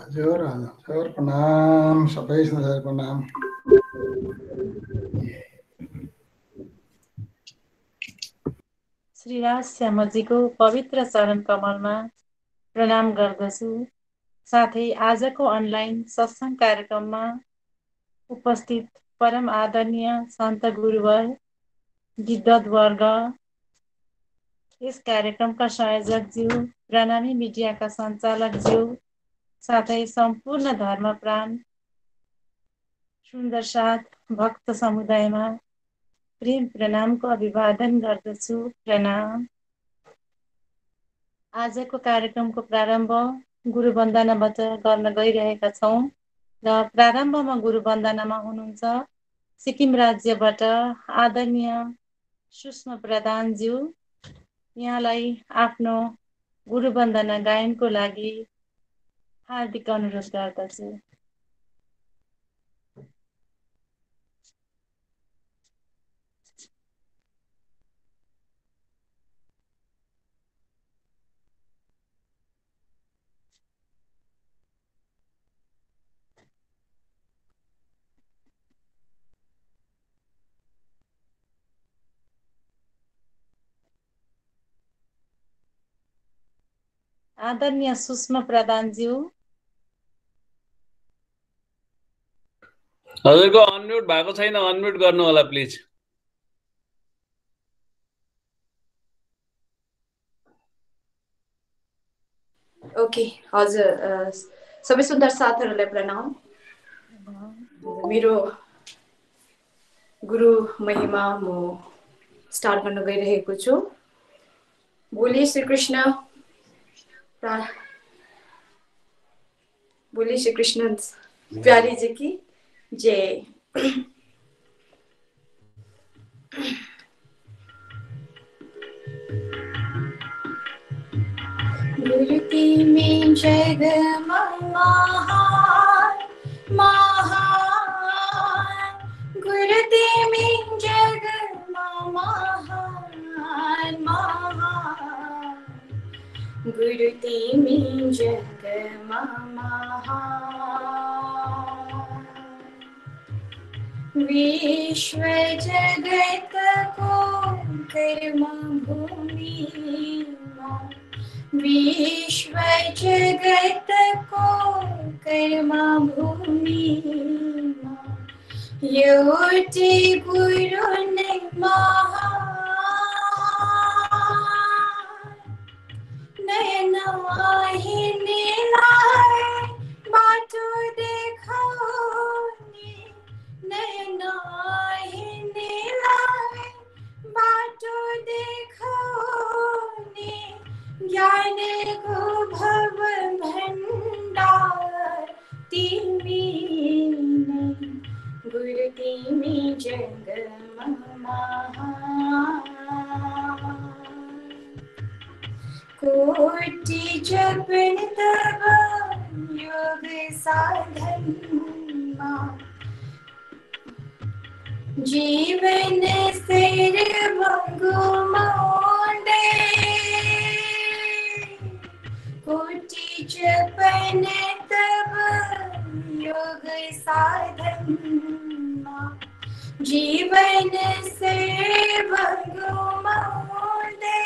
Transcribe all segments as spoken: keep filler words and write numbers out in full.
हजुर हजुर प्रणाम सबै सबै प्रणाम। श्री राज श्यामजीको पवित्र चरण कमलमा प्रणाम गर्दछु। साथै आजको अनलाइन सत्सङ्ग कार्यक्रममा उपस्थित परम आदरणीय सन्त गुरुवर विद्वद्वर्ग, यस कार्यक्रमका संयोजकज्यू, प्रणामी मिडियाका सञ्चालकज्यू, साथै सम्पूर्ण धर्मप्राण सुन्दर साथ भक्त समुदायमा प्रेम प्रणामको अभिवादन गर्दछु। प्रणाम। आजको कार्यक्रमको प्रारम्भ गुरु वन्दनाबाट गर्न गइरहेका छौँ र प्रारम्भमा गुरु वन्दनामा हुनुहुन्छ सिक्किम राज्यबाट आदरणीय सुषमा प्रधानज्यू। यहाँलाई आफ्नो गुरु वन्दना गायनको लागि हार्दिक अनुरोध गर्दछु। आदरणीय सुषमा प्रधानज्यू। हजुरको अनम्युट भएको छैन, अनम्युट गर्नु होला प्लिज। ओके हजुर, सबै सुन्दर साथीहरूलाई प्रणाम। मेरो गुरु महिमा म स्टार्ट गर्न गइरहेको छु। बोले श्री कृष्ण, बोले श्री कृष्ण प्यारी जी की जय। गुरुति में जग महान महान, गुरुति में जग महान महान, गुरुति में जग महान। विश्व जगत को कर्म भूमि, विश्व जगत को कर्म भूमि, योति गुरु ने महान। नयन आहि नीलाए बाटो देखाउने, नयन आहि नीलाए बाटो देखाउने, ज्ञान को भव भंडार तिमी नै, गुरु तिमी जग महान। कोटि जपन तब योग साधन, जीवन सिर भंगुमोंदे, कोटि जपन तब योग साधन, जीवन सिर भंगुमोंदे।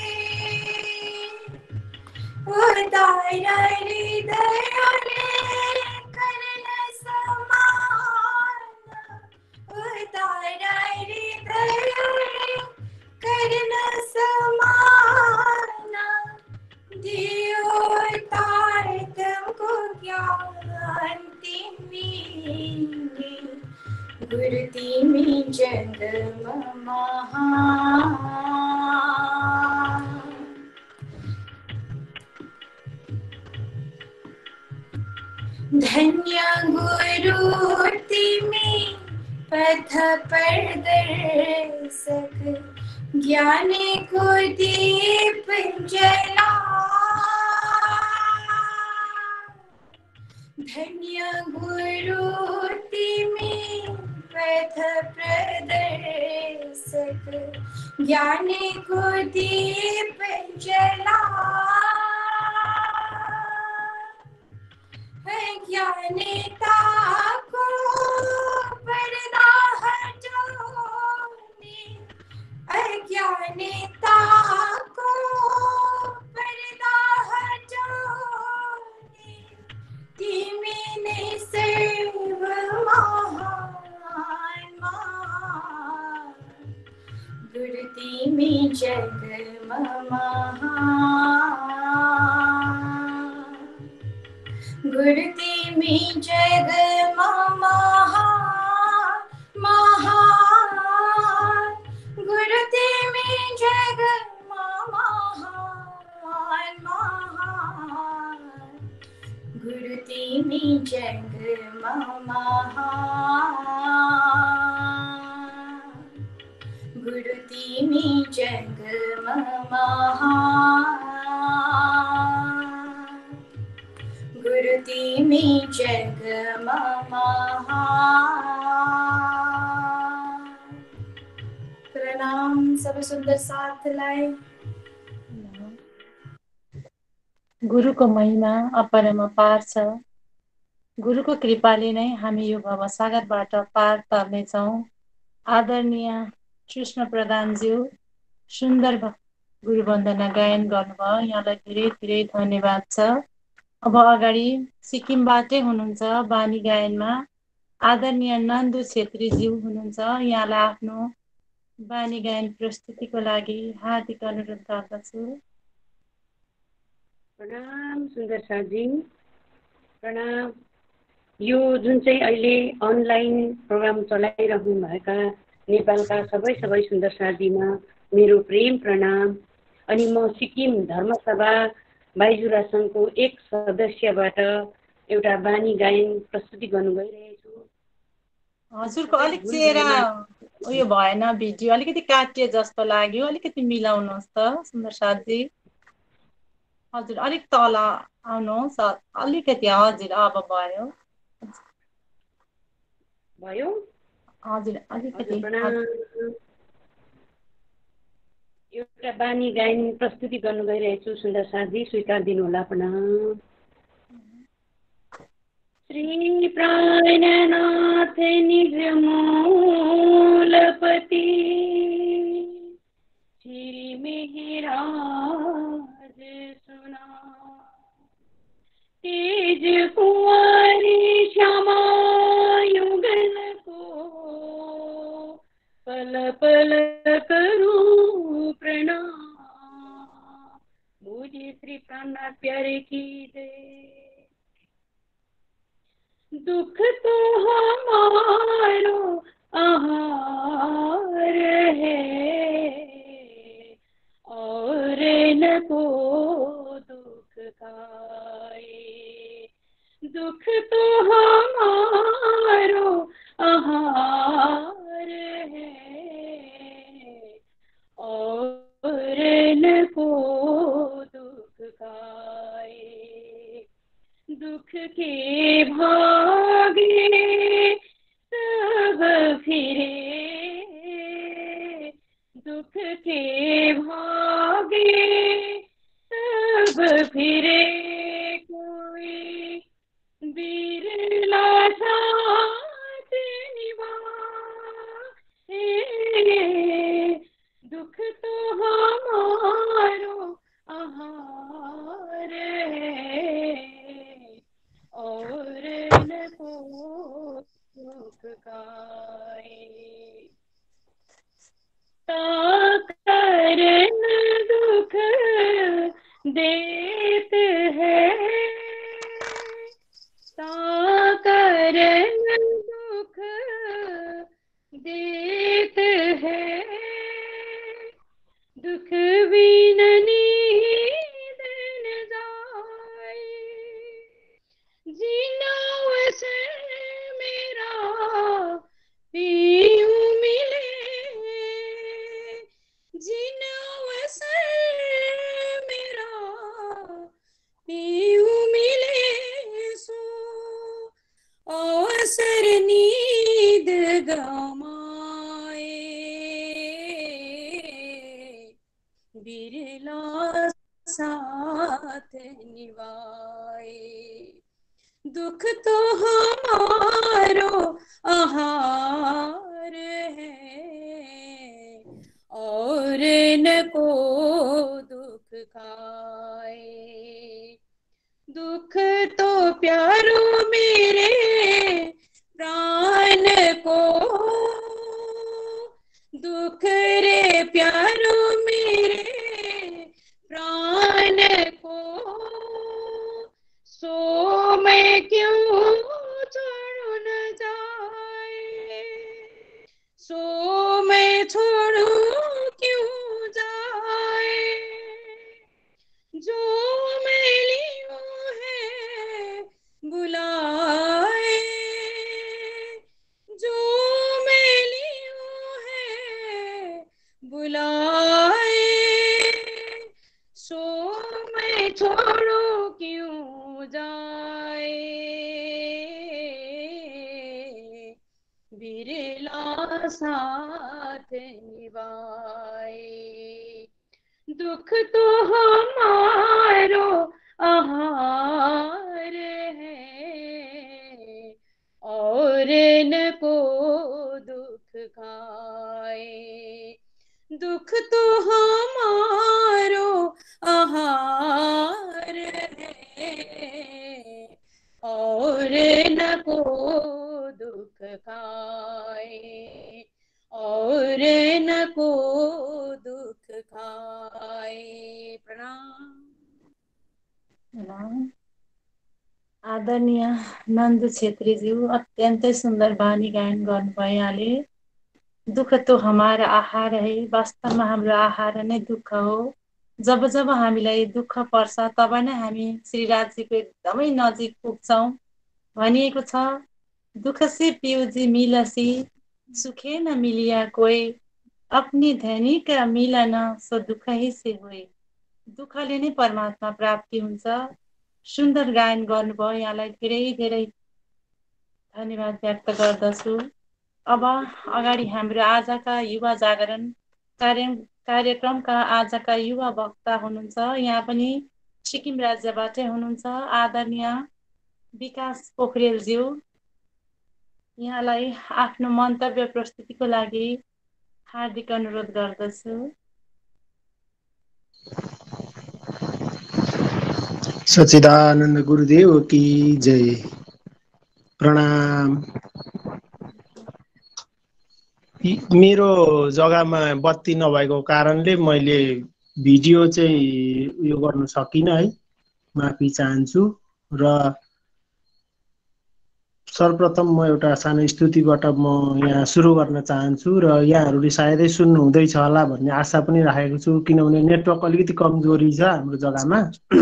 उदार हृदय करण समान, उदार हृदय करण समान, दियो तार तुमको ज्ञान तिमी नै, गुरु तिमी जग महान। धन्य गुरु तिमी पथ प्रदर्शक, ज्ञान को दीप जला, धन्य गुरु तिमी पथ प्रदर्शक, ज्ञान को दीप जला। अज्ञानता को पर्दा हटाने, अज्ञानता को पर्दा हटाने, तिमीने सर्व महान महान, गुरु तिमी जग महान, गुरु तिमी जग महान महान, गुरु तिमी जग महान महान, गुरु तिमी जग महान, गुरु तिमी जग महान, गुरु तिमी जग महान। प्रणाम सब सुंदर साथलाई। गुरुको महिमा अपरम्पार छ। गुरुको कृपाले नै हामी यो भवसागरबाट पार तर्नेछौँ। आदरणीय कृष्ण प्रधानज्यू सुन्दर गुरु वन्दना गायन गर्नुभयो, यहाँलाई धेरै धेरै धन्यवाद छ। अब अगाडि सिक्किमबाटै हुनुहुन्छ बानी गायनमा आदरणीय नन्दु छेत्रीज्यू हुनुहुन्छ, यहाँलाई आफ्नो बानी गायन प्रस्तुतिको लागि हार्दिक अनुरोध गर्दछु। प्रणाम सुन्दर साजी, प्रणाम। यो जुन चाहिँ अहिले अनलाइन प्रोग्राम चलाइरहनु भएका नेपालका सबै सबै सुन्दर साजीमा मेरो प्रेम प्रणाम। अनि म सिक्किम धर्मसभा बाइजुरा सङ्घको एक सदस्यबाट एउटा बानी गायन प्रस्तुति गर्नु गइरहेछु। हजुरको अलिक चेहरा उयो भएन, भिडियो अलिकति काटिए जस्तो लाग्यो, अलिकति मिलाउनुहोस् त सुन्दर साजी। हजुर अलिक तल आउनुहोस्, अलिकति। हजुर अब भयो भयो हजुर अलिकति। एउटा बानी गायन प्रस्तुति गर्नु गइरहेछु सुन्दर साजी, स्वीकार दिनु होला प्रणाम। श्री प्राणनाथ निज मूलपति, श्री मेहराज सुना, तेज कुंवारी श्यामा युगल को, पल पल करूं प्रणाम, मुझे श्री प्राणनाथ प्यारे की दे। दुख तो हमारो आहार है, और न को दुख खाए, दुख तो हमारो आहार है, और न को दुख खाए, दुख के भागे सब फिरे, दुख के भागे सब फिरे, कोई बिरला साथ निभाए, दुख तो हमारो आहार है, और न को दुख खाए, ताकरन दुख देत है, ताकरन दुख देत है, दुख बिन नींद न जाए, जीना अवसर मेरा पीऊ मिले, जीना अवसर मेरा पीऊ मिले, सो अवसर नींद गमाए, बिरला साथ निभाए, दुख तो हमारो आहार है और न को दुख खाए। दुख तो प्यारो मेरे प्राण को, दुख रे प्यारो मेरे प्राण को, सो मैं क्यों छोड़ू न जाए, सो मैं छोड़ू क्यों जाए। जो मैं लियो है बुलाए, जो मैं लियो है बुलाए, सो मैं छोड़ू क्यों जाए। बिरला साथ निभाए। दुख तो हमारो आहार है और न को दुख खाए। दुख तो हमारो आहार है और न को दुख खाए, और न को दुख खाए। प्रणाम। प्रणाम। आदरणीय नन्दु छेत्रीज्यू अत्यन्तै सुन्दर बानी गायन गर्नुभयो यहाँले। दुःख तो हमारा आहार है, वास्तवमा हाम्रो आहार नै दुःख हो। जब जब हामीलाई दुःख पर्छ तब नै हामी श्रीराजजीको एकदमै नजिक पुग्छौँ। भनिएको छ दुःख से पिउजी मिलसी सुखे न मिलिया कोई, अपनी धनी का मिलन सो दुःख ही से होए। दुःखले नै परमात्मा प्राप्ति हुन्छ। सुन्दर गायन गर्नुभयो, यहाँलाई धेरै धेरै धन्यवाद व्यक्त गर्दछु। अब अगाडि हाम्रो आजका युवा जागरण कार्य कार्यक्रमका आजका युवा वक्ता हुनुहुन्छ, यहाँ पनि सिक्किम राज्यबाटै हुनुहुन्छ आदरणीय विकास पोखरेलज्यू। यहाँलाई आफ्नो मन्तव्य प्रस्तुतिको लागि हार्दिक अनुरोध गर्दछु। सच्चिदानन्द गुरुदेव की जय। प्रणाम। मेरो जग्गामा बत्ती नभएको कारणले मैले भिडियो चाहिँ उयो गर्न सकिनँ है, माफी चाहन्छु। र सर्वप्रथम म एउटा सानो स्तुतिबाट म यहाँ सुरु गर्न चाहन्छु र यहाँहरूले सायदै सुन्नु हुँदैछ होला भन्ने आशा पनि राखेको छु, किनभने नेटवर्क अलिकति कमजोरी छ हाम्रो जग्गामा।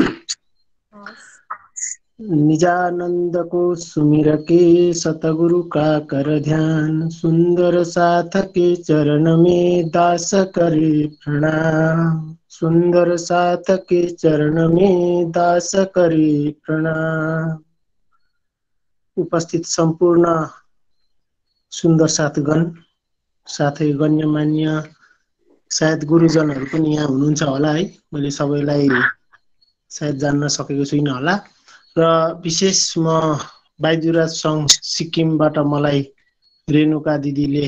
निजानंद को सुमिर के सतगुरु का कर ध्यान, सुंदर साथ के चरण में दास करे प्रणाम, सुंदर साथ के चरण में दास करे प्रणाम। उपस्थित संपूर्ण सुंदर साथगण, साथै गण्यमान्य सायद गुरुजनहरू पनि यहाँ हुनुहुन्छ होला है, मैले सबैलाई सायद जान्न सकेको छुइनँ होला। र विशेष म बाइजुराज सङ्घ सिक्किमबाट मलाई रेणुका दिदीले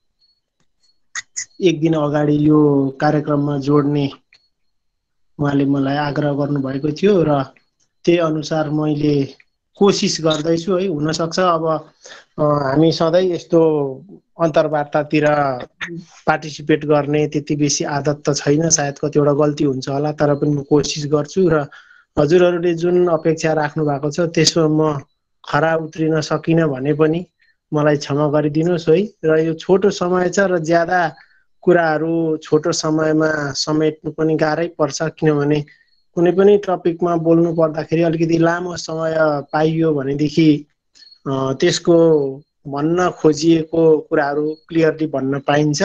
एक दिन अगाडि यो कार्यक्रममा जोड्ने उहाँले मलाई आग्रह गर्नुभएको थियो र त्यही अनुसार मैले कोसिस गर्दैछु है। हुनसक्छ अब हामी सधैँ यस्तो अन्तर्वार्तातिर पार्टिसिपेट गर्ने त्यति बेसी आदत त छैन, सायद कतिवटा गल्ती हुन्छ होला, तर पनि म कोसिस गर्छु र हजुरहरूले जुन अपेक्षा राख्नु भएको छ त्यसमा म खरा उत्रिन सकिनँ भने पनि मलाई क्षमा गरिदिनुहोस् है। र यो छोटो समय छ र ज्यादा कुराहरू छोटो समयमा समेट्नु पनि गाह्रै पर्छ, किनभने कुनै पनि टपिकमा बोल्नु पर्दाखेरि अलिकति लामो समय पाइयो भनेदेखि त्यसको भन्न खोजिएको कुराहरू क्लियरली भन्न पाइन्छ।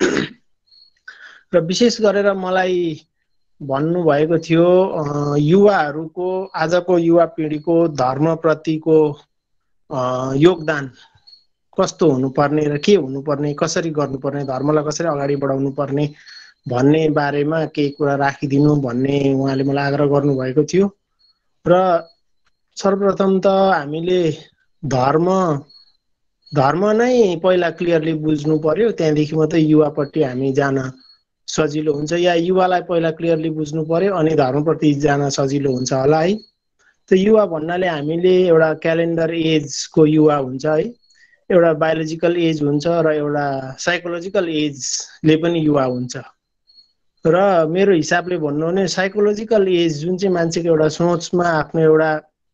र विशेष गरेर मलाई भन्नुभएको थियो युवाहरूको, आजको युवा पिँढीको धर्मप्रतिको योगदान कस्तो हुनुपर्ने र के हुनुपर्ने, कसरी गर्नुपर्ने, धर्मलाई कसरी अगाडि बढाउनु पर्ने भन्ने बारेमा केही कुरा राखिदिनु भन्ने उहाँले मलाई आग्रह गर्नुभएको थियो। र सर्वप्रथम त हामीले धर्म धर्म नै पहिला क्लियरली बुझ्नु पर्यो, त्यहाँदेखि मात्रै युवापट्टि हामी जान सजिलो हुन्छ, या युवालाई पहिला क्लियरली बुझ्नु पर्यो अनि धर्मप्रति जान सजिलो हुन्छ होला है। त युवा भन्नाले हामीले एउटा क्यालेन्डर एजको युवा हुन्छ है, एउटा बायोलोजिकल एज हुन्छ र एउटा साइकोलोजिकल एजले पनि युवा हुन्छ। र मेरो हिसाबले भन्नु भने साइकोलोजिकल एज जुन चाहिँ मान्छेको एउटा सोचमा, आफ्नो एउटा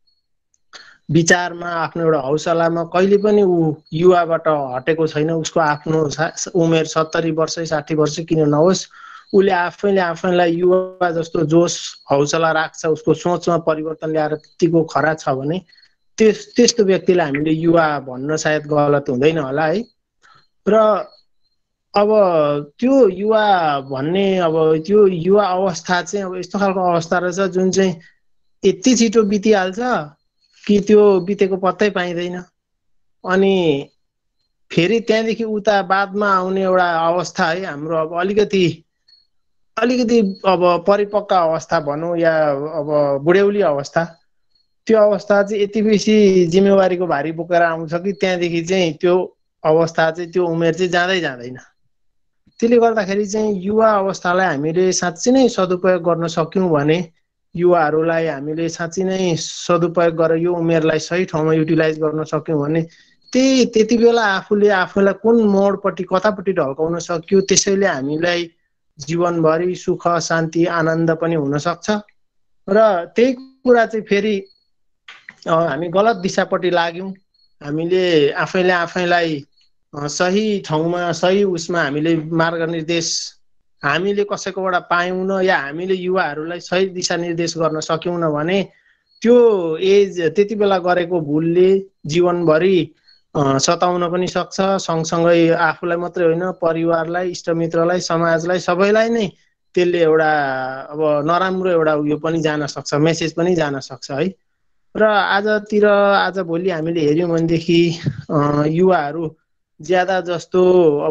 विचारमा, आफ्नो एउटा हौसलामा कहिले पनि ऊ युवाबाट हटेको छैन। उसको आफ्नो उमेर सत्तरी वर्ष साठी वर्ष किन नहोस्, उसले आफैले आफैलाई युवा जस्तो जोस हौसला राख्छ, उसको सोचमा परिवर्तन ल्याएर त्यतिको खरा छ भने त्यस त्यस्तो व्यक्तिलाई हामीले युवा भन्न सायद गलत हुँदैन होला है। र अब त्यो युवा भन्ने अब त्यो युवा अवस्था चाहिँ अब यस्तो खालको अवस्था रहेछ जुन चाहिँ यति छिटो बितिहाल्छ कि त्यो बितेको पत्तै पाइँदैन। अनि फेरि त्यहाँदेखि उता बादमा आउने एउटा अवस्था है हाम्रो अब अलिकति अलिकति अब परिपक्व अवस्था भनौँ या अब बुढ्यौली अवस्था, त्यो अवस्था चाहिँ यति बेसी जिम्मेवारीको भारी बोकेर आउँछ कि त्यहाँदेखि चाहिँ त्यो अवस्था चाहिँ त्यो उमेर चाहिँ जाँदै जाँदैन। त्यसले गर्दाखेरि चाहिँ युवा अवस्थालाई हामीले साँच्चै नै सदुपयोग गर्न सक्यौँ भने, युवाहरूलाई हामीले साँच्चै नै सदुपयोग गरेर यो उमेरलाई सही ठाउँमा युटिलाइज गर्न सक्यौँ भने त्यही त्यति बेला आफूले आफूलाई कुन मोडपट्टि कतापट्टि ढल्काउन सक्यो, त्यसैले हामीलाई जीवनभरि सुख शान्ति आनन्द पनि हुनसक्छ। र त्यही कुरा चाहिँ फेरि हामी गलत दिशापट्टि लाग्यौँ, हामीले आफैले आफैलाई सही ठाउँमा सही उसमा हामीले मार्गनिर्देश हामीले कसैकोबाट पायौँ न, या हामीले युवाहरूलाई सही दिशा निर्देश गर्न सक्यौँ न भने त्यो एज त्यति बेला गरेको भुलले जीवनभरि सताउन पनि सक्छ। सँगसँगै आफूलाई मात्रै होइन, परिवारलाई, इष्टमित्रलाई, समाजलाई, सबैलाई नै त्यसले एउटा अब नराम्रो एउटा उयो पनि जान सक्छ, मेसेज पनि जान सक्छ है। र आजतिर आजभोलि हामीले हेऱ्यौँ भनेदेखि युवाहरू ज्यादा जस्तो अब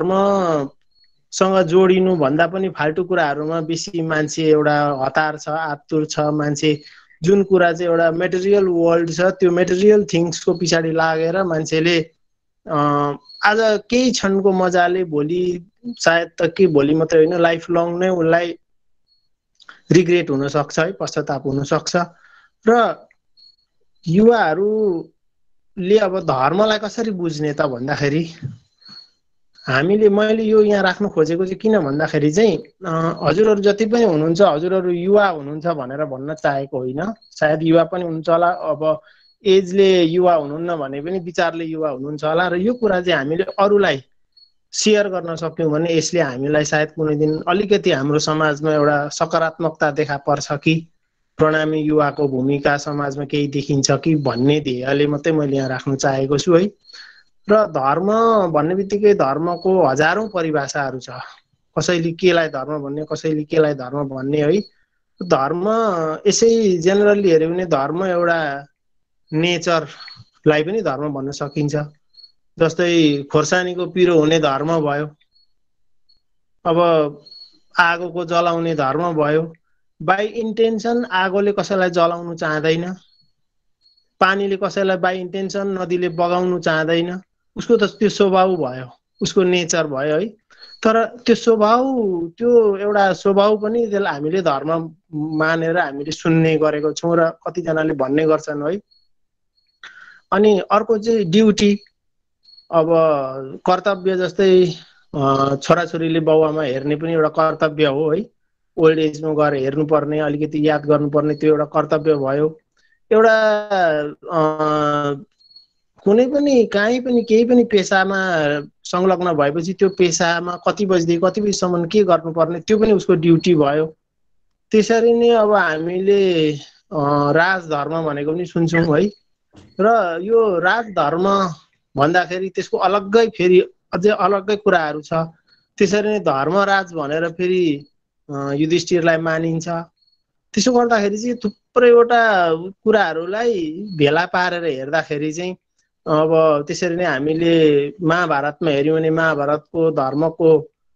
धर्मसँग जोडिनु भन्दा पनि फाल्टु कुराहरूमा बेसी मान्छे एउटा हतार छ, आतुर छ। मान्छे जुन कुरा चाहिँ एउटा मेटेरियल वर्ल्ड छ, त्यो मेटेरियल थिङ्सको पछाडि लागेर मान्छेले आज केही क्षणको मजाले भोलि सायद त के भोलि मात्रै होइन, लाइफ लङ नै उसलाई रिग्रेट हुनसक्छ है, पश्चाताप हुनसक्छ। र युवाहरूले अब धर्मलाई कसरी बुझ्ने त भन्दाखेरि हामीले मैले यो यहाँ राख्नु खोजेको चाहिँ किन भन्दाखेरि चाहिँ हजुरहरू जति पनि हुनुहुन्छ, हजुरहरू युवा हुनुहुन्छ भनेर भन्न चाहेको होइन। सायद युवा पनि हुनुहुन्छ होला, अब एजले युवा हुनुहुन्न भने पनि विचारले युवा हुनुहुन्छ होला। र यो कुरा चाहिँ हामीले अरूलाई सेयर गर्न सक्यौँ भने यसले हामीलाई सायद कुनै दिन अलिकति हाम्रो समाजमा एउटा सकारात्मकता देखा पर्छ कि प्रणामी युवाको भूमिका समाजमा केही देखिन्छ कि भन्ने ध्येयले मात्रै मैले यहाँ राख्न चाहेको छु है। र धर्म भन्ने बित्तिकै धर्मको हजारौँ परिभाषाहरू छ, कसैले केलाई धर्म भन्ने, कसैले केलाई धर्म भन्ने है। धर्म यसै जेनरली हेऱ्यो भने धर्म एउटा नेचरलाई पनि धर्म भन्न सकिन्छ। जस्तै खोर्सानीको पिरो हुने धर्म भयो, अब आगोको जलाउने धर्म भयो। बाई इन्टेन्सन आगोले कसैलाई जलाउनु चाहँदैन, पानीले कसैलाई बाई इन्टेन्सन नदीले बगाउनु चाहँदैन, उसको त त्यो स्वभाव भयो, उसको नेचर भयो है। तर त्यो स्वभाव त्यो एउटा स्वभाव पनि त्यसलाई हामीले धर्म मानेर हामीले सुन्ने गरेको छौँ र कतिजनाले भन्ने गर्छन् है। अनि अर्को चाहिँ ड्युटी, अब कर्तव्य जस्तै छोराछोरीले बाउआमा हेर्ने पनि एउटा कर्तव्य हो है। ओल्ड एजमा गएर हेर्नुपर्ने, अलिकति याद गर्नुपर्ने, त्यो एउटा कर्तव्य भयो। एउटा कुनै पनि काहीँ पनि केही पनि पेसामा संलग्न भएपछि त्यो पेसामा कति बजीदेखि कति बजीसम्म के गर्नुपर्ने त्यो पनि उसको ड्युटी भयो। त्यसरी नै अब हामीले राजधर्म भनेको पनि सुन्छौँ है। र यो राजधर्म भन्दाखेरि त्यसको अलग्गै फेरि अझै अलग्गै कुराहरू छ। त्यसरी नै धर्मराज भनेर फेरि युधिष्ठिरलाई मानिन्छ। त्यसो गर्दाखेरि चाहिँ थुप्रैवटा कुराहरूलाई भेला पारेर हेर्दाखेरि चाहिँ अब त्यसरी नै हामीले महाभारतमा हेऱ्यौँ भने महाभारतको धर्मको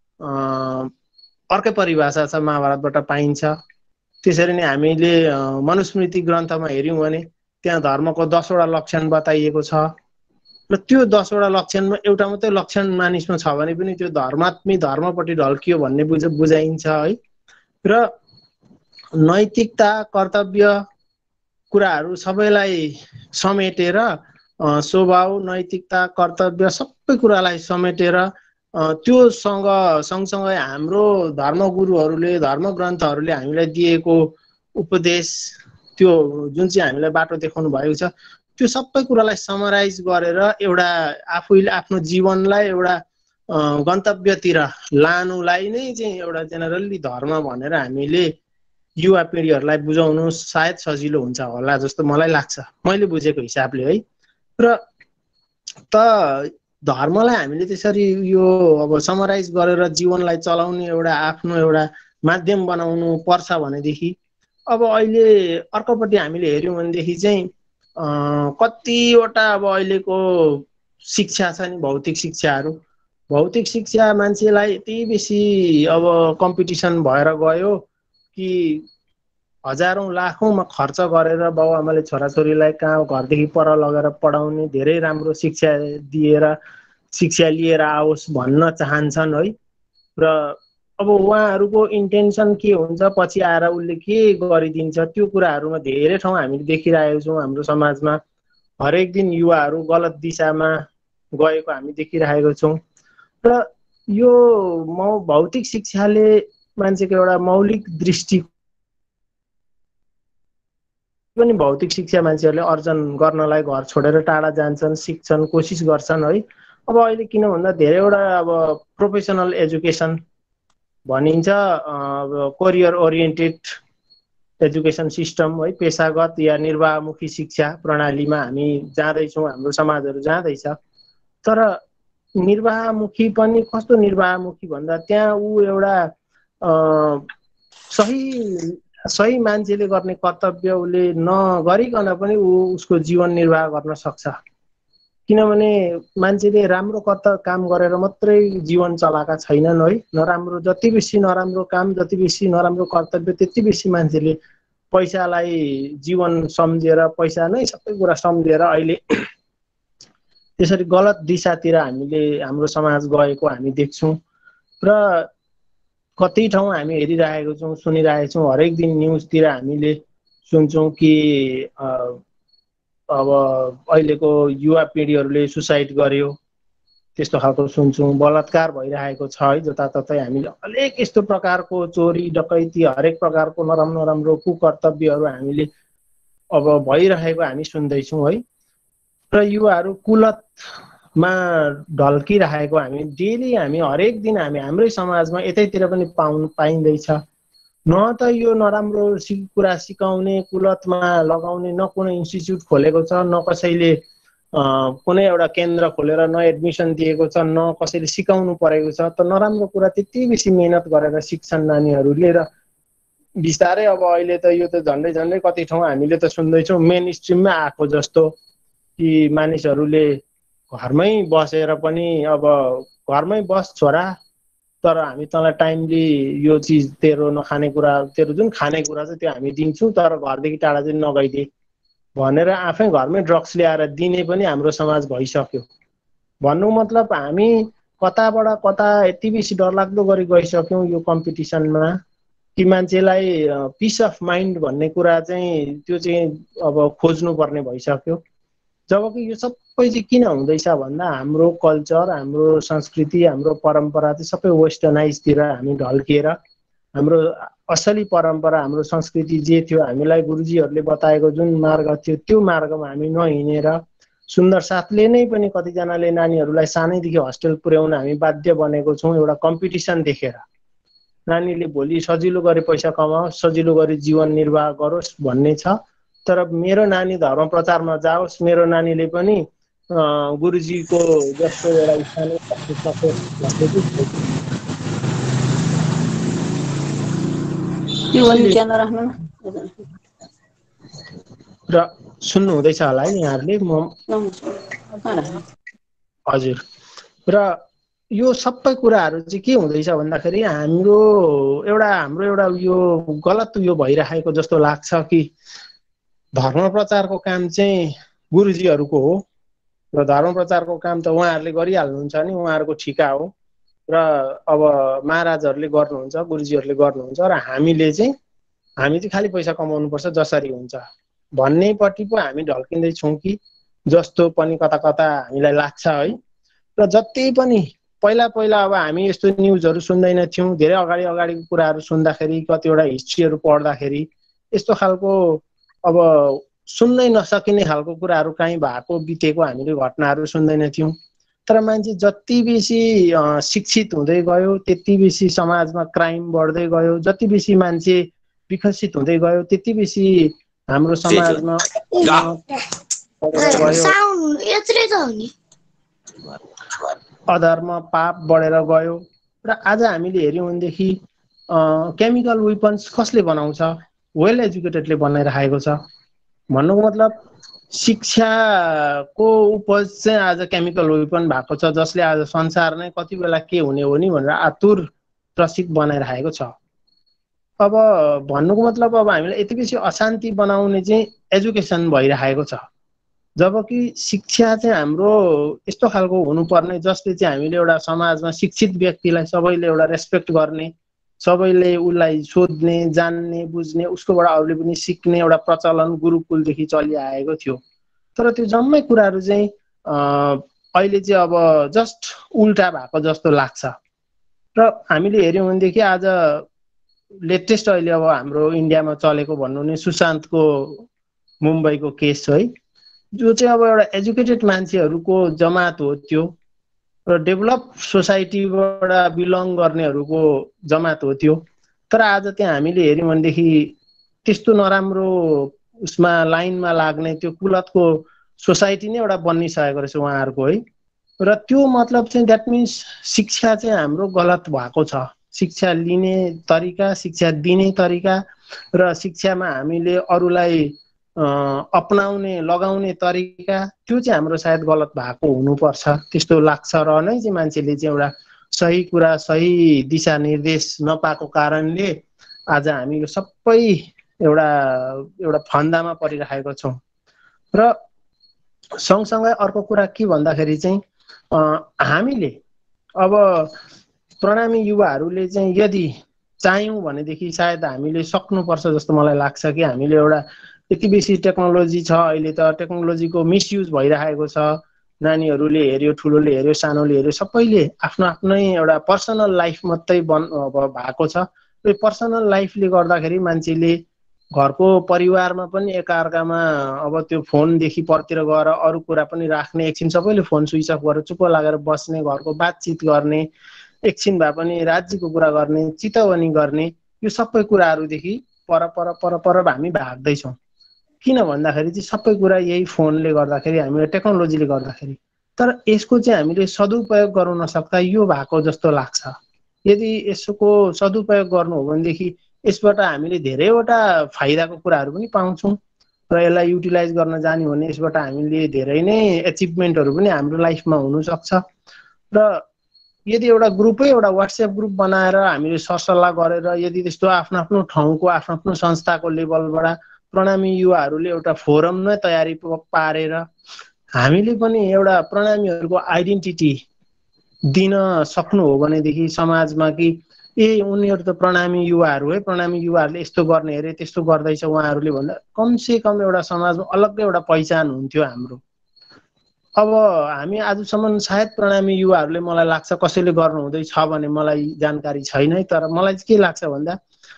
अर्कै परिभाषा छ, महाभारतबाट पाइन्छ। त्यसरी नै हामीले मनुस्मृति ग्रन्थमा हेऱ्यौँ भने त्यहाँ धर्मको दसवटा लक्षण बताइएको छ र त्यो दसवटा लक्षणमा एउटा मात्रै लक्षण मानिसमा छ भने पनि त्यो धर्मात्मी धर्मपट्टि ढल्कियो भन्ने बुझ बुझाइन्छ है। र नैतिकता कर्तव्य कुराहरू सबैलाई समेटेर स्वभाव नैतिकता कर्तव्य सबै कुरालाई समेटेर त्योसँग सँगसँगै हाम्रो धर्मगुरुहरूले धर्मग्रन्थहरूले हामीलाई दिएको उपदेश त्यो जुन चाहिँ हामीलाई बाटो देखाउनु भएको छ त्यो सबै कुरालाई समराइज गरेर एउटा आफूले आफ्नो जीवनलाई एउटा गन्तव्यतिर लानुलाई नै चाहिँ एउटा जेनरली धर्म भनेर हामीले युवा पिँढीहरूलाई बुझाउनु सायद सजिलो हुन्छ होला जस्तो मलाई लाग्छ मैले बुझेको हिसाबले है। र त धर्मलाई हामीले त्यसरी यो अब समराइज गरेर जीवनलाई चलाउने एउटा आफ्नो एउटा माध्यम बनाउनु पर्छ भनेदेखि अब अहिले अर्कोपट्टि हामीले हेर्यौँ भनेदेखि चाहिँ कतिवटा अब अहिलेको शिक्षा छ नि भौतिक शिक्षाहरू भौतिक शिक्षा मान्छेलाई यति बेसी अब कम्पिटिसन भएर गयो कि हजारौं लाखौंमा खर्च गरेर बाबुआमाले छोराछोरीलाई कहाँ घरदेखि पर लगेर पढाउने धेरै राम्रो शिक्षा दिएर शिक्षा लिएर आओस् भन्न चाहन्छन् है। र अब उहाँहरूको इन्टेन्सन के हुन्छ पछि आएर उसले के गरिदिन्छ त्यो कुराहरूमा धेरै ठाउँ हामीले देखिरहेको छौँ। हाम्रो समाजमा हरेक दिन युवाहरू गलत दिशामा गएको हामी देखिरहेको छौँ। र यो भौतिक शिक्षाले मान्छेको एउटा मौलिक दृष्टि पनि भौतिक शिक्षा मान्छेहरूले अर्जन गर्नलाई घर छोडेर टाढा जान्छन् सिक्छन् कोसिस गर्छन् है। अब अहिले किन भन्दा धेरैवटा अब प्रोफेसनल एजुकेसन भनिन्छ करियर ओरिएन्टेड एजुकेसन सिस्टम है पेशागत या निर्वाहमुखी शिक्षा प्रणालीमा हामी जाँदैछौँ हाम्रो समाजहरू जाँदैछ। तर निर्वाहमुखी पनि कस्तो निर्वाहमुखी भन्दा त्यहाँ ऊ एउटा सही सही मान्छेले गर्ने कर्तव्य उसले नगरिकन पनि ऊ उसको जीवन निर्वाह गर्न सक्छ। किनभने मान्छेले राम्रो कर्तव्य काम गरेर मात्रै जीवन चलाएका छैनन् है। नराम्रो जति बेसी नराम्रो काम जति बेसी नराम्रो कर्तव्य त्यति बेसी मान्छेले पैसालाई जीवन सम्झेर पैसा नै सबै कुरा सम्झेर अहिले त्यसरी गलत दिशातिर हामीले हाम्रो समाज गएको हामी देख्छौँ। र कति ठाउँ हामी हेरिरहेको छौँ सुनिरहेको छौँ हरेक दिन न्युजतिर हामीले सुन्छौँ कि अब अहिलेको युवा पिँढीहरूले सुसाइड गर्यो त्यस्तो खालको सुन्छौँ। बलात्कार भइरहेको छ है जताततै हामीले हरेक यस्तो प्रकारको चोरी डकैती हरेक प्रकारको नराम्रो नराम्रो कुकर्तव्यहरू हामीले अब भइरहेको हामी सुन्दैछौँ है। र युवाहरू कुलतमा ढल्किरहेको हामी डेली हामी हरेक दिन हामी हाम्रै समाजमा यतैतिर पनि पाउनु पाइँदैछ। न त यो नराम्रो कुरा सिकाउने कुलतमा लगाउने न कुनै इन्स्टिच्युट खोलेको छ न कसैले कुनै एउटा केन्द्र खोलेर न एडमिसन दिएको छ न कसैले सिकाउनु परेको छ। त नराम्रो कुरा त्यति बेसी मेहनत गरेर सिक्छन् नानीहरूले र बिस्तारै अब अहिले त यो त झन्डै झन्डै कति ठाउँ हामीले त सुन्दैछौँ मेन स्ट्रिममा आएको जस्तो कि मानिसहरूले घरमै बसेर पनि अब घरमै बस छोरा तर हामी तँलाई टाइमली यो चिज तेरो नखाने कुरा तेरो जुन खाने कुरा छ त्यो हामी दिन्छौँ तर घरदेखि टाढा चाहिँ नगइदिए भनेर आफै घरमै ड्रग्स ल्याएर दिने पनि हाम्रो समाज भइसक्यो। भन्नु मतलब हामी कताबाट कता यति बेसी डरलाग्दो गरी गइसक्यौँ यो कम्पिटिसनमा कि मान्छेलाई पिस अफ माइन्ड भन्ने कुरा चाहिँ त्यो चाहिँ अब खोज्नु पर्ने भइसक्यो। जबकि यो सबै चाहिँ किन हुँदैछ भन्दा हाम्रो कल्चर हाम्रो संस्कृति हाम्रो परम्परा चाहिँ सबै वेस्टर्नाइजतिर हामी ढल्किएर हाम्रो असली परम्परा हाम्रो संस्कृति जे थियो हामीलाई गुरुजीहरूले बताएको जुन मार्ग थियो त्यो मार्गमा हामी नहिँडेर सुन्दर साथले नै पनि कतिजनाले नानीहरूलाई सानैदेखि हस्टेल पुर्याउन हामी बाध्य बनेको छौँ एउटा कम्पिटिसन देखेर। नानीले भोलि सजिलो गरी पैसा कमाओस् सजिलो गरी जीवन निर्वाह गरोस् भन्ने छ। तर मेरो नानी धर्म प्रचारमा जाओस् मेरो नानीले पनि गुरुजीको जस्तो एउटा स्थान र सुन्नु हुँदैछ होला है यहाँहरूले म हजुर। र यो सबै कुराहरू चाहिँ के हुँदैछ भन्दाखेरि हाम्रो एउटा हाम्रो एउटा यो गलत यो भइरहेको जस्तो लाग्छ कि धर्म प्रचारको काम चाहिँ गुरुजीहरूको हो र धर्म प्रचारको काम त उहाँहरूले गरिहाल्नुहुन्छ नि, उहाँहरूको ठिका हो र अब महाराजहरूले गर्नुहुन्छ, गुरुजीहरूले गर्नुहुन्छ र हामीले चाहिँ हामी चाहिँ खालि पैसा कमाउनुपर्छ जसरी हुन्छ भन्नेपट्टि पो हामी ढल्किँदैछौँ कि जस्तो पनि कता कता हामीलाई लाग्छ है। र जति पनि पहिला पहिला अब हामी यस्तो न्युजहरू सुन्दैन थियौँ, धेरै अगाडि अगाडिको कुराहरू सुन्दाखेरि कतिवटा हिस्ट्रीहरू पढ्दाखेरि यस्तो खालको अब सुन्नै नसकिने खालको कुराहरू काहीँ भएको बितेको हामीले घटनाहरू सुन्दैन थियौँ। तर मान्छे जति बेसी शिक्षित हुँदै गयो त्यति बेसी समाजमा क्राइम बढ्दै गयो, जति बेसी मान्छे विकसित हुँदै गयो त्यति बेसी हाम्रो समाजमा अधर्म पाप बढेर गयो। र आज हामीले हेऱ्यौँ भनेदेखि केमिकल वेपन्स कसले बनाउँछ? वेल एजुकेटेडले बनाइरहेको छ। भन्नुको मतलब शिक्षाको उपज चाहिँ आज केमिकल वेपन भएको छ, जसले आज संसार नै कति बेला के हुने हो नि भनेर आतुर त्रसित बनाइरहेको छ। अब भन्नुको मतलब अब हामीलाई यति बेसी अशान्ति बनाउने चाहिँ एजुकेसन भइरहेको छ, जबकि शिक्षा चाहिँ हाम्रो यस्तो खालको हुनुपर्ने जसले चाहिँ हामीले एउटा समाजमा शिक्षित व्यक्तिलाई सबैले एउटा रेस्पेक्ट गर्ने, सबैले उसलाई सोध्ने, जान्ने, बुझ्ने, उसकोबाट अरूले पनि सिक्ने एउटा प्रचलन गुरुकुलदेखि चलिआएको थियो। तर त्यो जम्मै कुराहरू चाहिँ अहिले चाहिँ अब जस्ट उल्टा भएको जस्तो लाग्छ। र हामीले हेऱ्यौँ भनेदेखि आज लेटेस्ट अहिले अब हाम्रो इन्डियामा चलेको भन्नु नि सुशान्तको मुम्बईको केस है, जो चाहिँ अब एउटा एजुकेटेड मान्छेहरूको जमात हो त्यो र डेभलप सोसाइटीबाट बिलङ गर्नेहरूको जमात हो त्यो। तर आज त्यहाँ हामीले हेऱ्यौँ भनेदेखि त्यस्तो नराम्रो उसमा लाइनमा लाग्ने त्यो कुलतको सोसाइटी नै एउटा बनिसकेको रहेछ उहाँहरूको है। र त्यो मतलब चाहिँ द्याट मिन्स शिक्षा चाहिँ हाम्रो गलत भएको छ। शिक्षा लिने तरिका, शिक्षा दिने तरिका र शिक्षामा हामीले अरूलाई अपनाउने लगाउने तरिका त्यो चाहिँ हाम्रो सायद गलत भएको हुनुपर्छ त्यस्तो लाग्छ। र नै चाहिँ मान्छेले चाहिँ एउटा सही कुरा सही दिशानिर्देश नपाएको कारणले आज हामी यो सबै एउटा एउटा फन्दामा परिरहेको छौँ। र सँगसँगै अर्को कुरा के भन्दाखेरि चाहिँ हामीले अब प्रणामी युवाहरूले चाहिँ यदि चाह्यौँ भनेदेखि सायद हामीले सक्नुपर्छ जस्तो मलाई लाग्छ कि हामीले एउटा यति बेसी टेक्नोलोजी छ, अहिले त टेक्नोलोजीको मिसयुज भइरहेको छ। नानीहरूले हेऱ्यो, ठुलोले हेऱ्यो, सानोले हेऱ्यो, सबैले आफ्नो आफ्नै एउटा पर्सनल लाइफ मात्रै बन भएको छ। यो पर्सनल लाइफले गर्दाखेरि मान्छेले घरको परिवारमा पनि एकाअर्कामा अब त्यो फोनदेखि परतिर गएर अरू कुरा पनि राख्ने, एकछिन सबैले फोन स्विच अफ गरेर चुप्प लागेर बस्ने, घरको बातचित गर्ने, एकछिन भए पनि राज्यको कुरा गर्ने, चितवनी गर्ने, यो सबै कुराहरूदेखि पर पर पर पर हामी भाग्दैछौँ। किन भन्दाखेरि चाहिँ सबै कुरा यही फोनले गर्दाखेरि, हामीले टेक्नोलोजीले गर्दाखेरि। तर यसको चाहिँ हामीले सदुपयोग गर्नु नसक्दा यो भएको जस्तो लाग्छ। यदि यसको सदुपयोग गर्नु हो भनेदेखि यसबाट हामीले धेरैवटा फाइदाको कुराहरू पनि पाउँछौँ र यसलाई युटिलाइज गर्न जान्यो भने यसबाट हामीले धेरै नै एचिभमेन्टहरू पनि हाम्रो लाइफमा हुनसक्छ। र यदि एउटा ग्रुपै एउटा वाट्सएप ग्रुप बनाएर हामीले सरसल्लाह गरेर यदि त्यस्तो आफ्नो आफ्नो ठाउँको आफ्नो आफ्नो संस्थाको लेभलबाट प्रणामी युवाहरूले एउटा फोरम नै तयारी पारेर हामीले पनि एउटा प्रणामीहरूको आइडेन्टिटी दिन सक्नु हो भनेदेखि समाजमा कि ए उनीहरू त प्रणामी युवाहरू है, प्रणामी युवाहरूले यस्तो गर्ने अरे त्यस्तो गर्दैछ उहाँहरूले भन्दा कमसे कम एउटा समाजमा अलग्गै एउटा पहिचान हुन्थ्यो हाम्रो। अब हामी आजसम्म सायद प्रणामी युवाहरूले मलाई लाग्छ कसैले गर्नु हुँदैछ भने मलाई जानकारी छैन, तर मलाई के लाग्छ भन्दा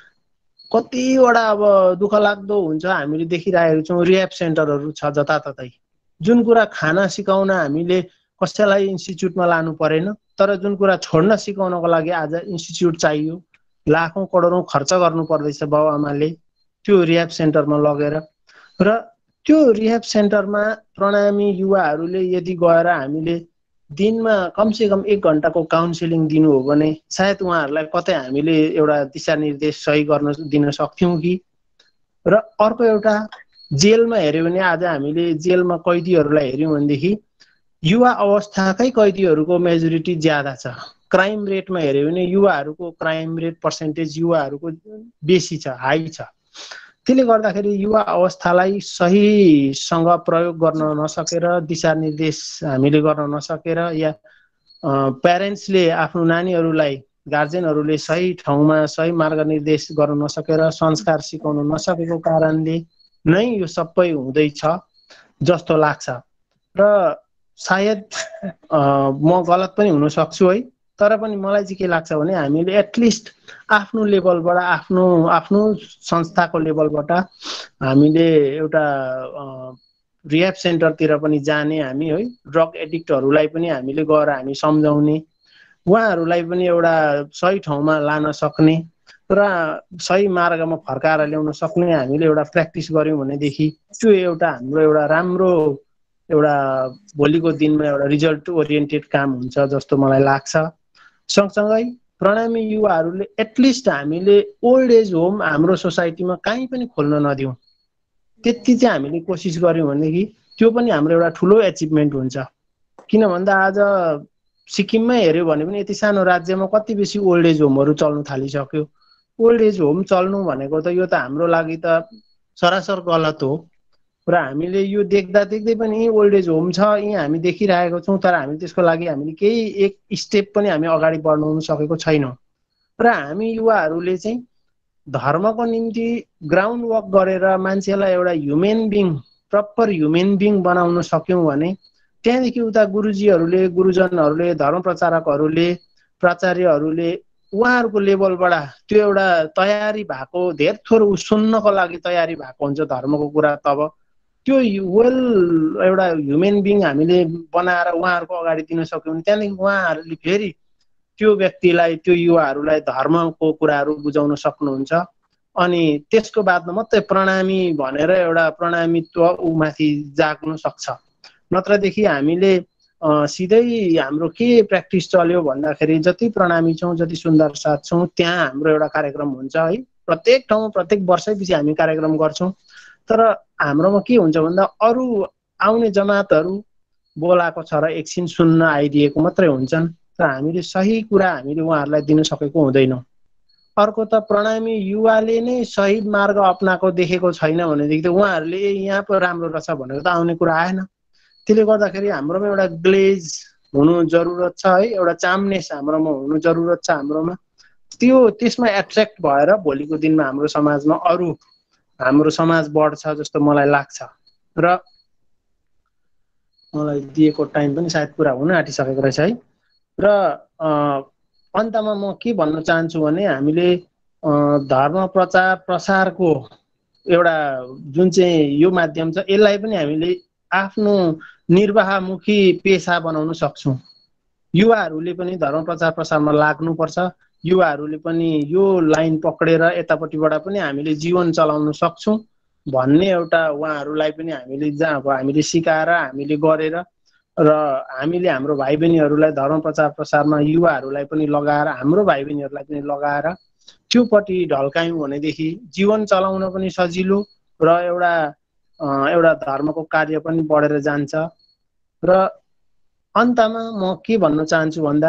कतिवटा अब दुःख लाग्दो हुन्छ हामीले देखिरहेको छौँ रिह्याब सेन्टरहरू छ जताततै। जुन कुरा खाना सिकाउन हामीले कसैलाई इन्स्टिच्युटमा लानु परेन, तर जुन कुरा छोड्न सिकाउनको लागि आज इन्स्टिच्युट चाहियो, लाखौँ करोडौँ खर्च गर्नु पर्दैछ बाउ आमाले त्यो रिह्याब सेन्टरमा लगेर। र त्यो रिह्याब सेन्टरमा प्रणामी युवाहरूले यदि गएर हामीले दिनमा कमसे कम एक घन्टाको काउन्सिलिङ दिनु हो भने सायद उहाँहरूलाई कतै हामीले एउटा दिशानिर्देश सही गर्न दिन सक्थ्यौँ कि। र अर्को एउटा जेलमा हेऱ्यो भने आज हामीले जेलमा कैदीहरूलाई हेऱ्यौँ भनेदेखि युवा अवस्थाकै कैदीहरूको मेजोरिटी ज्यादा छ। क्राइम रेटमा हेऱ्यो भने युवाहरूको क्राइम रेट पर्सेन्टेज युवाहरूको बेसी छ, हाई छ। त्यसले गर्दाखेरि युवा अवस्थालाई सहीसँग प्रयोग गर्न नसकेर, दिशानिर्देश हामीले गर्न नसकेर, या प्यारेन्ट्सले आफ्नो नानीहरूलाई, गार्जेनहरूले सही ठाउँमा सही मार्गनिर्देश गर्न नसकेर, संस्कार सिकाउन नसकेको कारणले नै यो सबै हुँदैछ जस्तो लाग्छ। र सायद म गलत पनि हुन सक्छु है, तर पनि मलाई चाहिँ के लाग्छ भने हामीले एटलिस्ट आफ्नो लेभलबाट, आफ्नो आफ्नो संस्थाको लेभलबाट हामीले एउटा रिह्याब सेन्टरतिर पनि जाने हामी है, ड्रग एडिक्टहरूलाई पनि हामीले गएर हामी सम्झाउने, उहाँहरूलाई पनि एउटा सही ठाउँमा लान सक्ने र सही मार्गमा फर्काएर ल्याउन सक्ने हामीले एउटा प्र्याक्टिस गऱ्यौँ भनेदेखि त्यो एउटा हाम्रो एउटा राम्रो एउटा भोलिको दिनमा एउटा रिजल्ट ओरिएन्टेड काम हुन्छ जस्तो मलाई लाग्छ। सँगसँगै प्रणामी युवाहरूले एटलिस्ट हामीले ओल्ड एज होम हाम्रो सोसाइटीमा कहीँ पनि खोल्न नदिउँ, त्यति चाहिँ हामीले कोसिस गऱ्यौँ भनेदेखि त्यो पनि हाम्रो एउटा ठुलो एचिभमेन्ट हुन्छ। किन भन्दा आज सिक्किममै हेऱ्यो भने पनि यति सानो राज्यमा कति बेसी ओल्ड एज होमहरू चल्नु थालिसक्यो। ओल्ड एज होम चल्नु भनेको त यो त हाम्रो लागि त सरासर गलत हो र हामीले यो देख्दा देख्दै पनि यी ओल्ड एज होम छ, यी हामी देखिरहेको छौँ, तर हामी त्यसको लागि हामीले केही एक स्टेप पनि हामी अगाडि बढ्न सकेको छैनौँ। र हामी युवाहरूले चाहिँ धर्मको निम्ति ग्राउन्ड वर्क गरेर मान्छेलाई एउटा human being, proper human being बनाउन सक्यौँ भने त्यहाँदेखि उता गुरुजीहरूले, गुरुजनहरूले, धर्म प्रचारकहरूले, प्राचार्यहरूले उहाँहरूको लेभलबाट त्यो एउटा तयारी भएको, धेर थोर सुन्नको लागि तयारी भएको हुन्छ धर्मको कुरा, तब त्यो वेल एउटा ह्युमेन बिङ हामीले बनाएर उहाँहरूको अगाडि दिन सक्यौँ भने त्यहाँदेखि उहाँहरूले फेरि त्यो व्यक्तिलाई, त्यो युवाहरूलाई धर्मको कुराहरू बुझाउन सक्नुहुन्छ। अनि त्यसको बादमा मात्रै प्रणामी भनेर एउटा प्रणामीत्व ऊमाथि जाग्न सक्छ। नत्रदेखि हामीले सिधै हाम्रो के प्र्याक्टिस चल्यो भन्दाखेरि जति प्रणामी छौँ, जति सुन्दर साथ छौँ, त्यहाँ हाम्रो एउटा कार्यक्रम हुन्छ है, प्रत्येक ठाउँमा प्रत्येक वर्षैपछि हामी कार्यक्रम गर्छौँ। तर हाम्रोमा के हुन्छ भन्दा अरू आउने जमातहरू बोलाएको छ र एकछिन सुन्न आइदिएको मात्रै हुन्छन्, तर हामीले सही कुरा हामीले उहाँहरूलाई दिन सकेको हुँदैनौँ। अर्को त प्रणामी युवाले नै सही मार्ग अप्नाएको देखेको छैन भनेदेखि त उहाँहरूले यहाँ पो राम्रो रहेछ भनेको त आउने कुरा आएन। त्यसले गर्दाखेरि हाम्रोमा एउटा ग्लेज हुनु जरुरत छ है, एउटा चामनेस हाम्रोमा हुनु जरुरत छ हाम्रोमा। त्यो त्यसमा एट्र्याक्ट भएर भोलिको दिनमा हाम्रो समाजमा अरू हाम्रो समाज बढ्छ जस्तो मलाई लाग्छ। र मलाई दिएको टाइम पनि सायद पुरा हुन आँटिसकेको रहेछ है। र अन्तमा म के भन्न चाहन्छु भने हामीले धर्म प्रचार प्रसारको एउटा जुन चाहिँ यो माध्यम छ, यसलाई पनि हामीले आफ्नो निर्वाहमुखी पेसा बनाउन सक्छौँ। युवाहरूले पनि धर्म प्रचार प्रसारमा लाग्नुपर्छ। युवाहरूले पनि यो लाइन पक्रेर यतापट्टिबाट पनि हामीले जीवन चलाउन सक्छौँ भन्ने एउटा उहाँहरूलाई पनि हामीले जहाँ अब हामीले सिकाएर हामीले गरेर र हामीले हाम्रो भाइ बहिनीहरूलाई धर्म प्रचार प्रसारमा युवाहरूलाई पनि लगाएर, हाम्रो भाइ बहिनीहरूलाई पनि लगाएर त्योपट्टि ढल्कायौँ भनेदेखि जीवन चलाउन पनि सजिलो र एउटा एउटा धर्मको कार्य पनि बढेर जान्छ। र अन्तमा म के भन्न चाहन्छु भन्दा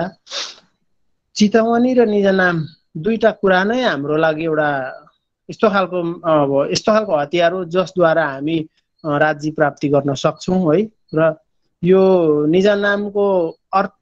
चितवनी र निजनाम दुईटा कुरा नै हाम्रो लागि एउटा यस्तो खालको अब यस्तो खालको हतियार हो जसद्वारा हामी राज्य प्राप्ति गर्न सक्छौँ है। र यो निजनामको अर्थ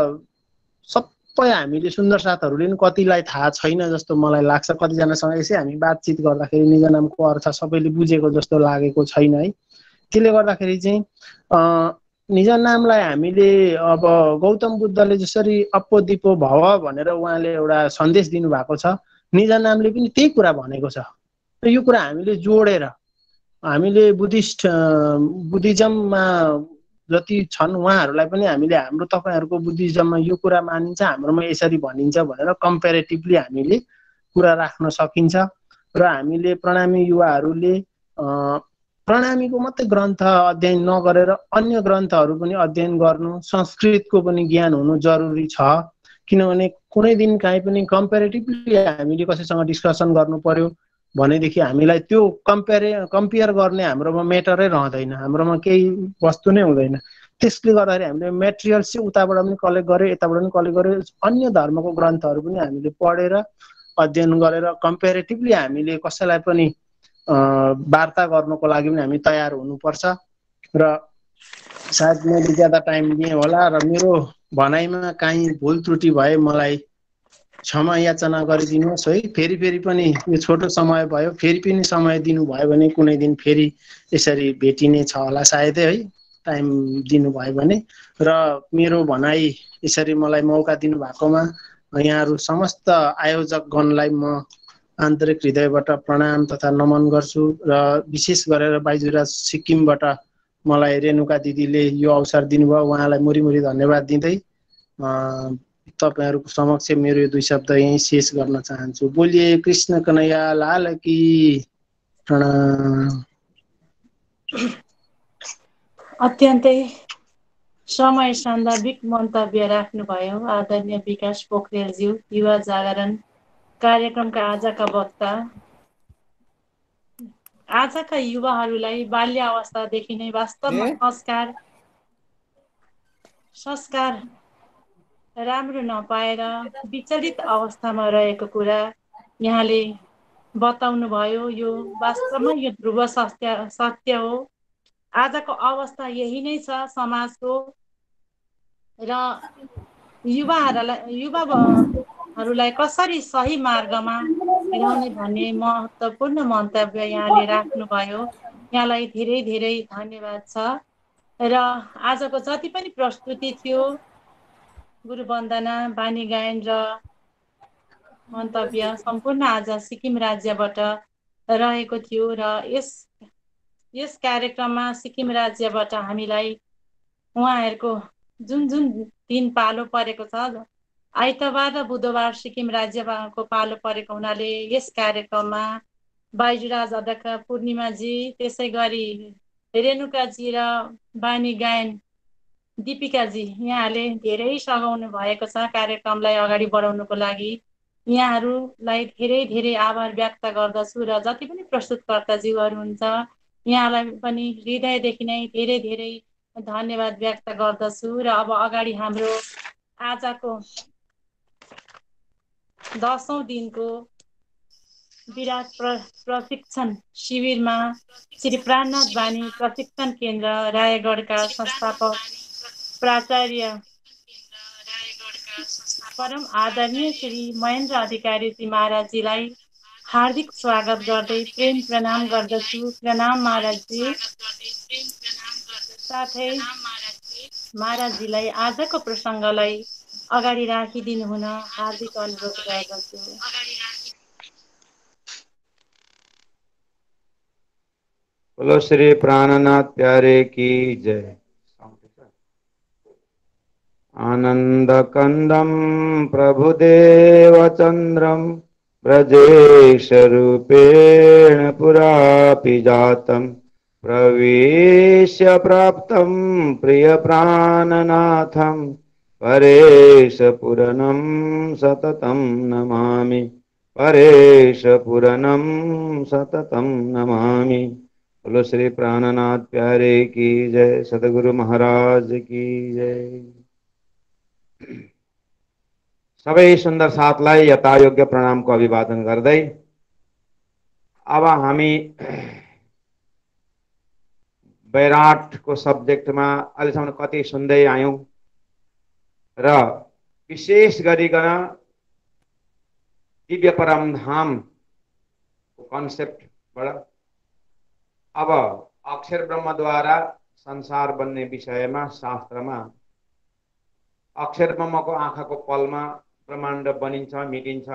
सबै हामीले सुन्दर साथहरूले पनि कतिलाई थाहा छैन जस्तो मलाई लाग्छ। कतिजनासँग यसै हामी बातचित गर्दाखेरि निजनामको अर्थ सबैले बुझेको जस्तो लागेको छैन है। त्यसले गर्दाखेरि चाहिँ निजनामलाई हामीले अब गौतम बुद्धले जसरी अप्पो दिपो भव भनेर उहाँले एउटा सन्देश दिनुभएको छ, निजनामले पनि त्यही कुरा भनेको छ। र यो कुरा हामीले जोडेर हामीले बुद्धिस्ट बुद्धिज्ममा जति छन् उहाँहरूलाई पनि हामीले हाम्रो तपाईँहरूको बुद्धिज्ममा यो कुरा मानिन्छ, हाम्रोमा यसरी भनिन्छ भनेर कम्पेरेटिभली हामीले कुरा राख्न सकिन्छ। र हामीले प्रणामी युवाहरूले प्रणामीको मात्रै ग्रन्थ अध्ययन नगरेर अन्य ग्रन्थहरू पनि अध्ययन गर्नु, संस्कृतको पनि ज्ञान हुनु जरुरी छ। किनभने कुनै दिन काहीँ पनि कम्पेरेटिभली हामीले कसैसँग डिस्कसन गर्नु पर्यो भनेदेखि हामीलाई त्यो कम्पेरे कम्पेयर गर्ने हाम्रोमा मेटरै रहँदैन, हाम्रोमा केही वस्तु नै हुँदैन। त्यसले गर्दाखेरि हामीले मेटेरियल्स चाहिँ उताबाट पनि कलेक्ट गऱ्यो, यताबाट पनि कलेक्ट गऱ्यो, अन्य धर्मको ग्रन्थहरू पनि हामीले पढेर अध्ययन गरेर कम्पेरेटिभली हामीले कसैलाई पनि वार्ता गर्नको लागि पनि हामी तयार हुनुपर्छ र सायद मैले ज्यादा टाइम लिएँ होला र मेरो भनाइमा काहीँ भुल त्रुटि भए मलाई क्षमा याचना गरिदिनुहोस् है। फेरि फेरि पनि यो छोटो समय भयो, फेरि पनि समय दिनुभयो भने कुनै दिन फेरि यसरी भेटिने छ होला सायदै है, टाइम दिनुभयो भने। र मेरो भनाइ यसरी मलाई मौका दिनुभएकोमा यहाँहरू समस्त आयोजकगणलाई म आन्तरिक हृदयबाट प्रणाम तथा नमन गर्छु र विशेष गरेर बाइजुराज सिक्किमबाट मलाई रेणुका दिदीले यो अवसर दिनुभयो, उहाँलाई मुरी मुरी धन्यवाद दिँदै तपाईहरुको समक्ष मेरो यो दुई शब्द यही शेष गर्न चाहन्छु। बोलिए कृष्ण कन्हैया लाल की प्रणाम। अत्यन्तै समय सान्दर्भिक मन्तव्य राख्नुभयो आदरणीय विकास पोखरेलज्यू, युवा जागरण कार्यक्रमका आजका वक्ता। आजका युवाहरूलाई बाल्य अवस्थादेखि नै वास्तवमा संस्कार संस्कार राम्रो नपाएर विचलित अवस्थामा रहेको कुरा यहाँले बताउनु भयो। यो वास्तवमा यो ध्रुव सत्य सत्य हो। आजको अवस्था यही नै छ समाजको र युवाहरूलाई युवाहरूलाई कसरी सही मार्गमा हिँडाउने भन्ने महत्त्वपूर्ण मन्तव्य यहाँले राख्नुभयो। यहाँलाई धेरै धेरै धन्यवाद छ। र आजको जति पनि प्रस्तुति थियो, गुरु वन्दना, बानी गायन र मन्तव्य सम्पूर्ण आज सिक्किम राज्यबाट रहेको थियो र यस यस कार्यक्रममा सिक्किम राज्यबाट हामीलाई उहाँहरूको जुन जुन दिन पालो परेको छ, आइतबार र बुधबार सिक्किम राज्यको पालो परेको हुनाले यस कार्यक्रममा बाइजुराज अध्यक्ष पूर्णिमाजी, त्यसै गरी रेणुकाजी र बानी गायन दीपिकाजी, यहाँले धेरै सघाउनु भएको छ कार्यक्रमलाई अगाडि बढाउनुको लागि। यहाँहरूलाई धेरै धेरै आभार व्यक्त गर्दछु र जति पनि प्रस्तुतकर्ताज्यूहरू हुन्छ यहाँलाई पनि हृदयदेखि नै धेरै धेरै धन्यवाद व्यक्त गर्दछु। र अब अगाडि हाम्रो आजको दसौँ दिनको विराट प्र प्रशिक्षण शिविरमा श्री प्राणनाथ बानी प्रशिक्षण केन्द्र रायगढका संस्थापक प्राचार्य परम आदरणीय श्री महेन्द्र अधिकारी जी महाराजजीलाई हार्दिक स्वागत गर्दै प्रेम प्रणाम गर्दछु। प्रणाम महाराजजी। साथै महाराजजीलाई आजको प्रसङ्गलाई अगाडि राखिदिनु हुन हार्दिक अनुरोध गर्दछु। बोलो श्री प्राणनाथ प्यारे की जय। आनंद कंदम प्रभुदेवचंद्रम ब्रजेश रूपेण पुरापि जातम प्रवेश्य प्राप्तं प्रिय प्राणनाथं परेश पुरनं सततं नमामि। परेश पुरनं सततं नमामि। बोलो श्री प्राणनाथ प्यारे की जय। सद्गुरु महाराज की जय। सबै सुन्दर साथलाई यथायोग्य प्रणामको अभिवादन गर्दै अब हामी बैराटको सब्जेक्टमा अहिलेसम्म कति सुन्दै आयौं र विशेष गरिकन दिव्य परमधामको कन्सेप्टबाट अब अक्षर ब्रह्मद्वारा संसार बन्ने विषयमा शास्त्रमा अक्षर ब्रह्मको आँखाको पलमा ब्रह्माण्ड बनिन्छ, मिटिन्छ।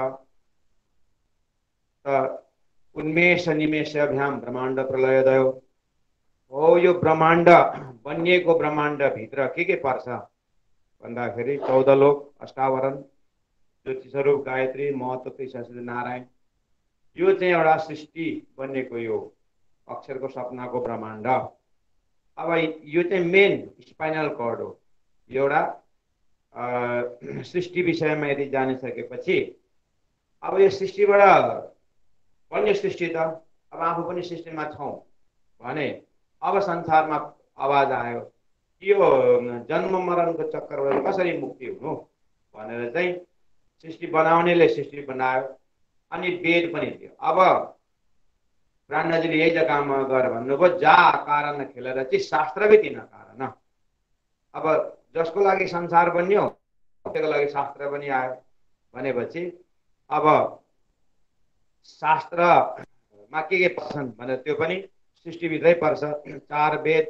त उन्मेष निमेषभ्याम ब्रह्माण्ड प्रलयोदयो हो। यो ब्रह्माण्ड बनिएको ब्रह्माण्ड भित्र के के पर्छ भन्दाखेरि चौध लोक, अष्टावरण, ज्योतिषरूप गायत्री, महत्त्व सरस्वती नारायण, यो चाहिँ एउटा सृष्टि बनिएको यो अक्षरको सपनाको ब्रह्माण्ड। अब यो चाहिँ मेन स्पाइनल कर्ड हो। एउटा सृष्टि विषयमा यदि जानिसकेपछि अब यो सृष्टिबाट बन्यो सृष्टि त अब आफू पनि सृष्टिमा छौँ भने अब संसारमा आवाज आयो यो जन्म मरणको चक्करबाट कसरी मुक्ति हुनु भनेर चाहिँ सृष्टि बनाउनेले सृष्टि बनायो अनि वेद पनि दियो। अब ब्रह्मजीले यही जग्गामा गएर भन्नुभयो जा कारण खेलेर चाहिँ शास्त्रविद हिँड्न कारण। अब जसको लागि संसार बन्यो त्यसको लागि शास्त्र पनि आयो भनेपछि अब शास्त्रमा के के पर्छन् भनेर त्यो पनि सृष्टिभित्रै पर्छ। चार वेद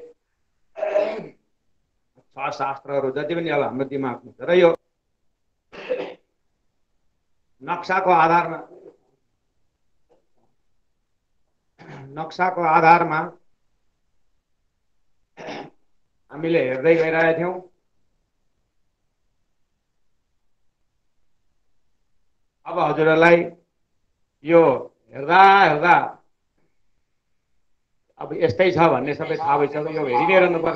छ शास्त्रहरू जति पनि अब हाम्रो दिमागमा छ र यो नक्साको आधारमा नक्साको आधारमा हामीले हेर्दै गइरहेका थियौँ। अब हजुरहरूलाई यो हेर्दा हेर्दा अब यस्तै छ भन्ने सबै थाहा भइसक्यो। यो हेरि नै रहनुपर्छ,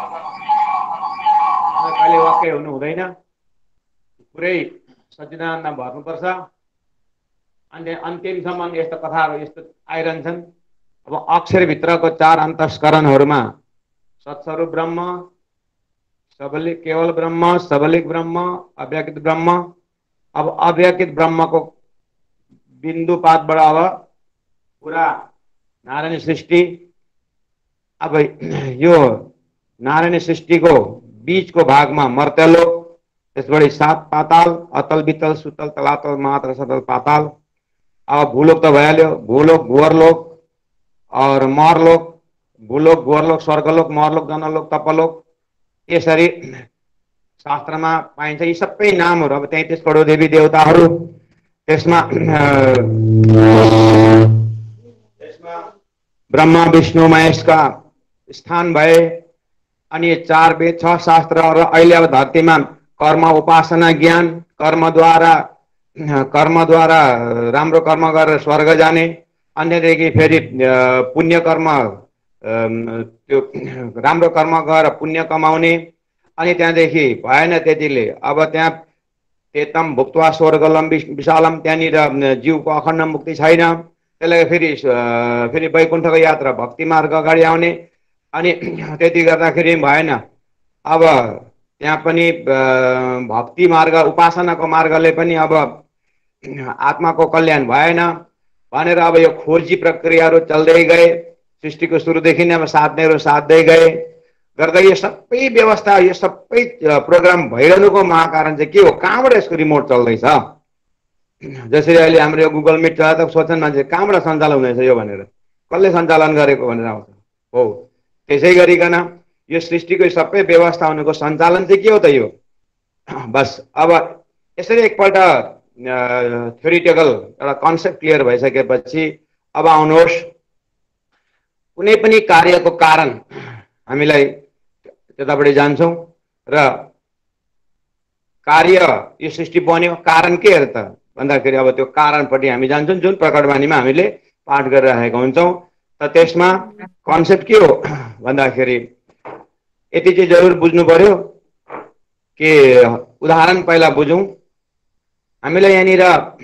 कहिले वाक्कै हुनु हुँदैन, पुरै सच्चिदानन्दमा भर्नुपर्छ। अनि अन्तिमसम्म यस्तो कथाहरू यस्तो आइरहन्छन्। अब अक्षरभित्रको चार अन्तस्करणहरूमा सत्स्वरूप ब्रह्म, सबलिक केवल ब्रह्म, सबलिक ब्रह्म, अव्यक्त ब्रह्म। अब अव्यक्त ब्रह्मको बिन्दुपातबाट अब पुरा नारायणी सृष्टि। अब यो नारायणी सृष्टिको बीचको भागमा मर्त्यलोक, त्यसबाट सात पाताल, अतल वितल सुतल तलातल महातल सतल पाताल। अब भूलोक त भइहाल्यो, भूलोक भुवरलोक और मरलोक। भूलोक भुवरलोक स्वर्गलोक मरलोक जनलोक तपलोक यसरी शास्त्रमा पाइन्छ। यी सबै नामहरू अब तैँतिस करोड देवी देवताहरू त्यसमा त्यसमा ब्रह्मा विष्णु महेशका स्थान भए। अनि ये चार वेद छ शास्त्र र अहिले अब धरतीमा कर्म उपासना ज्ञान कर्मद्वारा कर्मद्वारा राम्रो कर्म गरेर स्वर्ग जाने, अन्यदेखि फेरि पुण्य कर्म त्यो राम्रो कर्म गरेर पुण्य कमाउने। अनि त्यहाँदेखि भएन त्यतिले अब त्यहाँ तेतम भुक्त्वा स्वर्गलम विशालम, त्यहाँनिर जीवको अखण्ड मुक्ति छैन। त्यसलाई फेरि फेरि वैकुण्ठको यात्रा भक्ति मार्ग अगाडि आउने। अनि त्यति गर्दाखेरि भएन, अब त्यहाँ पनि भक्ति मार्ग उपासनाको मार्गले पनि अब आत्माको कल्याण भएन भनेर अब यो खोजी प्रक्रियाहरू चल्दै गए। सृष्टिको सुरुदेखि नै अब साधनेहरू साध्दै गए गर्दा यो सबै व्यवस्था यो सबै प्रोग्राम भइरहनुको महाकारण चाहिँ के हो, कहाँबाट यसको रिमोट चल्दैछ। जसरी अहिले हाम्रो यो गुगल मिट चलाएर सोच्छन् मान्छे कहाँबाट सञ्चालन हुँदैछ यो भनेर, कसले सञ्चालन गरेको भनेर आउँछ। हो त्यसै गरिकन यो सृष्टिको सबै व्यवस्था हुनुको सञ्चालन चाहिँ के हो त यो। बस अब यसरी एकपल्ट थ्योरिटिकल एउटा कन्सेप्ट क्लियर भइसकेपछि अब आउनुहोस् कुनै पनि कार्यको कारण हामीलाई त्यतापट्टि जान्छौँ र कार्य यो सृष्टि बन्यो कारण के हो त भन्दाखेरि अब त्यो कारणपट्टि हामी जान्छौँ जुन प्रकटवाणीमा हामीले पाठ गरिरहेका हुन्छौँ। त त्यसमा कन्सेप्ट के हो भन्दाखेरि यति चाहिँ जरुर बुझ्नु पर्यो कि उदाहरण पहिला बुझौँ। हामीलाई यहाँनिर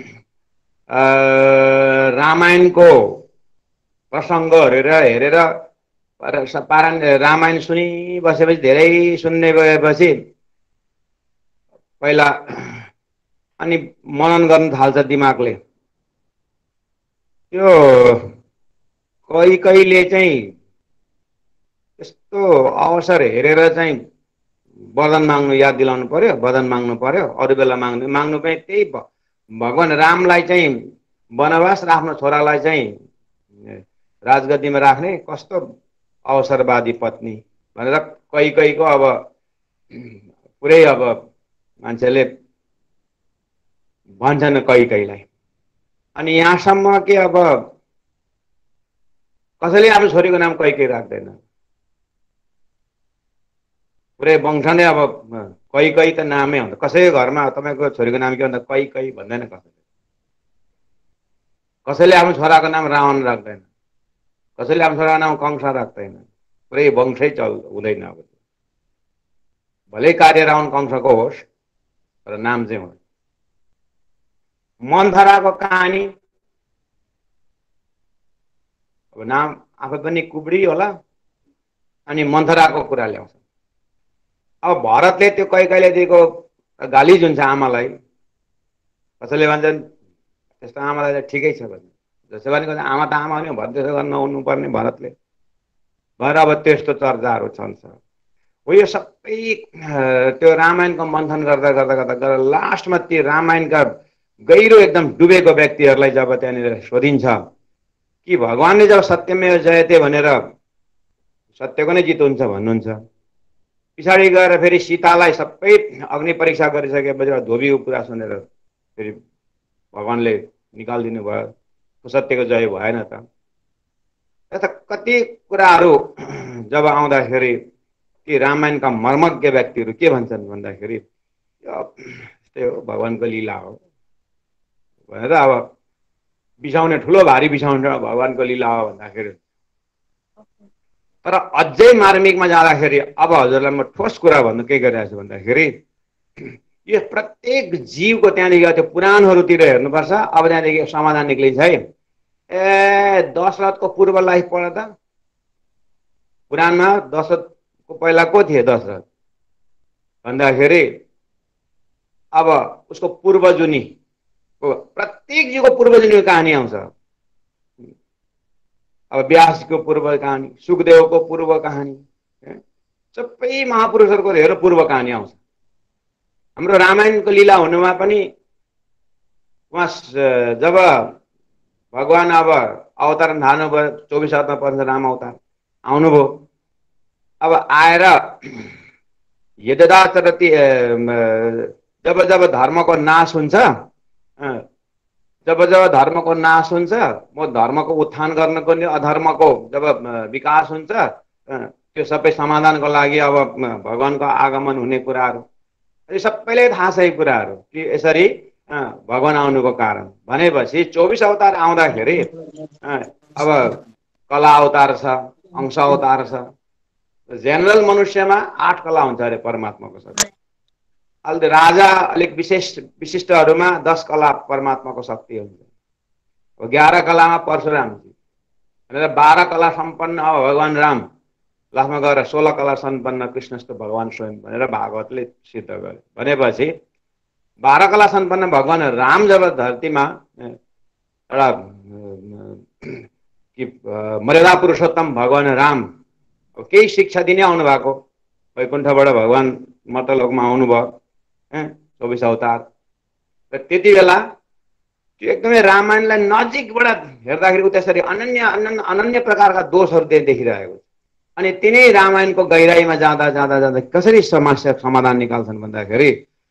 रामायणको प्रसङ्ग हेरेर हेरेर पारायण रामायण सुनिबसेपछि धेरै सुन्ने गएपछि पहिला अनि मनन गर्न थाल्छ दिमागले। त्यो कहीँ कहिले चाहिँ यस्तो अवसर हेरेर चाहिँ वरदान माग्नु याद दिलाउनु पर्यो, वरदान माग्नु पर्यो। अरू बेला माग्नु माग्नु पनि त्यही भगवान रामलाई चाहिँ वनवास र आफ्नो छोरालाई चाहिँ राजगद्दीमा राख्ने कस्तो अवसरवादी पत्नी भनेर कहीँ कहीँको अब पुरै अब मान्छेले भन्छन् कहीँ कहीँलाई। अनि यहाँसम्म कि अब कसैले आफ्नो छोरीको नाम कहीँ कहीँ राख्दैन, पुरै वंश नै अब कहीँ कहीँ त नामै हुन्छ। कसैको घरमा तपाईँको छोरीको नाम के भन्दा कहीँ कहीँ भन्दैन कसैले। कसैले आफ्नो छोराको नाम रावण राख्दैन, कसैले आफ्नो छोराको नाम कंस राख्दैन, पुरै वंशै चल हुँदैन। अब भलै कार्य रावण कंसको होस् तर नाम चाहिँ हो। मन्थराको कहानी अब नाम आफै पनि कुबडी होला अनि मन्थराको कुरा ल्याउँछ। अब भरतले त्यो कहीँ कहिले दिएको गाली जुन छ आमालाई, कसैले भन्छन् त्यस्तो आमालाई ठिकै छ भन्छ, जसो भनेको आमा त आमा हो भन्छ त्यसो गर्न नहुनु पर्ने भरतले भएर अब त्यस्तो चर्चाहरू छन् सर। हो यो सबै त्यो रामायणको मन्थन गर्दा गर्दा गर्दा गर्दा लास्टमा त्यो रामायणका गहिरो एकदम डुबेको व्यक्तिहरूलाई जब त्यहाँनिर सोधिन्छ कि भगवानले जब सत्यमेव जयते भनेर सत्यको नै जित हुन्छ भन्नुहुन्छ, पछाडि गएर फेरि सीतालाई सबै अग्नि परीक्षा गरिसकेपछि धोबीको कुरा सुनेर फेरि भगवानले निकालिदिनु भयो, सत्यको जय भएन त। यस्ता कति कुराहरू जब आउँदाखेरि ती रामायणका मर्मज्ञ व्यक्तिहरू के भन्छन् भन्दाखेरि त्यही हो भगवानको लीला हो भनेर, अब बिसाउने ठुलो भारी बिसाउने भगवानको लीला हो भन्दाखेरि। तर अझै मार्मिकमा जाँदाखेरि अब हजुरलाई म ठोस कुरा भन्नु के गरिरहेको छु भन्दाखेरि यो प्रत्येक जीवको त्यहाँदेखि त्यो पुराणहरूतिर हेर्नुपर्छ। अब त्यहाँदेखि समाधान निक्लिन्छ है। ए दशरथको पूर्व लाइफ पढ त, पुराणमा दशरथको पहिला को थिए दशरथ भन्दाखेरि अब उसको पूर्वजुनी, प्रत्येक जीवको पूर्वजुनीको कहानी आउँछ। अब व्यासको पूर्व कहानी, सुखदेवको पूर्व कहानी, सबै महापुरुषहरूको हेर पूर्व कहानी आउँछ। हाम्रो रामायणको लीला हुनुमा पनि उहाँ जब भगवान अब अवतरण धार्नुभयो, चौबिस अवतार पर्छ राम अवतार आउनुभयो। अब आएर यदाचरति जब जब धर्मको नाश हुन्छ, जब जब धर्मको नाश हुन्छ म धर्मको उत्थान गर्नको निम्ति अधर्मको जब विकास हुन्छ त्यो सबै समाधानको लागि अब भगवानको आगमन हुने कुराहरू यो सबैले थाहा छ। यी कुराहरू कि यसरी भगवान आउनुको कारण भनेपछि चौबिस अवतार आउँदाखेरि अब कला अवतार छ, अंश अवतार छ। जेनरल मनुष्यमा आठ कला हुन्छ अरे परमात्माको शक्ति। अहिले राजा अलिक विशेष विशिष्टहरूमा दस कला परमात्माको शक्ति हुन्छ। ग्यारह कलामा परशुरामजी भनेर बाह्र कला सम्पन्न अब भगवान राम, लास्टमा गएर सोह्र कला सम्पन्न कृष्णस्त भगवान स्वयं भनेर भागवतले सिद्ध गर्यो। भनेपछि बाह्र कला सम्पन्न भगवान राम जब धरतीमा एउटा कि मर्यादा पुरुषोत्तम भगवान राम केही शिक्षा दिने आउनु भएको, वैकुण्ठबाट भगवान मर्तलोकमा आउनुभयो चौबिस अवतार। र त्यति बेला त्यो एकदमै रामायणलाई नजिकबाट हेर्दाखेरि त्यसरी अनन्य अनन्य अनन्य प्रकारका दोषहरू देखिरहेको छ। अनि तिनै रामायणको गहिराईमा जाँदा जाँदा जाँदा कसरी समस्या समाधान निकाल्छन् भन्दाखेरि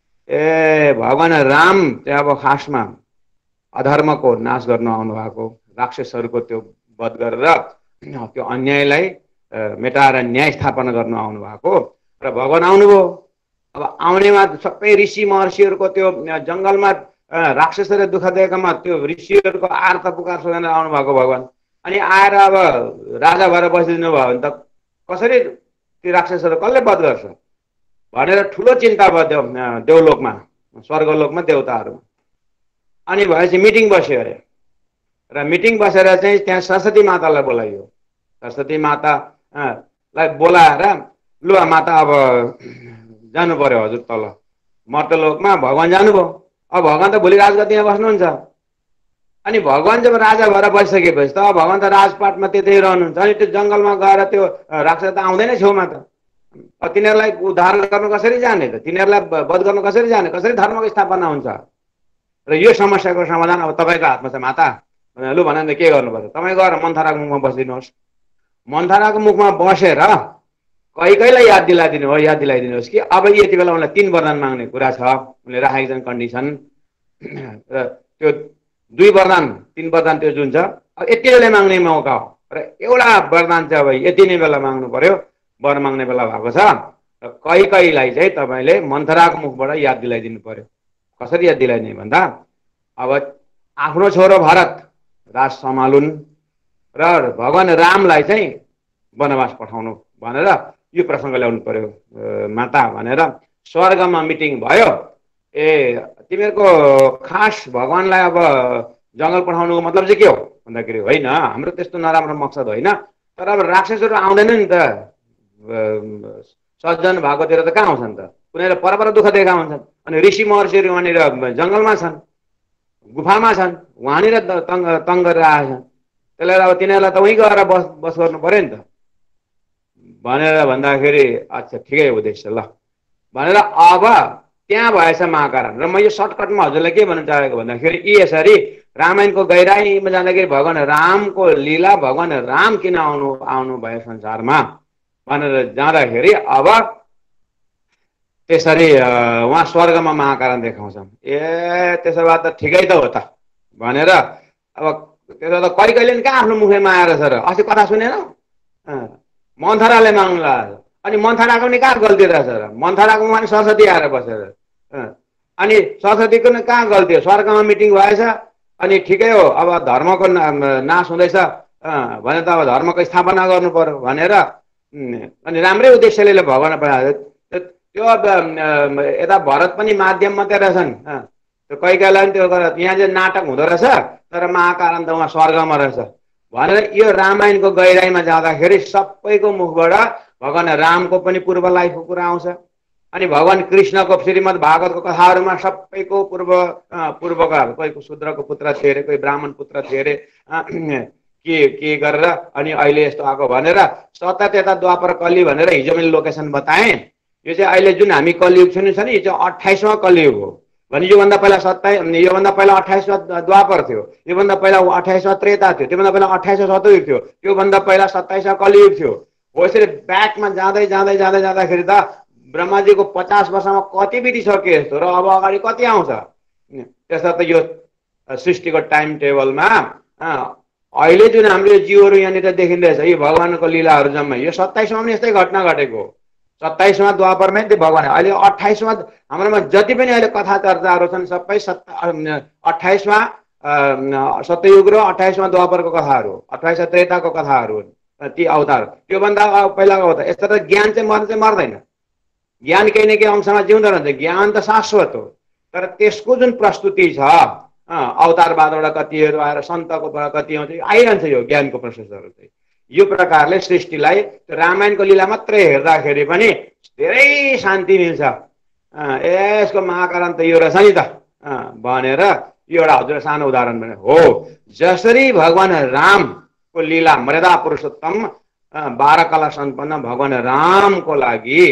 ए भगवान राम चाहिँ अब खासमा अधर्मको नाश गर्न आउनु भएको, राक्षसहरूको त्यो वध गरेर त्यो अन्यायलाई मेटाएर न्याय स्थापना गर्न आउनु भएको। र भगवान आउनुभयो। अब आउनेमा सबै ऋषि महर्षिहरूको त्यो जङ्गलमा राक्षसहरूले दुःख दिएकोमा त्यो ऋषिहरूको आर्त पुकार सुनेर आउनुभएको भगवान। अनि आएर अब राजा भएर बसिदिनु भयो भने त कसरी ती राक्षसहरू कसले वध गर्छ भनेर ठुलो चिन्ता भयो देव देवलोकमा, स्वर्गलोकमा, देवताहरूमा। अनि भएपछि मिटिङ बस्यो अरे। र मिटिङ बसेर चाहिँ त्यहाँ सरस्वती मातालाई बोलाइयो। सरस्वती मातालाई बोलाएर लु माता अब जानु पर्यो हजुर तल मर्तलोकमा, भगवान जानुभयो। अब भगवान त भोलि राजगद्दीमा बस्नुहुन्छ। अनि भगवान जब राजा भएर बसिसकेपछि त अब भगवान त राजपाटमा त्यतै रहनुहुन्छ। अनि त्यो जङ्गलमा गएर त्यो राक्षस त आउँदैन छेउमा त। तिनीहरूलाई उद्धार गर्न कसरी जाने त, तिनीहरूलाई वध गर्न कसरी जाने, कसरी धर्मको स्थापना हुन्छ। र यो समस्याको समाधान अब तपाईँको हातमा छ माता। लु भन के गर्नु पर्छ, तपाईँ गएर मन्थराको मुखमा बसिदिनुहोस्। मन्थराको मुखमा बसेर कहीँ कहीँलाई याद दिलाइदिनु हो, याद दिलाइदिनुहोस् कि अब यति बेला उनलाई तीन वरदान माग्ने कुरा छ, उनले राखेको छन् कन्डिसन। र त्यो दुई वरदान तीन वरदान त्यो जुन छ अब यति बेला माग्ने मौका हो। र एउटा वरदान चाहिँ अब यति नै बेला माग्नु पर्यो, वर माग्ने बेला भएको छ। र कहीँ कहीँलाई चाहिँ तपाईँले मन्थराको मुखबाट याद दिलाइदिनु पर्यो। कसरी याद दिलाइदिने भन्दा अब आफ्नो छोरो भरत राज सम्हालुन् र भगवान रामलाई चाहिँ वनवास पठाउनु भनेर यो प्रसङ्ग ल्याउनु पर्यो माता भनेर स्वर्गमा मिटिङ भयो। ए तिमीहरूको खास भगवानलाई अब जङ्गल पठाउनुको मतलब चाहिँ के हो भन्दाखेरि होइन, हाम्रो त्यस्तो नराम्रो मकसद होइन। तर अब राक्षसहरू आउँदैन नि त, सज्जन भएकोतिर त कहाँ आउँछन् त, उनीहरूले परपर दुःख दिएका हुन्छन्। अनि ऋषि महर्षिहरू वहाँनिर जङ्गलमा छन्, गुफामा छन्, वहाँनिर तङ तङ गरेर आएछन्। त्यसले अब तिनीहरूलाई त उहीँ गएर बस बस गर्नु पर्यो नि त भनेर भन्दाखेरि अच्छा ठिकै उद्देश्य ल भनेर अब त्यहाँ भएछ महाकारण। र म यो सर्टकटमा हजुरलाई के भन्न चाहेको भन्दाखेरि यी यसरी रामायणको गहिराईमा जाँदाखेरि भगवान रामको लीला, भगवान राम किन आउनु आउनु भयो संसारमा भनेर जाँदाखेरि अब त्यसरी उहाँ स्वर्गमा महाकारण देखाउँछन्। ए त्यसो भए त ठिकै त हो त भनेर अब त्यसो त कहिले कहिले नि कहाँ आफ्नो मुखमा आएर छ र अस्ति कथा सुनेन मन्थराले माग्नु लाग्यो अनि मन्थराको नि कहाँ गल्ती रहेछ र मन्थराको मुखमा सरस्वती आएर बसेर अनि सरस्वतीको नि कहाँ गल्ती हो स्वर्गमा मिटिङ भएछ अनि ठिकै हो अब धर्मको नाश हुँदैछ भने त अब धर्मको स्थापना गर्नु पर्यो भनेर अनि राम्रै उद्देश्यले भगवान बनाएको त्यो यता भरत पनि माध्यम मात्रै रहेछन् त्यो कहीँ कहीँलाई त्यो यहाँ चाहिँ नाटक हुँदो रहेछ तर महाकारण त उहाँ स्वर्गमा रहेछ भनेर यो रामायणको गहिराईमा जाँदाखेरि सबैको मुखबाट भगवान रामको पनि पूर्व लाइफको कुरा आउँछ अनि भगवान कृष्णको श्रीमद् भागवतको कथाहरूमा सबैको पूर्व पूर्वका कोहीको शूद्रको पुत्र थिए अरे कोही ब्राह्मण पुत्र थिए अरे के के गरेर अनि अहिले यस्तो आएको भनेर सता त्यता द्वापर कलि भनेर हिजो मैले लोकेसन बताएँ। यो चाहिँ अहिले जुन हामी कलियुग छौँ नि छ नि यो चाहिँ अट्ठाइसवां कलियुग हो भने योभन्दा पहिला सत्ताइस योभन्दा पहिला अट्ठाइसवां द्वापर थियो, योभन्दा पहिला अट्ठाइसवां त्रेता थियो, त्योभन्दा पहिला अट्ठाइसवां सतयुग थियो, त्योभन्दा पहिला सत्ताइसवां कलियुग थियो। हो यसरी ब्याकमा जाँदै जाँदै जाँदै जाँदाखेरि त ब्रह्माजीको पचास वर्षमा कति बितिसक्यो यस्तो र अब अगाडि कति आउँछ त्यसो त यो सृष्टिको टाइम टेबलमा अहिले जुन हाम्रो जीवहरू यहाँनिर देखिँदैछ यो भगवानको लीलाहरू जम्मै यो सत्ताइसमा पनि यस्तै घटना घटेको सत्ताइसमा द्वापरमै त्यो भगवान अहिले अट्ठाइसमा हाम्रोमा जति पनि अहिले कथा चर्चाहरू छन् सबै सत्ता अट्ठाइसमा सत्ययुग र अट्ठाइसमा द्वापरको कथाहरू अट्ठाइस त्रेताको कथाहरू ती अवतार त्योभन्दा पहिलाको अवतार यस्तो त ज्ञान चाहिँ मर्न चाहिँ मर्दैन ज्ञान केही न केही अंशमा जिउँदो रहन्छ ज्ञान त शाश्वत हो तर त्यसको जुन प्रस्तुति छ अवतारबादबाट कतिहरू आएर सन्तको कति आउँछ आइरहन्छ यो ज्ञानको प्रोसेसहरू चाहिँ यो प्रकारले सृष्टिलाई रामायणको लीला मात्रै हेर्दाखेरि पनि धेरै शान्ति मिल्छ ए यसको महाकारण त यो रहेछ नि त भनेर यो एउटा हजुर सानो उदाहरण भने हो जसरी भगवान रामको लीला मर्यादा पुरुषोत्तम बाह्र कला सम्पन्न भगवान रामको लागि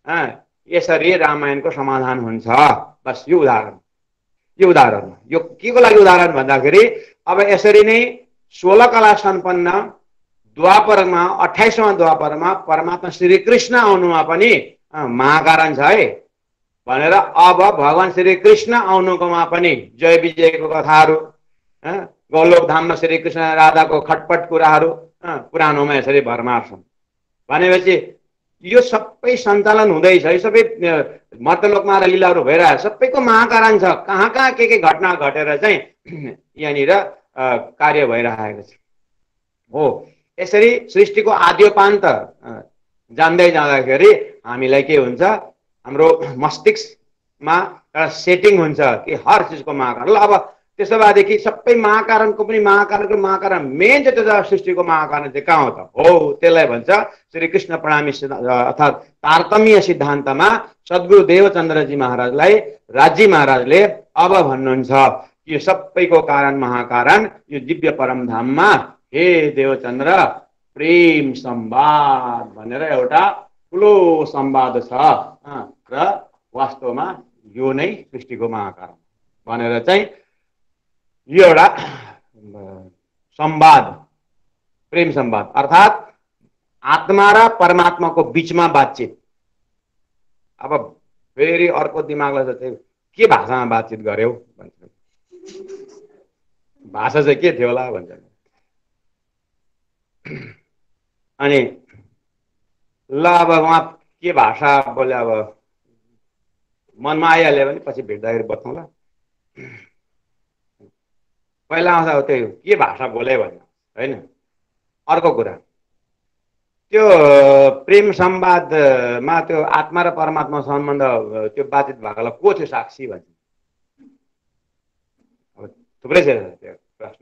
यसरी रामायणको समाधान हुन्छ बस यो उदाहरण यो उदाहरण यो के को लागि उदाहरण भन्दाखेरि अब यसरी नै सोह्र कला सम्पन्न द्वापरमा अट्ठाइसवां द्वापरमा परमात्मा श्री कृष्ण आउनुमा पनि महाकारण छ है भनेर अब भगवान श्री कृष्ण आउनुकोमा पनि जय विजयको कथाहरू गौलोक धाममा श्री कृष्ण राधाको खटपट कुराहरू पुरानोमा यसरी भरमार छन् भनेपछि यो सबै सञ्चालन हुँदैछ यो सबै मर्तलोकमा लीलाहरू भइरहेछ सबैको महाकारण छ कहाँ कहाँ के के घटना घटेर चाहिँ यहाँनिर कार्य भइरहेको छ हो यसरी सृष्टिको आद्योपान्त जान्दै जाँदाखेरि हामीलाई के हुन्छ हाम्रो मस्तिष्कमा एउटा सेटिङ हुन्छ कि हर चिजको महाकारण ल अब त्यसो भएदेखि सबै महाकारणको पनि महाकारणको महाकारण मेन चाहिँ त्यो सृष्टिको महाकारण चाहिँ कहाँ हो त हो त्यसलाई भन्छ श्री कृष्ण प्रणामी अर्थात् तारतम्य सिद्धान्तमा सद्गुरु देवचन्द्रजी महाराजलाई राजी महाराजले अब भन्नुहुन्छ यो सबैको कारण महाकारण यो दिव्य परमधाममा हे देवचन्द्र प्रेम संवाद भनेर एउटा ठुलो संवाद छ र वास्तवमा यो नै सृष्टिको महाकारण भनेर चाहिँ यो एउटा संवाद प्रेम संवाद अर्थात् आत्मा र परमात्माको बीचमा बातचित। अब फेरि अर्को दिमागलाई चाहिँ के भाषामा बातचित गर्यौ भन्छ भाषा चाहिँ के थियो होला भन्छ अनि ल अब उहाँ के भाषा बोले अब मनमा आइहाल्यो भने पछि भेट्दाखेरि बताउँला पहिला आउँदा त्यही के भाषा बोले भन्नु होइन। अर्को कुरा त्यो प्रेम संवादमा त्यो आत्मा र परमात्मा सम्बन्ध त्यो बातचित भएकोलाई को थियो साक्षी भन्छ अब थुप्रै छ त्यो प्रश्न।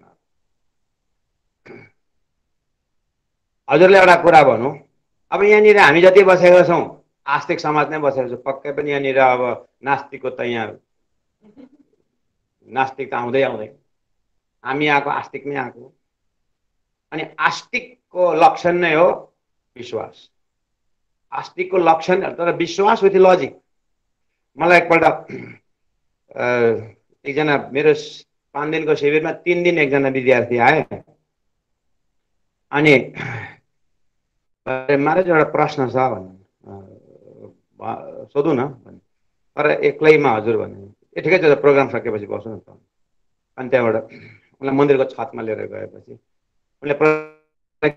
हजुरले एउटा कुरा भनौँ अब यहाँनिर हामी जति बसेका छौँ आस्तिक समाज नै बसेको छौँ पक्कै पनि यहाँनिर अब नास्तिकको त यहाँ नास्तिक त आउँदै आउँदै हामी आएको आस्तिकमै आएको। अनि आस्तिकको लक्षण नै हो विश्वास। आस्तिकको लक्षण तर विश्वास विथ लजिक। मलाई एकपल्ट एकजना मेरो पाँच दिनको शिविरमा तीन दिन एकजना विद्यार्थी आए अनि महाराज एउटा प्रश्न छ भन्नु सोधौँ न भन्नु। तर एक्लैमा हजुर भन्नु। ए ठिकै छ प्रोग्राम सकेपछि बस्नु न त। अनि त्यहाँबाट उनलाई मन्दिरको छतमा लिएर गएपछि उनले प्रश्न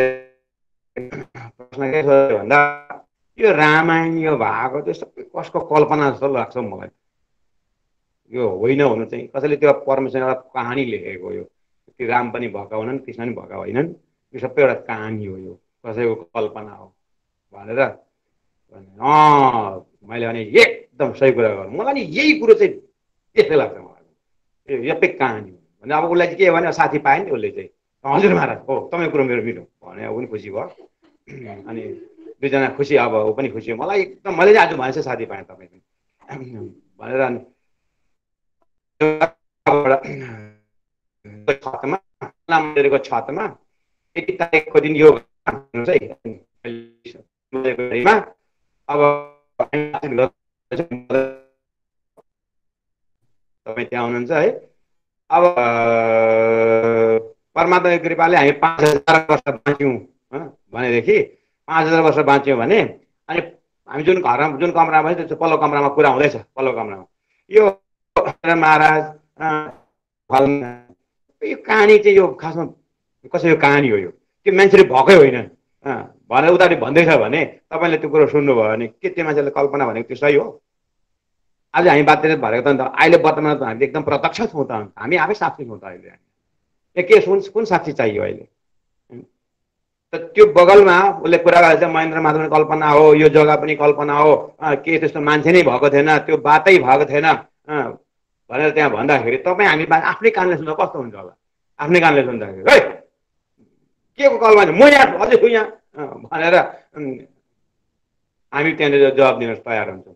के सोध्यो भन्दा यो रामायण यो भएको त्यो सबै कसको कल्पना जस्तो लाग्छ मलाई। यो होइन हुनु चाहिँ कसैले त्यो परमेश्वर एउटा कहानी लेखेको यो। त्यो राम पनि भएका होइनन् कृष्ण पनि भएका होइनन्। यो सबै एउटा कहानी हो यो कसैको कल्पना हो भनेर अँ मैले भने एकदम सही कुरा गर्नु। मलाई नि यही कुरो चाहिँ त्यस्तै लाग्छ मलाई। यो सबै कहानी हो भने अब उसलाई चाहिँ के भने साथी पायो नि उसले चाहिँ हजुर महाराज हो तपाईँको कुरो मेरो मिलो भने ऊ पनि खुसी भयो। अनि दुईजना खुसी अब ऊ पनि खुसी हो। मलाई एकदम मैले चाहिँ आज भनेछ साथी पाएँ तपाईँ भनेर अनि छतमा मन्दिरको छतमा यति तारिकको दिन यो अब तपाईँ त्यहाँ हुनुहुन्छ है। अब परमात्माको कृपाले हामी पाँच हजार वर्ष बाँच्यौँ भनेदेखि पाँच हजार वर्ष बाँच्यौँ भने अनि हामी जुन घरमा जुन कमरामा त्यो पल्लो कमरामा कुरा हुँदैछ पल्लो कमरामा यो महाराज यो कहानी चाहिँ यो खासमा कसै यो कहानी हो यो त्यो मान्छेले भएकै होइन भनेर उताले भन्दैछ भने तपाईँले त्यो कुरो सुन्नुभयो भने के त्यो मान्छेले कल्पना भनेको त्यो सही हो। आज हामी बाध्यता भरेको त अन्त अहिले वर्तमानमा त हामी एकदम प्रत्यक्ष छौँ त हामी आफै साक्षी छौँ त अहिले। ए के सुन कुन साक्षी चाहियो अहिले त त्यो बगलमा उसले कुरा गरेर चाहिँ महेन्द्र माधव पनि कल्पना हो यो जग्गा पनि कल्पना हो के त्यस्तो मान्छे नै भएको थिएन त्यो बातै भएको थिएन भनेर त्यहाँ भन्दाखेरि तपाईँ हामी आफ्नै कानले सुन्दा कस्तो हुन्छ होला। आफ्नै कानले सुन्दाखेरि है के को कल्पना म यहाँ अझै छु यहाँ भनेर हामी त्यहाँनिर जवाब दिन तयार हुन्छौँ।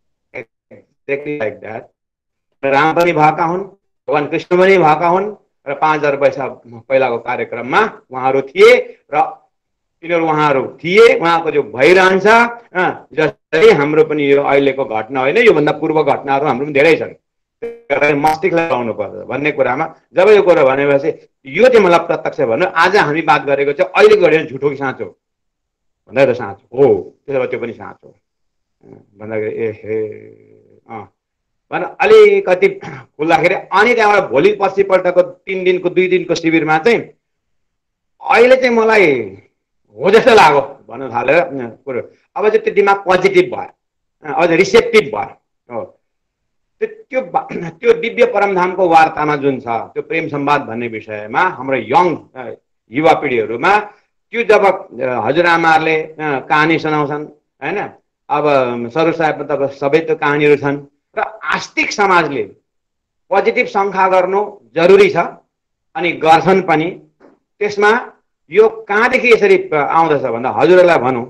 लाइक द्याट राम पनि भएका हुन् भगवान् कृष्ण पनि भएका हुन् र पाँच हजार वर्ष पहिलाको कार्यक्रममा उहाँहरू थिए र यिनीहरू उहाँहरू थिए उहाँको जो भइरहन्छ जस्तै हाम्रो पनि यो अहिलेको घटना होइन योभन्दा पूर्व घटनाहरू हाम्रो पनि धेरै छन्। मस्तिष्कलाई लगाउनु पर्छ भन्ने कुरामा जब यो कुरो भनेपछि यो चाहिँ मलाई प्रत्यक्ष भन्नु। आज हामी बात गरेको चाहिँ अहिले गरेर झुटो कि साँचो भन्दा त साँचो हो त्यसो भए त्यो पनि साँचो भन्दाखेरि ए हे अँ भने अलिकति खुल्दाखेरि अनि त्यहाँबाट भोलि पछिपल्टको तिन दिनको दुई दिनको शिविरमा चाहिँ अहिले चाहिँ मलाई हो जस्तो लाग्यो भन्न थालेर कुरो अब चाहिँ त्यो दिमाग पोजिटिभ भयो अझ रिसेप्टिभ भयो हो। त्यो त्यो दिव्य परमधामको वार्तामा जुन छ त्यो प्रेम संवाद भन्ने विषयमा हाम्रो यङ युवा पिँढीहरूमा त्यो जब हजुरआमाहरूले कहानी सुनाउँछन् होइन अब सर साहेबमा त सबै त्यो कहानीहरू छन् र आस्तिक समाजले पोजिटिभ शङ्का गर्नु जरुरी छ अनि गर्छन् पनि। त्यसमा यो कहाँदेखि यसरी आउँदछ भन्दा हजुरहरूलाई भनौँ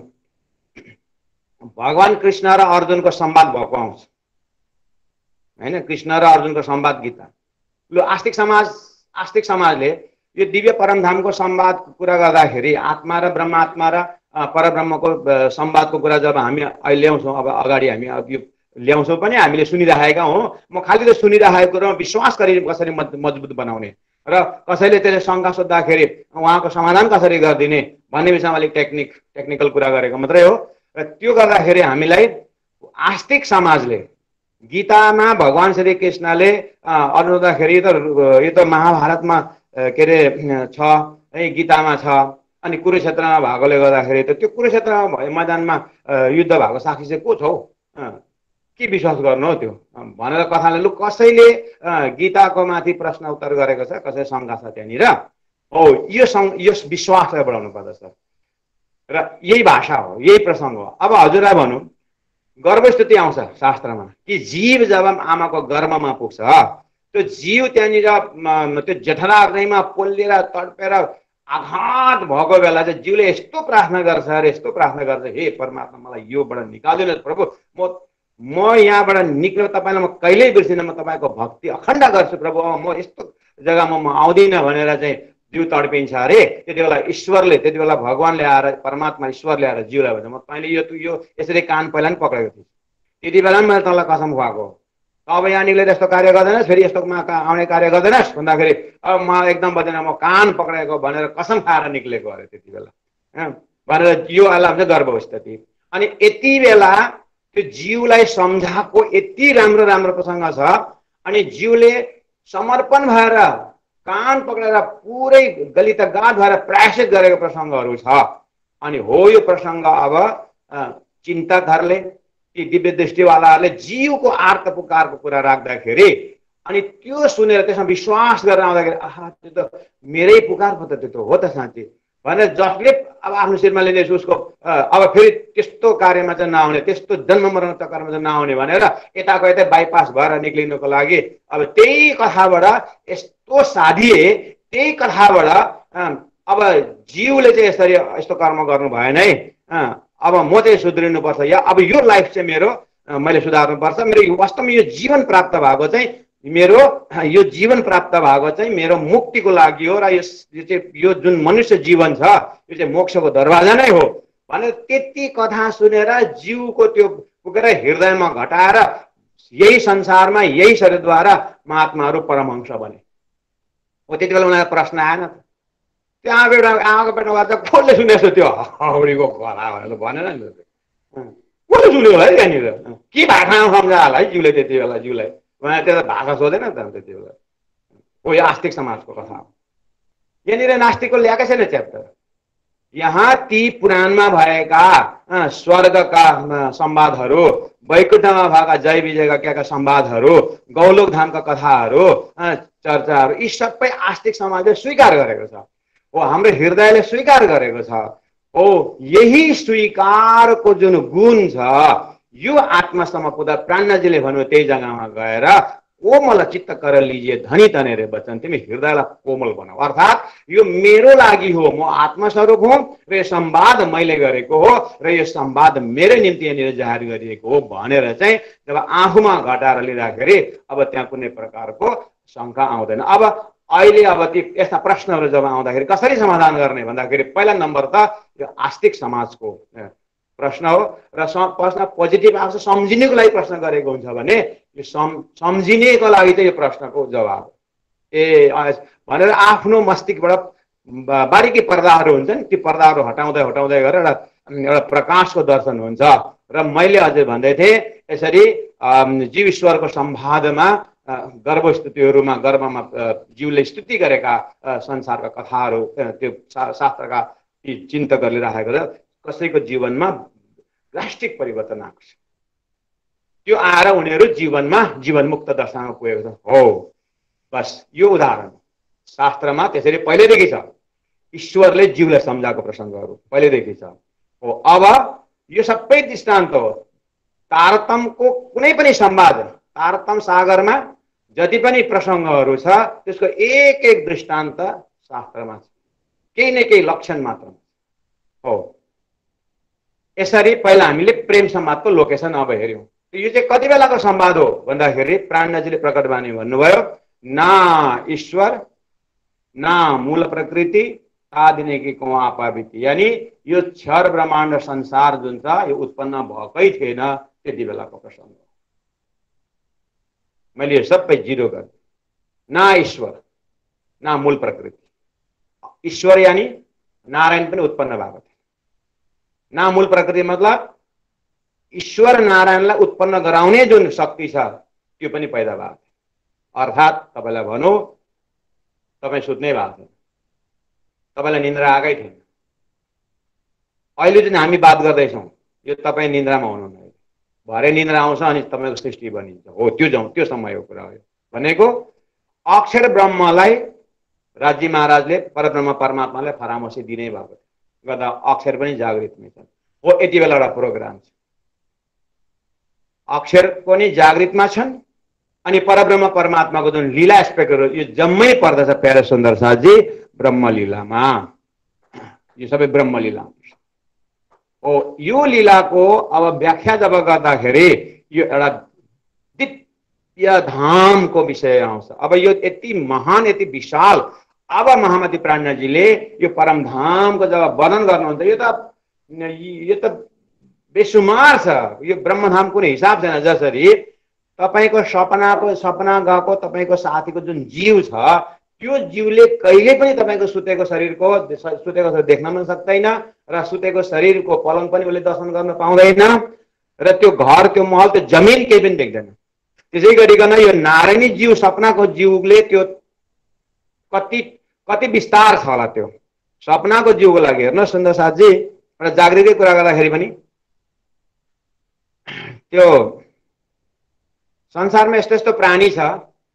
भगवान् कृष्ण र अर्जुनको संवाद भएको आउँछ होइन। कृष्ण र अर्जुनको संवाद गीता लु आस्तिक समाज आस्तिक समाजले यो दिव्य परमधामको संवादको कुरा गर्दाखेरि आत्मा र ब्रह्मात्मा र परब्रह्मको संवादको कुरा जब हामी अहिले ल्याउँछौँ अब अगाडि हामी अब यो ल्याउँछौँ पनि हामीले सुनिरहेका हौँ। म खालि त सुनिरहेको कुरोमा विश्वास गरी कसरी मजबुत बनाउने र कसैले त्यसले शङ्का सोद्धाखेरि उहाँको समाधान कसरी गरिदिने भन्ने विषयमा अलिक टेक्निक टेक्निकल कुरा गरेको मात्रै हो। र त्यो गर्दाखेरि हामीलाई आस्तिक समाजले गीतामा भगवान् श्री कृष्णले अनुदाखेरि त यो त महाभारतमा के अरे छ है गीतामा छ अनि कुरुक्षेत्रमा भएकोले गर्दाखेरि त त्यो कुरुक्षेत्रमा भयो मैदानमा युद्ध भएको साक्षी चाहिँ को छ हौ के विश्वास गर्नु हो त्यो भनेर कथाले लु कसैले गीताको माथि प्रश्न उत्तर गरेको छ कसै शङ्का छ त्यहाँनिर हो यो सङ् यो विश्वासलाई बढाउनु पर्दछ र यही भाषा हो यही प्रसङ्ग हो। अब हजुरलाई भनौँ गर्भस्तुति आउँछ शास्त्रमा कि जीव जब आमाको गर्भमा पुग्छ त्यो जीव त्यहाँनिर त्यो जठराग्निमा पोलिएर तडपेर आघात भएको बेला चाहिँ जीवले यस्तो प्रार्थना गर्छ र यस्तो प्रार्थना गर्छ हे परमात्मा मलाई योबाट निकालिदिनुहोस् प्रभु म म यहाँबाट निक्लेर तपाईँलाई म कहिल्यै बिर्सिनँ, म तपाईँको भक्ति अखण्ड गर्छु प्रभु, अब म यस्तो जग्गामा म आउँदिनँ भनेर चाहिँ जिउ तडपिन्छ अरे। त्यति बेला ईश्वरले, त्यति बेला भगवान्ले आएर, परमात्मा ईश्वरले आएर जिउलाई भन्छ म तैँले यो यो यसरी कान पहिला पनि पक्रेको थिएँ, त्यति बेला पनि मैले तँलाई कसम खुवाएको, अब यहाँ निक्लेर यस्तो कार्य गर्दैनस्, फेरि यस्तोमा आउने कार्य गर्दैनस् भन्दाखेरि अब म एकदम बजेन, म कान पक्रेको भनेर कसम खाएर निक्लेको अरे त्यति बेला भनेर यो आला हुन्छ गर्व स्थिति। अनि यति बेला त्यो जिउलाई सम्झाएको यति राम्रो राम्रो प्रसङ्ग छ। अनि जिउले समर्पण भएर कान पक्रेर पुरै गलित गाँठ भएर प्रायश्चित गरेको प्रसङ्गहरू छ। अनि हो यो प्रसङ्ग अब चिन्तकहरूले, ती दिव्य दृष्टिवालाहरूले जिउको आर्त पुकारको कुरा राख्दाखेरि अनि त्यो सुनेर त्यसमा विश्वास गरेर आउँदाखेरि आहा त्यो त मेरै पुकार पो त, त्यो त हो त साँच्ची भनेर जसले अब आफ्नो शिरमा लिनेछ उसको अब फेरि त्यस्तो कार्यमा चाहिँ नआउने, त्यस्तो जन्म मरण चक्करमा चाहिँ नआउने भनेर यताको यतै बाइपास भएर निक्लिनुको लागि अब त्यही कथाबाट यस्तो साधिए, त्यही कथाबाट अब जिउले चाहिँ यसरी यस्तो कर्म गर्नु भएन है, अब म चाहिँ सुध्रिनुपर्छ, या अब यो लाइफ चाहिँ मेरो मैले सुधार्नुपर्छ, मेरो वास्तवमा यो जीवन प्राप्त भएको चाहिँ मेरो यो जीवन प्राप्त भएको चाहिँ मेरो मुक्तिको लागि हो र यो चाहिँ यो जुन मनुष्य जीवन छ यो चाहिँ मोक्षको दरवाजा नै हो भनेर त्यति कथा सुनेर जिउको त्यो पुगेर हृदयमा घटाएर यही संसारमा यही शरीरद्वारा महात्माहरू परमहंस बने। हो त्यति बेला उनीहरूलाई प्रश्न आएन, त्यो आँगो आँगो पेटमा चाहिँ कसले सुनेछ त्यो हौडीको कथा भनेर भनेर नि कसले सुन्यो होला है त्यहाँनिर, के भाषामा सम्झायो होला है जिउले त्यति बेला, जिउलाई उनीहरूले त्यो भाषा सोधेन त त्यति बेला। हो यो आस्तिक समाजको कथा हो, यहाँनिर नास्तिकको ल्याएकै छैन च्याप्टर। यहाँ ती पुराणमा भएका स्वर्गका संवादहरू, वैकुण्ठमा भएका जय विजयका क्या संवादहरू, गौलोक धामका कथाहरू, चर्चाहरू, यी सबै आस्तिक समाजले स्वीकार गरेको छ। हो हाम्रो हृदयले स्वीकार गरेको छ। हो यही स्वीकारको जुन गुण छ यो आत्मासम्म पुग्दा प्राणजीले भन्नु त्यही जग्गामा गएर कोमल चित्त कर लीजिए धनी तने रे बच्चन, तिमी हृदयलाई कोमल बनाऊ, अर्थात् यो मेरो लागि हो, म आत्मस्वरूप हुँ र यो संवाद मैले गरेको हो र यो संवाद मेरो निम्ति यहाँनिर जाहेर गरिएको हो भनेर चाहिँ जब आफूमा घटाएर लिँदाखेरि अब त्यहाँ कुनै प्रकारको शङ्का आउँदैन। अब अहिले अब ती यस्ता प्रश्नहरू जब आउँदाखेरि कसरी समाधान गर्ने भन्दाखेरि पहिला नम्बर त यो आस्तिक समाजको प्रश्न हो र प्रश्न पोजिटिभ आउँछ, सम्झिनेको लागि प्रश्न गरेको हुन्छ भने यो सम् सम्झिनेको लागि चाहिँ यो प्रश्नको जवाब ए भनेर आफ्नो मस्तिष्कबाट बारीकी पर्दाहरू हुन्छ नि, ती पर्दाहरू हटाउँदै हटाउँदै गरेर एउटा एउटा प्रकाशको दर्शन हुन्छ। र मैले अझै भन्दै थिएँ यसरी जीव ईश्वरको संवादमा गर्भस्तुतिहरूमा गर्भमा जीवले स्तुति गरेका संसारका कथाहरू त्यो शास्त्रका ती चिन्तकहरूले राखेको छ, कसैको जीवनमा ड्रास्टिक परिवर्तन आएको छ, त्यो आएर उनीहरू जीवनमा जीवनमुक्त दशामा पुगेको छ। हो बस यो उदाहरण शास्त्रमा त्यसरी पहिलेदेखि छ, ईश्वरले जीवलाई सम्झाएको प्रसङ्गहरू पहिलेदेखि छ। हो अब यो सबै दृष्टान्त हो, तारतम्यको कुनै पनि संवाद, तारतम्य सागरमा जति पनि प्रसङ्गहरू छ त्यसको एक एक दृष्टान्त शास्त्रमा छ, केही न केही लक्षण मात्र हो। यसरी पहिला हामीले प्रेम संवादको लोकेसन अब हेऱ्यौँ। यो चाहिँ कति बेलाको संवाद हो भन्दाखेरि प्राणजीले प्रकटवाणी भन्नुभयो, ना ईश्वर ना मूल प्रकृति तादिने कि कौँ आपाविति, यानी यो क्षर ब्रह्माण्ड संसार जुन छ यो उत्पन्न भएकै थिएन त्यति बेलाको प्रसङ्ग हो। मैले यो सबै जिरो गरेँ, ना ईश्वर ना मूल प्रकृति, ईश्वर यानी नारायण पनि उत्पन्न भएको थियो, ना मूल प्रकृति मतलब ईश्वर नारायणलाई उत्पन्न गराउने जुन शक्ति छ त्यो पनि पैदा भएको थियो। अर्थात् तपाईँलाई भनौँ तपाईँ सुत्नै भएको थिएन, तपाईँलाई निन्द्रा आएकै थिएन, अहिले जुन हामी बात गर्दैछौँ यो तपाईँ निन्द्रामा हुनुहुन्न, भरे निन्द्रा आउँछ अनि तपाईँको सृष्टि बनिन्छ। हो त्यो जाउँ त्यो समयको कुरा हो भनेको अक्षर ब्रह्मलाई राज्य महाराजले परब्रह्म परमात्मालाई फरामोसी दिनै भएको थियो, गर्दा अक्षर पनि जागृतमै छन्। हो यति बेला एउटा प्रोग्राम छ, अक्षर पनि जागृतमा छन् अनि परब्रह्म परमात्माको जुन लीला एस्पेक्टहरू यो जम्मै पर्दछ प्यारे सुन्दर साथजी ब्रह्मलीलामा, यो सबै ब्रह्मलीला हो। यो लीलाको अब व्याख्या जब गर्दाखेरि यो एउटा दिव्य धामको विषय आउँछ। अब यो यति महान यति विशाल, अब महामती प्राणजीले यो परमधामको जब वर्णन गर्नुहुन्छ, यो त यो त बेसुमार छ। यो ब्रह्मधाम कुनै हिसाब छैन। जसरी तपाईको सपनाको सपना गएको तपाईको साथीको जुन जीव छ, त्यो जीवले कहिले पनि तपाईको सुतेको शरीरको सुतेको शरीर देख्न पनि सक्दैन र सुतेको शरीरको पलङ पनि उसले दर्शन गर्न पाउँदैन र त्यो घर त्यो महल त्यो जमिन केही पनि देख्दैन। त्यसै गरिकन यो नारायणी जीव सपनाको जीवले त्यो कति कति विस्तार छ होला। त्यो सपनाको जीवको लागि हेर्नुहोस् सुन्दर साथजी, एउटा जागृति कुरा गर्दाखेरि पनि त्यो संसारमा यस्तो यस्तो प्राणी छ,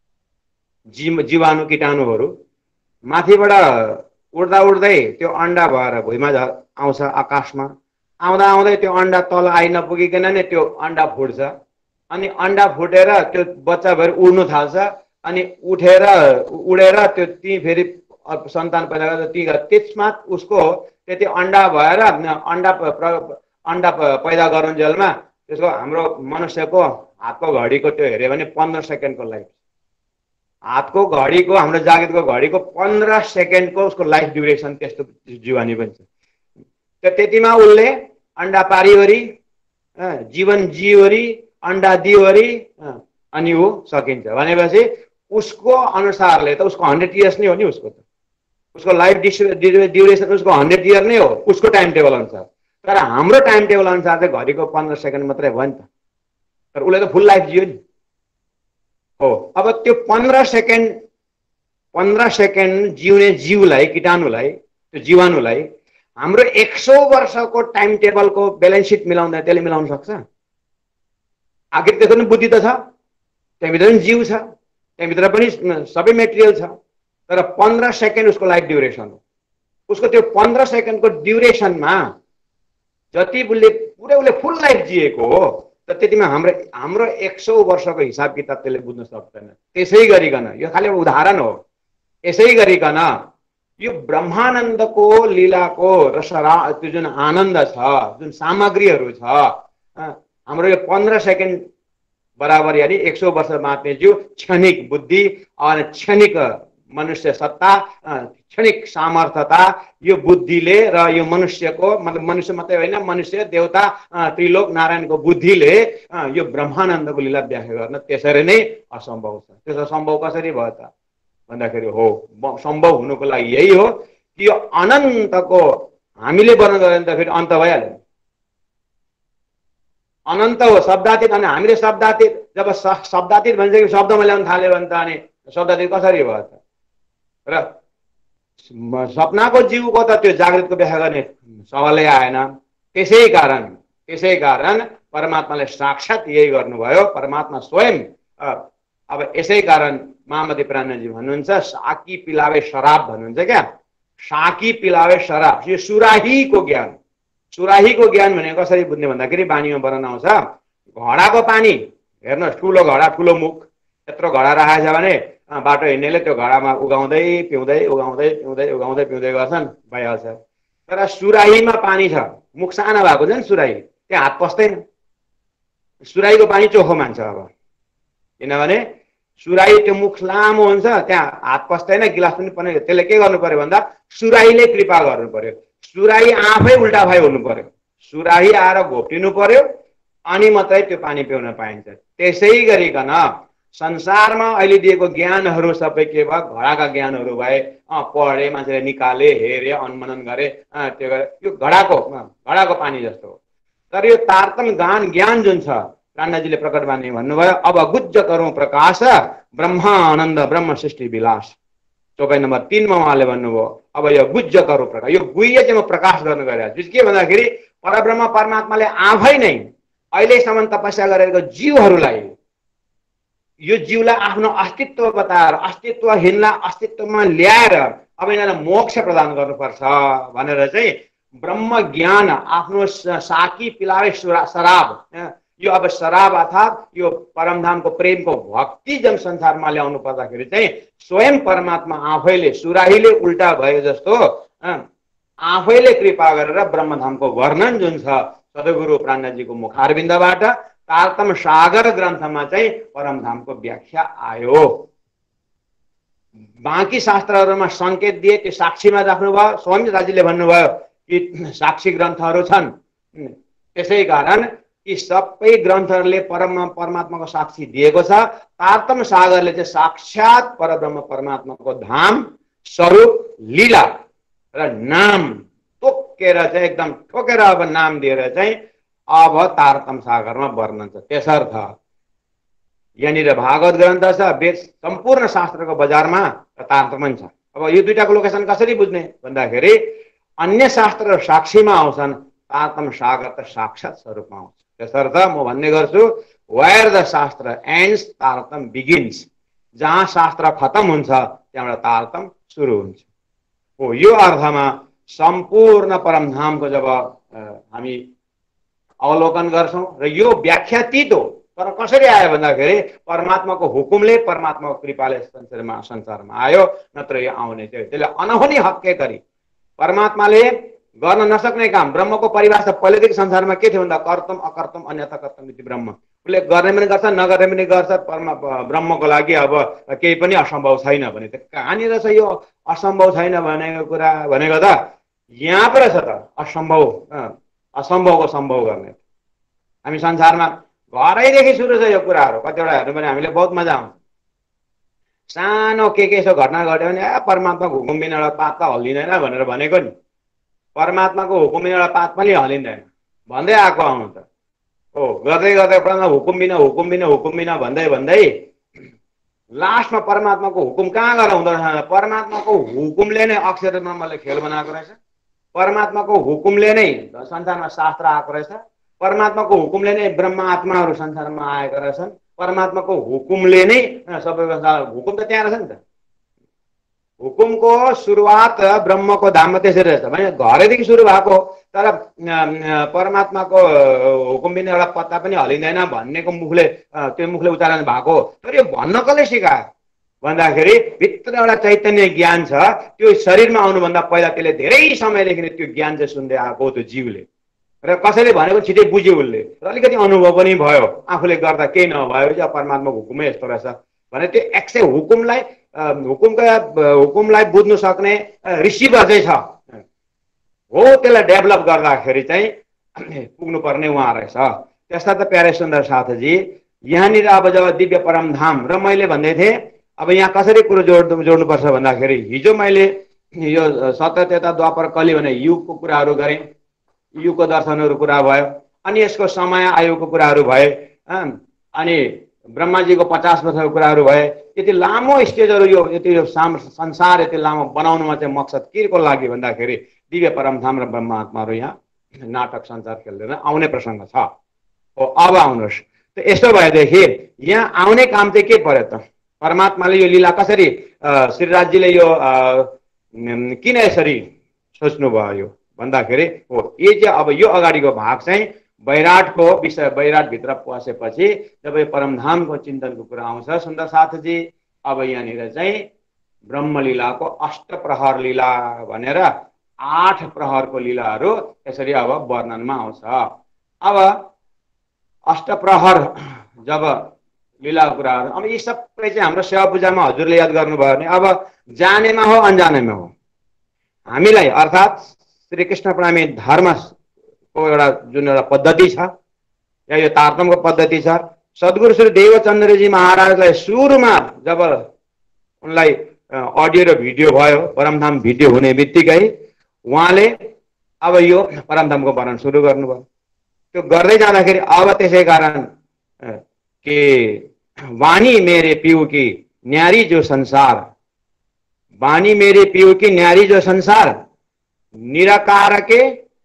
जीव जीवाणु कीटाणुहरू माथिबाट उड्दा उड्दै त्यो अन्डा भएर भुइँमा आउँछ आकाशमा, आउँदा आउँदै त्यो अन्डा तल आइ नपुगिकन नै त्यो अन्डा फुट्छ, अनि अन्डा फुटेर त्यो बच्चा भएर उड्नु थाल्छ, अनि उठेर उडेर त्यो ती फेरि सन्तान पैदा गर्छ। ती त्यसमा उसको त्यति अन्डा भएर अन्डा अन्डा पैदा गरुन्जेलमा त्यसको हाम्रो मनुष्यको हातको घडीको त्यो हेऱ्यो भने पन्ध्र सेकेन्डको लाइफ, हातको घडीको हाम्रो जागृतको घडीको पन्ध्र सेकेन्डको उसको लाइफ ड्युरेसन त्यस्तो जीवानी पनि छ। त्यो त्यतिमा उसले अन्डा पारिवरी जीवन जीवरी अन्डा दिवरी अनि ऊ सकिन्छ भनेपछि उसको अनुसारले त उसको हन्ड्रेड इयर्स नै हो नि। उसको त उसको लाइफ ड्युरेसन उसको हन्ड्रेड इयर नै हो उसको टाइम टेबल अनुसार। तर हाम्रो टाइम टेबल अनुसार चाहिँ घडीको पन्ध्र सेकेन्ड मात्रै भयो नि त, तर उसले त फुल लाइफ जियो नि। हो अब त्यो पन्ध्र सेकेन्ड पन्ध्र सेकेन्ड जिउने जीवलाई कीटाणुलाई त्यो जीवाणुलाई हाम्रो एक सौ वर्षको टाइम टेबलको ब्यालेन्स सिट मिलाउँदा त्यसले मिलाउन सक्छ? आखिर त्यसको पनि बुद्धि त छ, त्यहाँभित्र पनि जीव छ, त्यहाँभित्र पनि सबै मेटेरियल छ, तर पन्ध्र सेकेन्ड उसको लाइफ ड्युरेसन हो। उसको त्यो पन्ध्र सेकेन्डको ड्युरेसनमा जति उसले पुरै उसले फुल लाइफ जिएको हो त त्यतिमा हाम्रो हाम्रो एक सौ वर्षको हिसाब किताब त्यसले बुझ्न सक्दैन। त्यसै गरिकन यो खालि उदाहरण हो। यसै गरिकन यो ब्रह्मानन्दको लीलाको रसरा त्यो जुन आनन्द छ, जुन सामग्रीहरू छ, हाम्रो यो पन्ध्र सेकेन्ड बराबर यानी एक सौ वर्ष बाँच्ने जीव, क्षणिक बुद्धि और क्षणिक मनुष्य सत्ता, क्षणिक सामर्थ्यता, यो बुद्धिले र यो मनुष्यको मतलब मनुष्य मात्रै होइन, मनुष्य देवता त्रिलोक नारायणको बुद्धिले यो ब्रह्मानन्दको लीला व्याख्या गर्न त्यसरी नै असम्भव छ। त्यसो सम्भव कसरी भयो त भन्दाखेरि हो सम्भव हुनुको लागि यही हो कि यो अनन्तको हामीले वर्णन गर्यो त फेरि अन्त भइहाल्यो। अनन्त हो शब्दातीत, अनि हामीले शब्दातीत जब शब्दातीत भन्छ कि शब्दमा ल्याउन थाल्यो भने त अनि शब्दातीत कसरी भयो त? र सपनाको जीवको त त्यो जागृतको व्याख्या गर्ने सवालै आएन। त्यसै कारण त्यसै कारण परमात्माले साक्षात यही गर्नुभयो। परमात्मा स्वयं अब यसै कारण महामती प्राणजी भन्नुहुन्छ साकी पिलावे शराब भन्नुहुन्छ क्या। साकी पिलावे शराब, यो सुराहीको ज्ञान। सुराहीको ज्ञान भनेको कसरी बुझ्ने भन्दाखेरि बानीमा वर्णन आउँछ, घडाको पानी हेर्नुहोस्, ठुलो घडा ठुलो मुख, यत्रो घडा राखेको छ भने बाटो हिँड्नेले त्यो घडामा उगाउँदै पिउँदै उगाउँदै पिउँदै उगाउँदै पिउँदै गर्छन्, भइहाल्छ। तर सुराहीमा पानी छ, मुख सानो भएको छ नि सुराही, त्यहाँ हात पस्दैन। सुराहीको पानी चोखो मान्छ अब, किनभने सुराही त्यो मुख लामो हुन्छ, त्यहाँ हात पस्दैन, गिलास पनि पर्ने। त्यसले के गर्नु पर्यो भन्दा सुराहीले कृपा गर्नु पर्यो। सुराही आफै उल्टा भए हुनु पर्यो, सुराही आएर घोप्टिनु पर्यो अनि मात्रै त्यो पानी पिउन पाइन्छ। त्यसै गरिकन संसारमा अहिले दिएको ज्ञानहरू सबै के भयो? घडाका ज्ञानहरू भए, अँ पढे, मान्छेले निकाले, हेरे, अनुमनन गरे, त्यो गरे, यो घडाको घडाको पानी जस्तो हो। तर यो तारतम गान ज्ञान जुन छ प्राणजीले प्रकट बानी भन्नुभयो, अब गुज्ज गरौँ प्रकाश ब्रह्मानन्द ब्रह्म सृष्टि विलास। चौपाई नम्बर तीनमा उहाँले भन्नुभयो अब यो गुज्ज गरौँ प्रकाश, यो गुह्य चाहिँ म प्रकाश गर्न गइरहेको छु। के भन्दाखेरि परब्रह्म परमात्माले आफै नै अहिलेसम्म तपस्या गरेको जीवहरूलाई, यो जीवलाई आफ्नो अस्तित्व बताएर अस्तित्वहीनलाई अस्तित्वमा ल्याएर अब यिनीहरूलाई मोक्ष प्रदान गर्नुपर्छ भनेर चाहिँ ब्रह्म ज्ञान आफ्नो साकी पिलावे शराब, यो अब शराब अर्थात् यो परमधामको प्रेमको भक्ति जन संसारमा ल्याउनु पर्दाखेरि चाहिँ स्वयं परमात्मा आफैले सुराहीले उल्टा भयो जस्तो आफैले कृपा गरेर ब्रह्मधामको वर्णन जुन छ सद्गुरु प्राणजीको मुखारविन्दबाट तारतम सागर ग्रन्थमा चाहिँ परमधामको व्याख्या आयो। बाँकी शास्त्रहरूमा सङ्केत दिए, त्यो साक्षीमा राख्नुभयो। स्वामी दाजुले भन्नुभयो कि साक्षी ग्रन्थहरू छन्, त्यसै कारण यी सबै ग्रन्थहरूले परम परमात्माको साक्षी दिएको छ। तारतम सागरले चाहिँ साक्षात परब्रह्म परमात्माको धाम, स्वरूप, लीला र नाम तोकेर चाहिँ एकदम ठोकेर अब नाम दिएर चाहिँ अब तारतम सागरमा वर्णन छ। त्यसर्थ यहाँनिर भागवत ग्रन्थ छ, वेद सम्पूर्ण शास्त्रको बजारमा तारतम छ। अब यो दुईटाको लोकेसन कसरी बुझ्ने भन्दाखेरि अन्य शास्त्र साक्षीमा आउँछन्, तारतम सागर त साक्षात स्वरूपमा आउँछ। त्यसर्थ म भन्ने गर्छु, वेयर द शास्त्र एन्ड्स तारतम बिगिन्स। जहाँ शास्त्र खत्म हुन्छ त्यहाँबाट तारतम सुरु हुन्छ। हो यो अर्थमा सम्पूर्ण परमधामको जब हामी अवलोकन गर्छौं र यो व्याख्यातीत हो, तर कसरी आयो भन्दाखेरि परमात्माको हुकुमले, परमात्माको कृपाले संसारमा संसारमा आयो, नत्र यो आउने थियो। त्यसले अनहोनी हक्के गरी परमात्माले गर्न नसक्ने काम, ब्रह्मको परिभाषा पहिलेदेखि संसारमा के थियो भन्दा कर्तम अकर्तम अन्यथा कर्तम इति ब्रह्म। उसले गर्ने पनि गर्छ, नगर्ने पनि गर्छ। परमा ब्रह्मको लागि अब केही पनि असम्भव छैन भने त कहाँनिर छ यो असम्भव छैन भनेको कुरा भनेको त यहाँ पो रहेछ त असम्भव, असम्भवको सम्भव गर्ने। हामी संसारमा घरैदेखि सुरु छ यो कुराहरू। कतिवटा हेर्नु भने हामीले बहुत मजा आउँछ। सानो के के यसो घटना घट्यो भने ए परमात्माको हुकुम बिना एउटा पात त हल्लिँदैन भनेर भनेको नि, परमात्माको हुकुम बिना एउटा पात पनि हल्लिँदैन भन्दै आएको आउनु त हो। गर्दै गर्दै हुकुम बिना हुकुम बिना हुकुम बिना भन्दै भन्दै लास्टमा परमात्माको हुकुम कहाँ गएर हुँदो रहेछ? परमात्माको हुकुमले नै अक्षर ब्रह्मले खेल बनाएको रहेछ। परमात्माको हुकुमले नै संसारमा शास्त्र आएको रहेछ। परमात्माको हुकुमले नै ब्रह्म आत्माहरू संसारमा आएका रहेछन्। परमात्माको हुकुमले नै सबैको हुकुम त त्यहाँ रहेछ नि त। हुकुमको सुरुवात ब्रह्मको धाममा त्यसरी रहेछ भने घरैदेखि सुरु भएको, तर परमात्माको हुकुम बिना एउटा पत्ता पनि हलिँदैन भन्नेको मुखले त्यो मुखले उच्चारण भएको। तर यो भन्न कसले सिकायो भन्दाखेरि भित्र एउटा चैतन्य ज्ञान छ, त्यो शरीरमा आउनुभन्दा पहिला त्यसले धेरै समयदेखि त्यो ज्ञान चाहिँ सुन्दै आएको त्यो जीवले। र कसैले भनेको छिटै बुझ्यो उसले, र अलिकति अनुभव पनि भयो, आफूले गर्दा केही नभयो कि परमात्माको हुकुमै यस्तो रहेछ भने त्यो एक्सै हुकुमलाई हुकुमका हुकुमलाई बुझ्नु सक्ने रिसिभर चाहिँ छ हो। त्यसलाई डेभलप गर्दाखेरि चाहिँ पुग्नुपर्ने उहाँ रहेछ। त्यस्ता त प्यारे सुन्दर साथजी, यहाँनिर अब जब दिव्य परमधाम र मैले भन्दै थिएँ अब यहाँ कसरी कुरो जोड जोड्नुपर्छ भन्दाखेरि हिजो मैले यो सत्य त्रेता द्वापर कली भने युगको कुराहरू गरेँ, युगको दर्शनहरू कुरा भयो, अनि यसको समय आयुको कुराहरू भए, अनि ब्रह्माजीको पचास वर्षको कुराहरू भए। यति लामो स्टेजहरू यो यति यो संसार यति लामो बनाउनुमा चाहिँ मकसद के को लागि भन्दाखेरि दिव्य परमधाम र ब्रह्म आत्माहरू यहाँ नाटक संसार खेल्दैन आउने प्रसङ्ग छ हो। अब आउनुहोस् त, यस्तो भएदेखि यहाँ आउने काम चाहिँ के पर्यो त? परमात्माले यो लीला कसरी श्रीराजजीले यो किन यसरी सोच्नुभयो यो भन्दाखेरि हो, यो चाहिँ अब यो अगाडिको भाग चाहिँ बैराटको विषय, बैराटभित्र पसेपछि जब यो परमधामको चिन्तनको कुरा आउँछ सुन्दर साथजी, अब यहाँनिर चाहिँ ब्रह्मलीलाको अष्टप्रहर लीला भनेर आठ प्रहरको लीलाहरू यसरी अब वर्णनमा आउँछ। अब अष्टप्रहर जब लीलाको कुराहरू, अब यी सबै चाहिँ हाम्रो सेवा पूजामा हजुरले याद गर्नुभयो भने अब जानेमा हो अनजानेमा हो हामीलाई, अर्थात् श्री कृष्ण प्रणामी धर्मको एउटा जुन एउटा पद्धति छ या यो तारतमको पद्धति छ, सद्गुरु श्री देवचन्द्रजी महाराजलाई सुरुमा जब उनलाई अडियो र भिडियो भयो, परमधाम भिडियो हुने बित्तिकै उहाँले अब यो परमधामको वर्णन सुरु गर्नुभयो। त्यो गर्दै जाँदाखेरि अब त्यसै कारण के वाणी मेरे पिउ की न्यारी जो संसार, वाणी मेरे पिउ की न्यारी जो संसार, निराकार के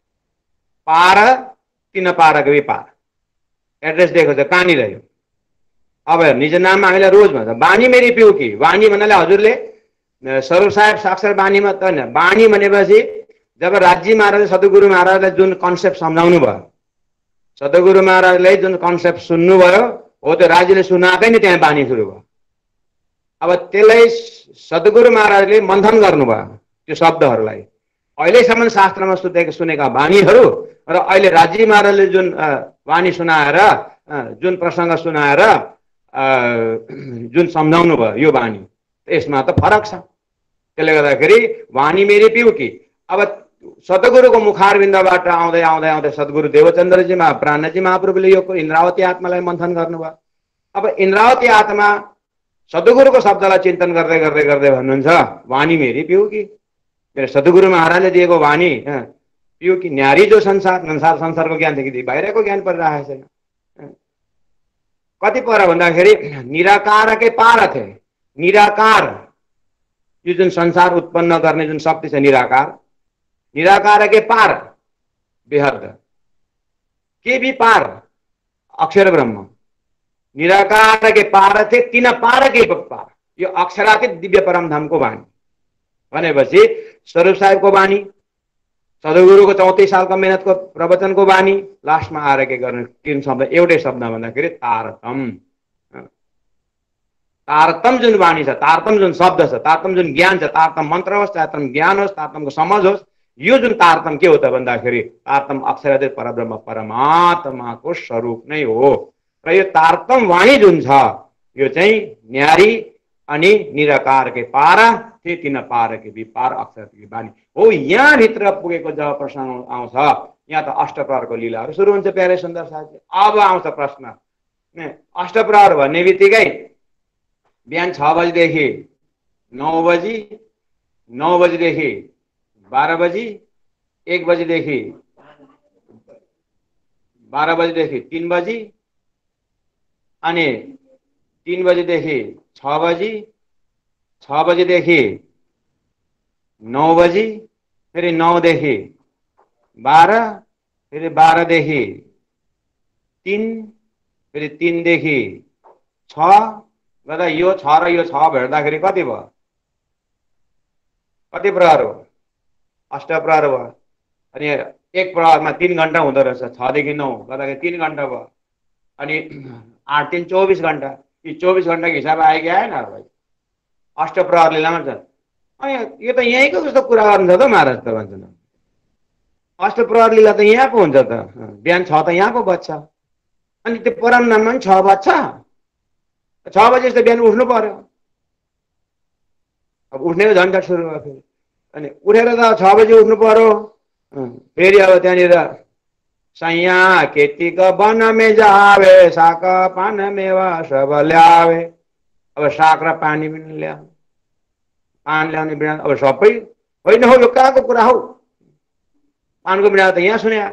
पार तीन पारक भी पार। एड्रेस देखो त कहाँनिर रह्यो? अब निज नाममा हामीलाई रोज भन्छ वाणी मेरी पिउ की। वाणी भन्नाले हजुरले स्वरूप साहेब साक्षर वाणीमा त होइन, वाणी भनेपछि जब राज्य महाराज सद्गुरु महाराजलाई जुन कन्सेप्ट सम्झाउनु भयो, सद्गुरु महाराजले जुन कन्सेप्ट सुन्नुभयो हो त्यो राज्यले सुनाएकै नि त्यहाँ वाणी सुरु भयो। अब त्यसलाई सद्गुरु महाराजले मन्थन गर्नुभयो त्यो शब्दहरूलाई, अहिलेसम्म शास्त्रमा सुनेका सुनेका वाणीहरू र अहिले राज्य महाराजले जुन वाणी सुनाएर जुन प्रसङ्ग सुनाएर जुन सम्झाउनु भयो यो वाणी, यसमा त फरक छ। त्यसले गर्दाखेरि वाणी मेरी पिउ कि अब सतगुरुको मुखारविन्दबाट आउँदै आउँदै आउँदै सद्गुरु देवचन्द्रजी मा प्राणजी महाप्रभुले यो इन्द्रावती आत्मालाई मन्थन गर्नुभयो। अब इन्द्रावती आत्मा सद्गुरुको शब्दलाई चिन्तन गर्दै गर्दै गर्दै भन्नुहुन्छ वाणी मेरी पिउ कि, मेरो सद्गुरु महाराजले दिएको वाणी पिउ कि। न्यारी जो संसार संसार संसारको ज्ञान थियो कि बाहिरको ज्ञान परिरहेको छैन। कति पर भन्दाखेरि निराकारकै पार थे। निराकार यो जुन संसार उत्पन्न गर्ने जुन शक्ति छ निराकार, निराकारकै पार बेहद के भी पार अक्षर ब्रह्म, निराकारकै पार थे तीन पारकै पार। यो अक्षरातीत दिव्य परमधामको वाणी भनेपछि स्वरूप साहेबको वाणी, सद्गुरुको चौतिस सालको मेहनतको प्रवचनको वाणी, लास्टमा आएर के गर्ने तीन शब्द एउटै शब्द भन्दाखेरि तारतम। तारतम जुन वाणी छ, तारतम जुन शब्द छ, तारतम जुन ज्ञान छ, तारतम मन्त्र होस्, तारतम ज्ञान होस्, तारतमको समझ होस्, यो जुन तारतम के हो त भन्दाखेरि तारतम अक्षरातीत परब्रह्म परमात्माको स्वरूप नै हो। र यो तारतम वाणी जुन छ यो चाहिँ न्यारी अनि निराकारकै पार थे तीन पारकै भी पार अक्षरकै वाणी हो। यहाँभित्र पुगेको जब प्रश्न आउँछ, यहाँ त अष्टप्रहरको लीलाहरू सुरु हुन्छ प्यारे सुन्दर साथी। अब आउँछ प्रश्न, अष्टप्रहर भन्ने बित्तिकै बिहान छ बजीदेखि नौ बजी, नौ बजीदेखि बाह्र बजी, एक बजीदेखि बाह्र बजीदेखि तीन बजी, अनि तीन बजीदेखि छ बजी, छ बजीदेखि नौ बजी, फेरि नौदेखि बाह्र, फेरि बाह्रदेखि तिन, फेरि तिनदेखि छ गर्दा यो छ र यो छ भेट्दाखेरि कति भयो? कति प्रहर हो? अष्टप्रहर भयो। अनि एक प्रहरमा तीन घन्टा हुँदो रहेछ, छदेखि नौ गर्दाखेरि तीन घन्टा भयो। अनि आठ तिन चौबिस घन्टा, यी चौबिस घन्टाको हिसाब आयो कि आएन भाइ? अष्टप्रहर लीलामा छ। अनि यो त यहीँको जस्तो कुरा गर्नु छ त महाराज त भन्छन्। अष्टप्रहर लीला त यहाँ पो हुन्छ त, बिहान छ त यहाँ पो बज्छ। अनि त्यो परमधाममा पनि छ बज्छ, छ बजी जस्तो बिहान उठ्नु पर्यो। अब उठ्ने झन्झट सुरु भयो फेरि। अनि उठेर त छ बजी उठ्नु पर्यो। फेरि अब त्यहाँनिर सैया खेतीको वन में जावे, साग पान मेवा सब ल्यावे। अब साग र पानी पनि ल्या, पान ल्याउने बिना अब सबै होइन हो, यो कहाँको कुरा हो? पानको बिना त यहाँ सुने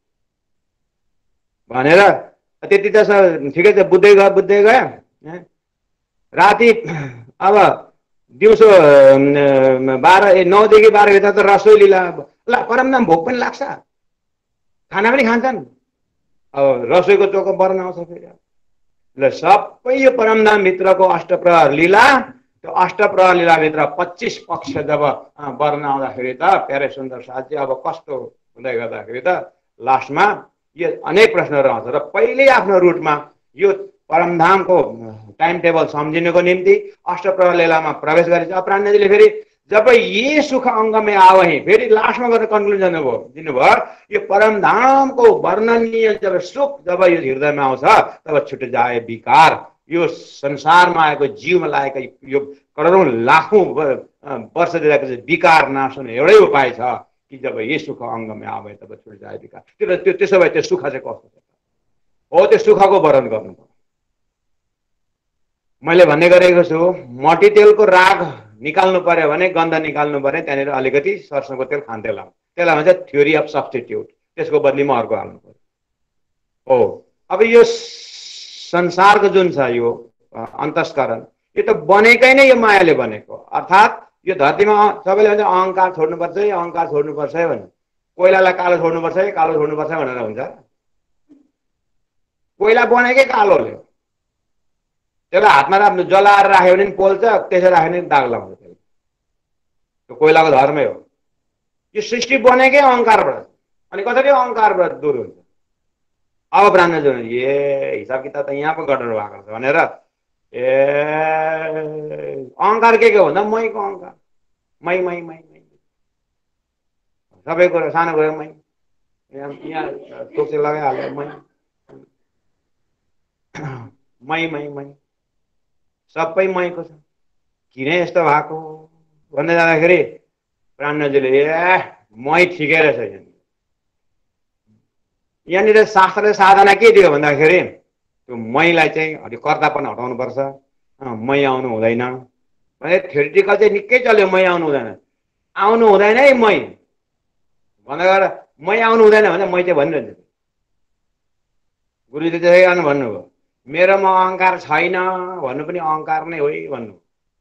भनेर त्यति त ठिकै छ, बुझ्दै गयो बुझ्दै गयो। राति अब दिउँसो बाह्र नौदेखि बाह्र भित्र त रसोई लीला ल, परमधाम भोक पनि लाग्छ, खाना पनि खान्छन्। अब रसोईको चोको वर्णन आउँछ फेरि। ल सबै यो परमधामभित्रको अष्टप्रहर लीला, त्यो अष्टप्रहर लीलाभित्र पच्चिस पक्ष जब वर्णन आउँदाखेरि त प्यारे सुन्दर साथी अब कस्तो हुँदै गर्दाखेरि त लास्टमा यो अनेक प्रश्नहरू आउँछ। र पहिल्यै आफ्नो रुटमा यो परमधामको टाइम टेबल सम्झिनुको निम्ति अष्टप्रहर लीलामा प्रवेश गरेछ। प्राणजीले फेरि जब ये सुख अंग में आवही, फेरि लास्टमा गएर कन्क्लुजन हो दिनुभयो, यो परमधामको वर्णनीय जब सुख जब यो हृदयमा आउँछ तब छुट जाए विकार। यो संसारमा आएको जीवमा लागेको यो करोडौं लाखौं वर्ष दिएको विकार नाश हुने एउटै उपाय छ कि जब ये सुख अंगमा आवे तब छुट जाए विकार। त्यो त्यसो भए त्यो सुख चाहिँ कस्तो छ हो, त्यो सुखको वर्णन गर्नु पर्यो। मैले भन्ने गरेको छु, मटी तेलको राग निकाल्नु पर्यो भने, गन्ध निकाल्नु पर्यो, त्यहाँनिर अलिकति सरसोको तेल खान्थे लाउनु, त्यसलाई भन्छ थ्योरी अफ सब्स्टिट्युट। त्यसको बदलीमा अर्को हाल्नु पर्यो हो। अब यो संसारको जुन छ यो अन्तस्करण, यो त बनेकै नै यो मायाले बनेको। अर्थात् यो धरतीमा सबैले भन्छ अहङ्कार छोड्नुपर्छ है, अहङ्कार छोड्नुपर्छ है भने, कोइलालाई कालो छोड्नुपर्छ है, कालो छोड्नुपर्छ भनेर हुन्छ? कोइला बनेकै कालोले, त्यसलाई हातमा राख्नु जलाएर राख्यो भने पनि पोल्छ, त्यसै राख्यो भने दाग लाउँछ। त्यो कोइलाको धर्मै हो। यो सृष्टि बनेकै अहङ्कारबाट, अनि कसरी अहङ्कारबाट दूर हुन्छ? अब ब्राह्मण जो ए हिसाब किताब त यहाँ पो गडबड भएको छ भनेर ए अहङ्कार के के भन्दा मैको अहङ्कार, मै मै मै मै सबै कुरो, सानो कुरो मै, यहाँ टोक्से लगाइहाल्यो मै। मै मै मै सबै मैको छ, किन यस्तो भएको भन्दै जाँदाखेरि प्राणजीले ए मै ठिकै रहेछ। यहाँनिर शास्त्रले साधना के दियो भन्दाखेरि त्यो मैलाई चाहिँ अलि कर्तापन हटाउनु पर्छ, मै आउनु हुँदैन भने थ्योरिटिकल चाहिँ निकै चल्यो। मै आउनु हुँदैन, आउनु हुँदैन है मै भन्दा गएर मै आउनु हुँदैन भने मै चाहिँ भनिरहन्छ। गुरुजी त्यसै कारण भन्नुभयो मेरोमा अहङ्कार छैन भन्नु पनि अहङ्कार नै हो है भन्नु।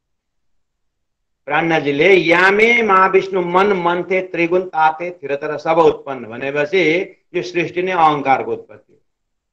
प्राणजीले यामे महाविष्णु मन मन्थे त्रिगुण ताते थिरतर सब उत्पन्न भनेपछि यो सृष्टि नै अहङ्कारको उत्पत्ति हो।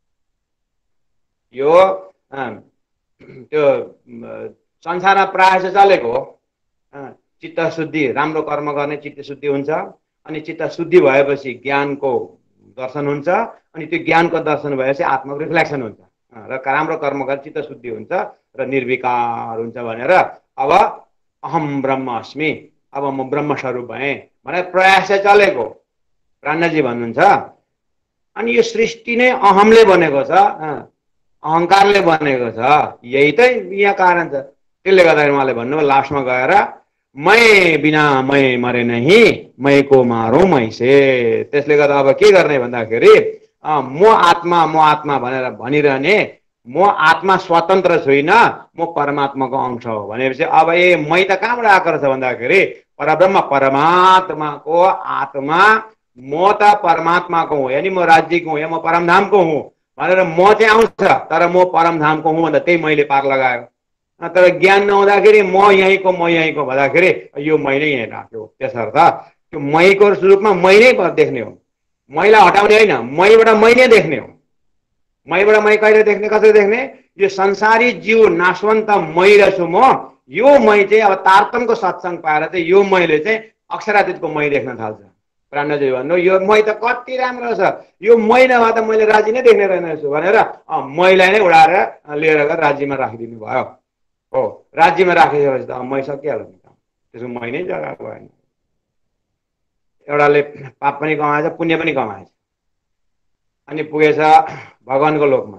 यो त्यो संसारमा प्रायः चाहिँ चलेको हो। चित्त शुद्धि, राम्रो कर्म गर्ने चित्त शुद्धि हुन्छ, अनि चित्त शुद्धि भएपछि ज्ञानको दर्शन हुन्छ, अनि त्यो ज्ञानको दर्शन भएपछि आत्माको रिफ्लेक्सन हुन्छ र राम्रो कर्म गरेर चित्त शुद्धि हुन्छ र निर्विकार हुन्छ भनेर अब अहम ब्रह्म अस्मि, अब म ब्रह्म स्वरूप भएँ भनेर प्रयास चाहिँ चलेको प्राणजी भन्नुहुन्छ। अनि यो सृष्टि नै अहमले बनेको छ, अहङ्कारले बनेको छ, यही त यहाँ कारण छ। त्यसले गर्दाखेरि उहाँले भन्नुभयो लास्टमा गएर मै बिना मै मरे नहीं, मै को मारौँ मैसे। त्यसले गर्दा अब के गर्ने भन्दाखेरि म आत्मा म आत्मा भनेर भनिरहने, म आत्मा स्वतन्त्र छुइनँ, म परमात्माको अंश हो भनेपछि अब ए मै त कहाँबाट आएको रहेछ भन्दाखेरि परब्रह्म परमात्माको आत्मा, म त परमात्माको हुँ, यानी म राज्यको हुँ या म परमधामको हुँ भनेर म चाहिँ आउँछ, तर म परमधामको हुँ भन्दा त्यही मैले पार लगायो। तर ज्ञान नहुँदाखेरि म यहीँको म यहीँको भन्दाखेरि यो मै नै यहीँ राख्यो। त्यसर्थ त्यो मैको रूपमा मै नै देख्ने हो, मैलाई हटाउने होइन, मैबाट मै नै देख्ने हो। मैबाट मै कहिले देख्ने, कसरी देख्ने? यो संसारी जीव नाशवन्त मै रहेछु म, यो मै चाहिँ अब तारतम्यको सत्सङ्ग पाएर चाहिँ यो मैले चाहिँ अक्षरातीतको मै देख्न थाल्छ। प्राणजी भन्नु यो मै त कति राम्रो छ, यो मै नभए त मैले राज्य नै देख्ने रहेनछु भनेर मैलाई नै उडाएर लिएर गएर राज्यमा राखिदिनु भयो। हो, राज्यमा राखिसकेपछि त मै सकिहाल्यो नि, त्यसको मै नै जग्गा भएन। एउटाले पाप पनि कमाएछ, पुण्य पनि कमाएछ, अनि पुगेछ भगवानको लोकमा,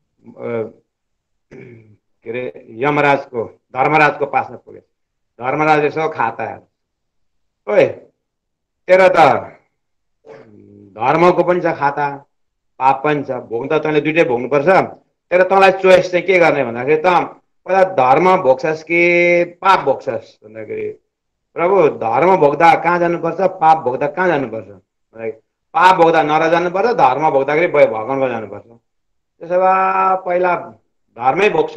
के अरे यमराजको धर्मराजको पासमा पुगेछ। धर्मराज यसो खाता ओए तेरो त धर्मको पनि छ खाता, पाप पनि छ, भोग्नु त तैँले दुइटै भोग्नुपर्छ। तेरो तँलाई चोइस चाहिँ के गर्ने भन्दाखेरि त पहिला धर्म भोग्छस् कि पाप भोग्छस् भन्दाखेरि प्रभु धर्म भोग्दा कहाँ जानुपर्छ, पाप भोग्दा कहाँ जानुपर्छ? पाप भोग्दा नर जानुपर्छ, धर्म भोग्दाखेरि भगवानको जानुपर्छ। त्यसो भए पहिला धर्मै भोग्छु,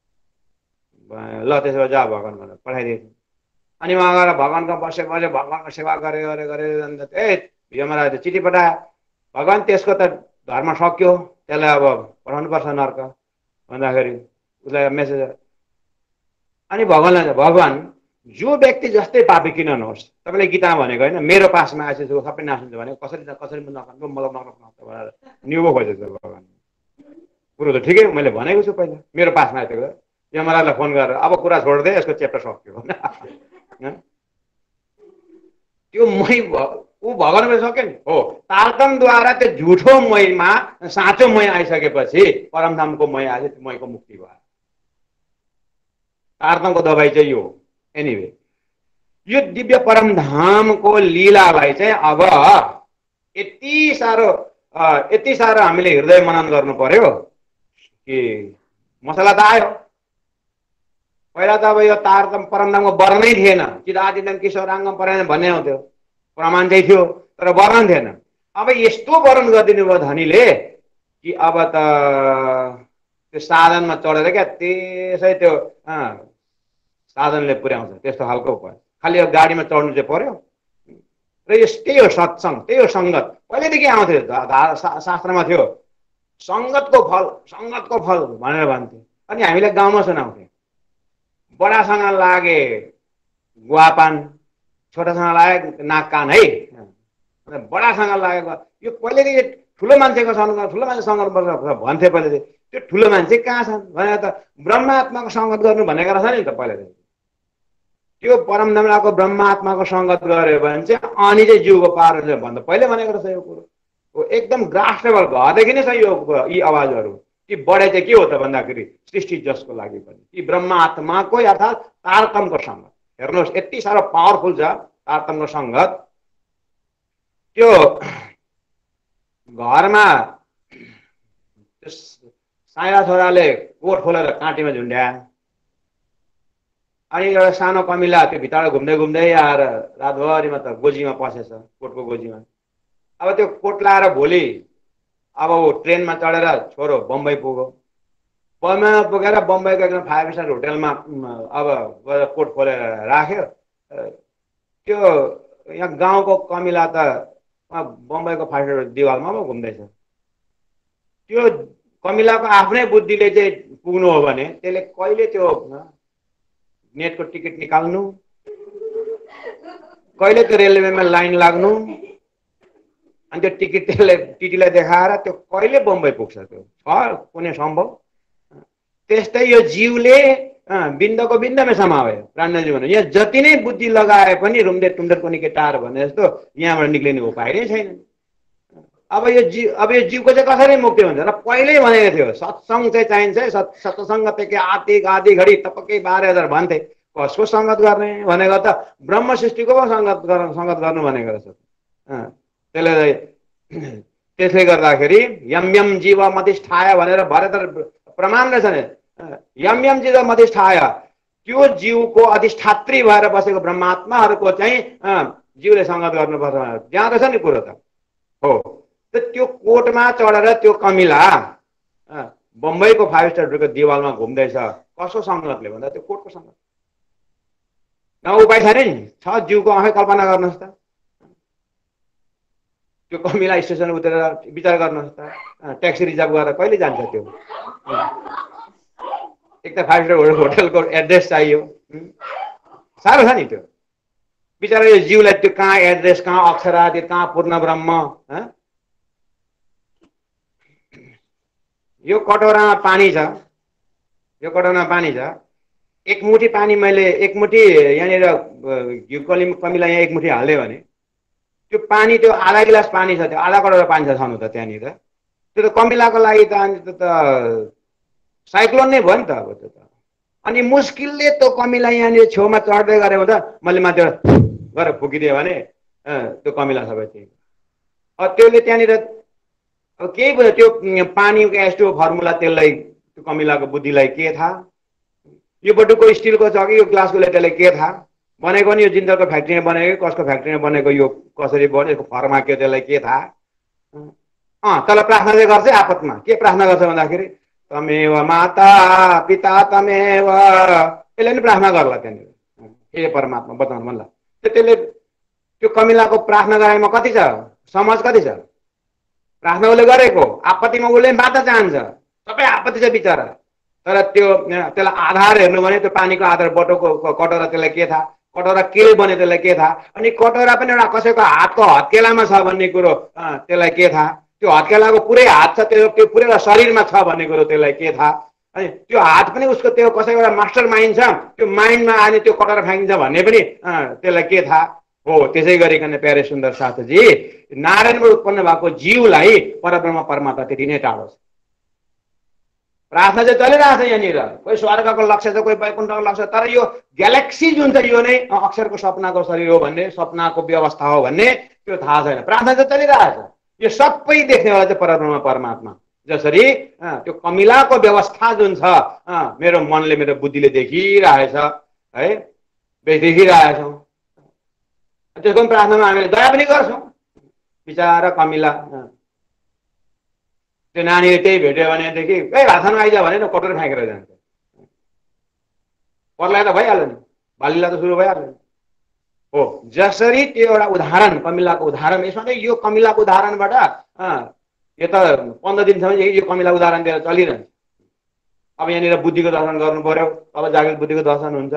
ल त्यसो भए जा भगवानको पठाइदिएछु। अनि उहाँ गएर भगवानको बसे बसे भगवानको सेवा गरे गरे गरे अन्त ए यमराजले चिठी पठायो, भगवान त्यसको त धर्म सक्यो, त्यसलाई अब पठाउनुपर्छ नर्क भन्दाखेरि उसलाई मेसेज। अनि भगवानलाई भगवान जो व्यक्ति जस्तै पापी किन नहोस्, तपाईँले गीतामा भनेको होइन मेरो पासमा आएपछि सबै नासिन्छ भने कसरी कसरी नखानु मतलब नखानु भनेर निभो खोजेछ भगवान। कुरो त ठिकै, मैले भनेको छु पहिला मेरो पासमा आइसक्यो, यमराजलाई फोन गरेर अब कुरा छोड्दै यसको च्याप्टर सक्यो। त्यो मै ऊ भगवानले सक्यो नि हो, तारतम्यद्वारा त्यो झुठो मैमा साँचो मै आइसकेपछि परमधामको मै आएछ, त्यो मैको मुक्ति भयो। तारतम्यको दबाई चाहिँ यो। एनिवे यो दिव्य परमधामको लीलालाई चाहिँ अब यति साह्रो यति साह्रो हामीले हृदय मनन गर्नु पर्यो कि मसला त आयो। पहिला त अब यो तारतम्य परमधामको वर्णनै थिएन, चिदादिदम किशोराङ्गम परेन भन्ने आउँथ्यो, प्रमाण चाहिँ थियो तर वर्णन थिएन। अब यस्तो वर्णन गरिदिनु भयो धनीले कि अब त त्यो साधनमा चढेर क्या त्यसै त्यो साधनले पुर्याउँछ त्यस्तो खालको भयो। खालि अब गाडीमा चढ्नु चाहिँ पर्यो र यो त्यही हो सत्सङ्ग, त्यही हो सङ्गत। पहिल्यैदेखि आउँथ्यो, शास्त्रमा थियो सङ्गतको फल सङ्गतको फल भनेर भन्थे। अनि हामीले गाउँमा सुनाउँथ्यौँ, बडासँग लागे गुवापान, छोटासँग लागे नाक कान है, बडासँग लागेको यो पहिल्यैदेखि ठुलो मान्छेको सँग ठुलो मान्छे सङ्गत गर्नुपर्छ भन्थे पहिल्यैदेखि। त्यो ठुलो मान्छे कहाँ छन् भनेर त ब्रह्मात्माको सङ्गत गर्नु भनेको रहेछ नि त पहिलादेखि। त्यो परमधामको ब्रह्मात्माको सङ्गत गऱ्यो भने चाहिँ अनि चाहिँ जिउको पार हुन्छ भन्दा पहिले भनेको रहेछ यो कुरो। एकदम ग्रास लेभल घरदेखि नै छ यो यी आवाजहरू। कि बढे चाहिँ के हो त भन्दाखेरि सृष्टि जसको लागि पनि कि ब्रह्म आत्माको अर्थात् तारतम्यको सङ्गत। हेर्नुहोस् यति साह्रो पावरफुल छ तारतम्यको सङ्गत। त्यो घरमा साया छोराले कोट खोलेर काँटीमा झुन्ड्या, अनि एउटा सानो कमिला त्यो भित्र घुम्दै घुम्दै आएर रातभरिमा त गोजीमा पसेछ, कोटको गोजीमा। अब त्यो कोट लाएर भोलि अब ऊ ट्रेनमा चढेर छोरो बम्बई पुग्यो, बम्बईमा पुगेर बम्बईको एकदम फाइभ स्टार होटेलमा अब गएर कोट खोलेर राख्यो। त्यो यहाँ गाउँको कमिला त बम्बईको फाइभ स्टार दिवालमा पो घुम्दैछ। त्यो कमिलाको आफ्नै बुद्धिले चाहिँ पुग्नु हो भने त्यसले कहिले त्यो नेटको टिकट निकाल्नु, कहिले त्यो रेलवेमा लाइन लाग्नु, अनि त्यो टिकट त्यसले टिटीलाई देखाएर त्यो कहिले बम्बई पुग्छ? त्यो छ कुनै सम्भव? त्यस्तै यो जीवले बिन्दको बिन्दमै समायो प्राण जीवन। यहाँ जति नै बुद्धि लगाए पनि रुम्देर टुम्देर कुनै के टार भने जस्तो यहाँबाट निक्लिने उपाय नै छैन। अब यो जीव अब यो जीवको चाहिँ कसरी मुक्ति हुन्छ र पहिल्यै भनेको थियो सत्सङ्ग चाहिँ चाहिन्छ है। सत् सत्सङ्ग के आदि आदि घडी टपक्कै बाह्र हजार भन्थे। कसको सङ्गत गर्ने भनेको त ब्रह्म सृष्टिको पो सङ्गत गर्नु सङ्गत गर्नु भनेको रहेछ। त्यसले त्यसले गर्दाखेरि यम यम जीव मधिष्ठाय भनेर भरेतर प्रमाण रहेछ नि। यम यम जीव मधिष्ठाय त्यो जीवको अधिष्ठात्री भएर बसेको ब्रह्मात्माहरूको चाहिँ जीवले सङ्गत गर्नुपर्छ त्यहाँ रहेछ नि कुरो त हो। त्यो कोटमा चढेर त्यो कमिला बम्बईको फाइभ स्टार होटेलको दिवालमा घुम्दैछ कसको सङ्गतले भन्दा त्यो कोटको सङ्गत। न उपाय छैन नि, छ जीवको आफै कल्पना गर्नुहोस् त। त्यो कमिला स्टेसन उत्रेर विचार गर्नुहोस् त, ट्याक्सी रिजर्भ गरेर कहिले जान्छ त्यो? एक त फाइभ स्टार होटलको एड्रेस चाहियो, साह्रो छ नि त्यो। बिचरा यो जीवलाई त्यो कहाँ एड्रेस, कहाँ अक्षरा, त्यो कहाँ पूर्ण ब्रह्म। यो कटोरामा पानी छ, यो कटोरामा पानी छ, एक मुठी पानी मैले एक मुठी यहाँनिर घिउ कलि कमिला यहाँ एक मुठी हाल्यो भने त्यो पानी त्यो आधा गिलास पानी छ, त्यो आधा कटोरा पानी छ छाउनु त त्यहाँनिर। त्यो त कमिलाको लागि त अनि त साइक्लोन नै भयो नि त अब त्यो त। अनि मुस्किलले त्यो कमिला यहाँनिर छेउमा चढ्दै गऱ्यो भने त मैले माथि गरेर फुकिदिएँ भने त्यो कमिला सबै थियो। अब त्यसले त्यहाँनिर अब केही भयो त्यो पानीको एस्टो फर्मुला त्यसलाई त्यो कमिलाको बुद्धिलाई के थाहा? यो बटुको स्टिलको छ कि यो ग्लासको त्यसलाई के थाहा? बनेको नि यो जिन्दलको फ्याक्ट्रीमा बनेको कसको फ्याक्ट्रीमा बनेको यो कसरी बन्यो यसको फर्मा के त्यसलाई के थाहा? अँ त्यसलाई प्रार्थना चाहिँ गर्छ आपतमा के प्रार्थना गर्छ भन्दाखेरि तमेव माता पिता तमेव, यसले नि प्रार्थना गर्ला त्यहाँनिर ए परमात्मा बताउनु भन्ला। त्यो त्यसले त्यो कमिलाको प्रार्थना गराइमा कति छ समाज कति छ? प्रार्थना उसले गरेको आपत्तिमा उसले माता चाहन्छ, सबै आपत्ति छ बिचरा। तर त्यो त्यसलाई आधार हेर्नु भने त्यो पानीको आधार बटोको कटोरा त्यसलाई के थाहा? कटोरा के बन्यो त्यसलाई के थाहा? अनि कटोरा पनि एउटा कसैको हातको हत्केलामा छ भन्ने कुरो त्यसलाई के थाहा? त्यो हत्केलाको पुरै हात छ, त्यो त्यो पुरै शरीरमा छ भन्ने कुरो त्यसलाई के थाहा? अनि त्यो हात पनि उसको त्यो कसैको एउटा मास्टर माइन्ड छ, त्यो माइन्डमा आने त्यो कटोरा फ्याँकिन्छ भन्ने पनि त्यसलाई के थाहा? हो त्यसै गरिकन प्यारे सुन्दर शास्त्रजी नारायणबाट उत्पन्न भएको जीवलाई परब्रह्म परमात्मा त्यति नै टाढो छ। प्रार्थना चाहिँ चलिरहेको छ यहाँनिर, कोही स्वर्गको लक्ष्य छ, कोही वैकुण्ठको लक्ष्य, तर यो ग्यालेक्सी जुन छ यो नै अक्षरको सपनाको शरीर हो भन्ने, सपनाको व्यवस्था हो भन्ने त्यो थाहा छैन। प्रार्थना चाहिँ चलिरहेको छ, यो सबै देख्नेवाला चाहिँ परब्रह्म परमात्मा। जसरी त्यो कमिलाको व्यवस्था जुन छ मेरो मनले मेरो बुद्धिले देखिरहेछ है, देखिरहेछौँ, त्यसको पनि प्रार्थनामा हामीले दया पनि गर्छौँ। बिचरा कमिला त्यो नानीले त्यही भेट्यो भनेदेखि ए भाषामा आइज भने न कटोरा फ्याँकेर जान्छ, पर्लाई त भइहाल्यो नि, बालीलाई त सुरु भइहाल्यो नि। हो जसरी त्यो एउटा उदाहरण कमिलाको उदाहरण, यसमा चाहिँ यो कमिलाको उदाहरणबाट यो त पन्ध्र दिनसम्म यो कमिला उदाहरण दिएर चलिरहन्छ। अब यहाँनिर बुद्धिको दर्शन गर्नु पर्यो, अब जागृत बुद्धिको दर्शन हुन्छ।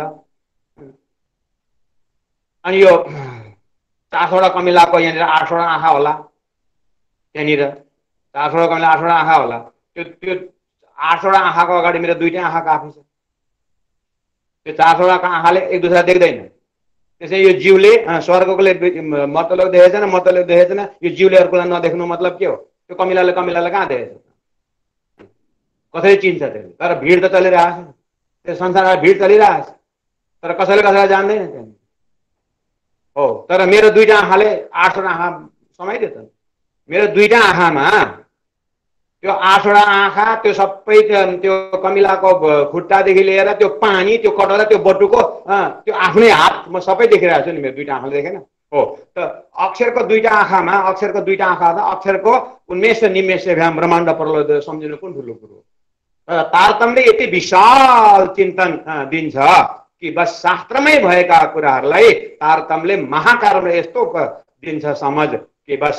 अनि यो चारवटा कमिलाको यहाँनिर आठवटा आँखा होला, त्यहाँनिर चारवटा कमिला आठवटा आँखा होला। त्यो त्यो आठवटा आँखाको अगाडि मेरो दुईटै आँखा काफी छ। त्यो चारवटाको आँखाले एक दुसरा देख्दैन। त्यसै यो जीवले स्वर्गकोले मतलोक देखेको छैन, मतलोक देखेको छैन, यो जीवले अर्कोलाई नदेख्नु मतलब के हो? त्यो कमिलाले कमिलालाई कहाँ देखेछ? कसरी चिन्छ त्यसले? तर भिड त चलिरहेछ, त्यो संसारमा भिड चलिरहेछ, तर कसैले कसैलाई जान्दैन त्यहाँ। हो, तर मेरो दुईटा आँखाले आठवटा आँखा समाइदियो त। मेरो दुईटा आँखामा त्यो आठवटा आँखा, त्यो सबै त्यो कमिलाको खुट्टादेखि लिएर त्यो पानी, त्यो कटोरा, त्यो बटुको त्यो आफ्नै हात म सबै देखिरहेको छु नि, मेरो दुईटा आँखाले देखेन। हो, त अक्षरको दुईटा आँखामा, अक्षरको दुईटा आँखा अक्षरको उन्मेष निमेष भ्याम ब्रह्माण्ड प्रलय सम्झिनु कुन ठुलो कुरो हो। तारतम्यले यति विशाल चिन्तन दिन्छ कि बस शास्त्रमै भएका कुराहरूलाई तारतम्यले महाकारणले यस्तो दिन्छ समझ कि बस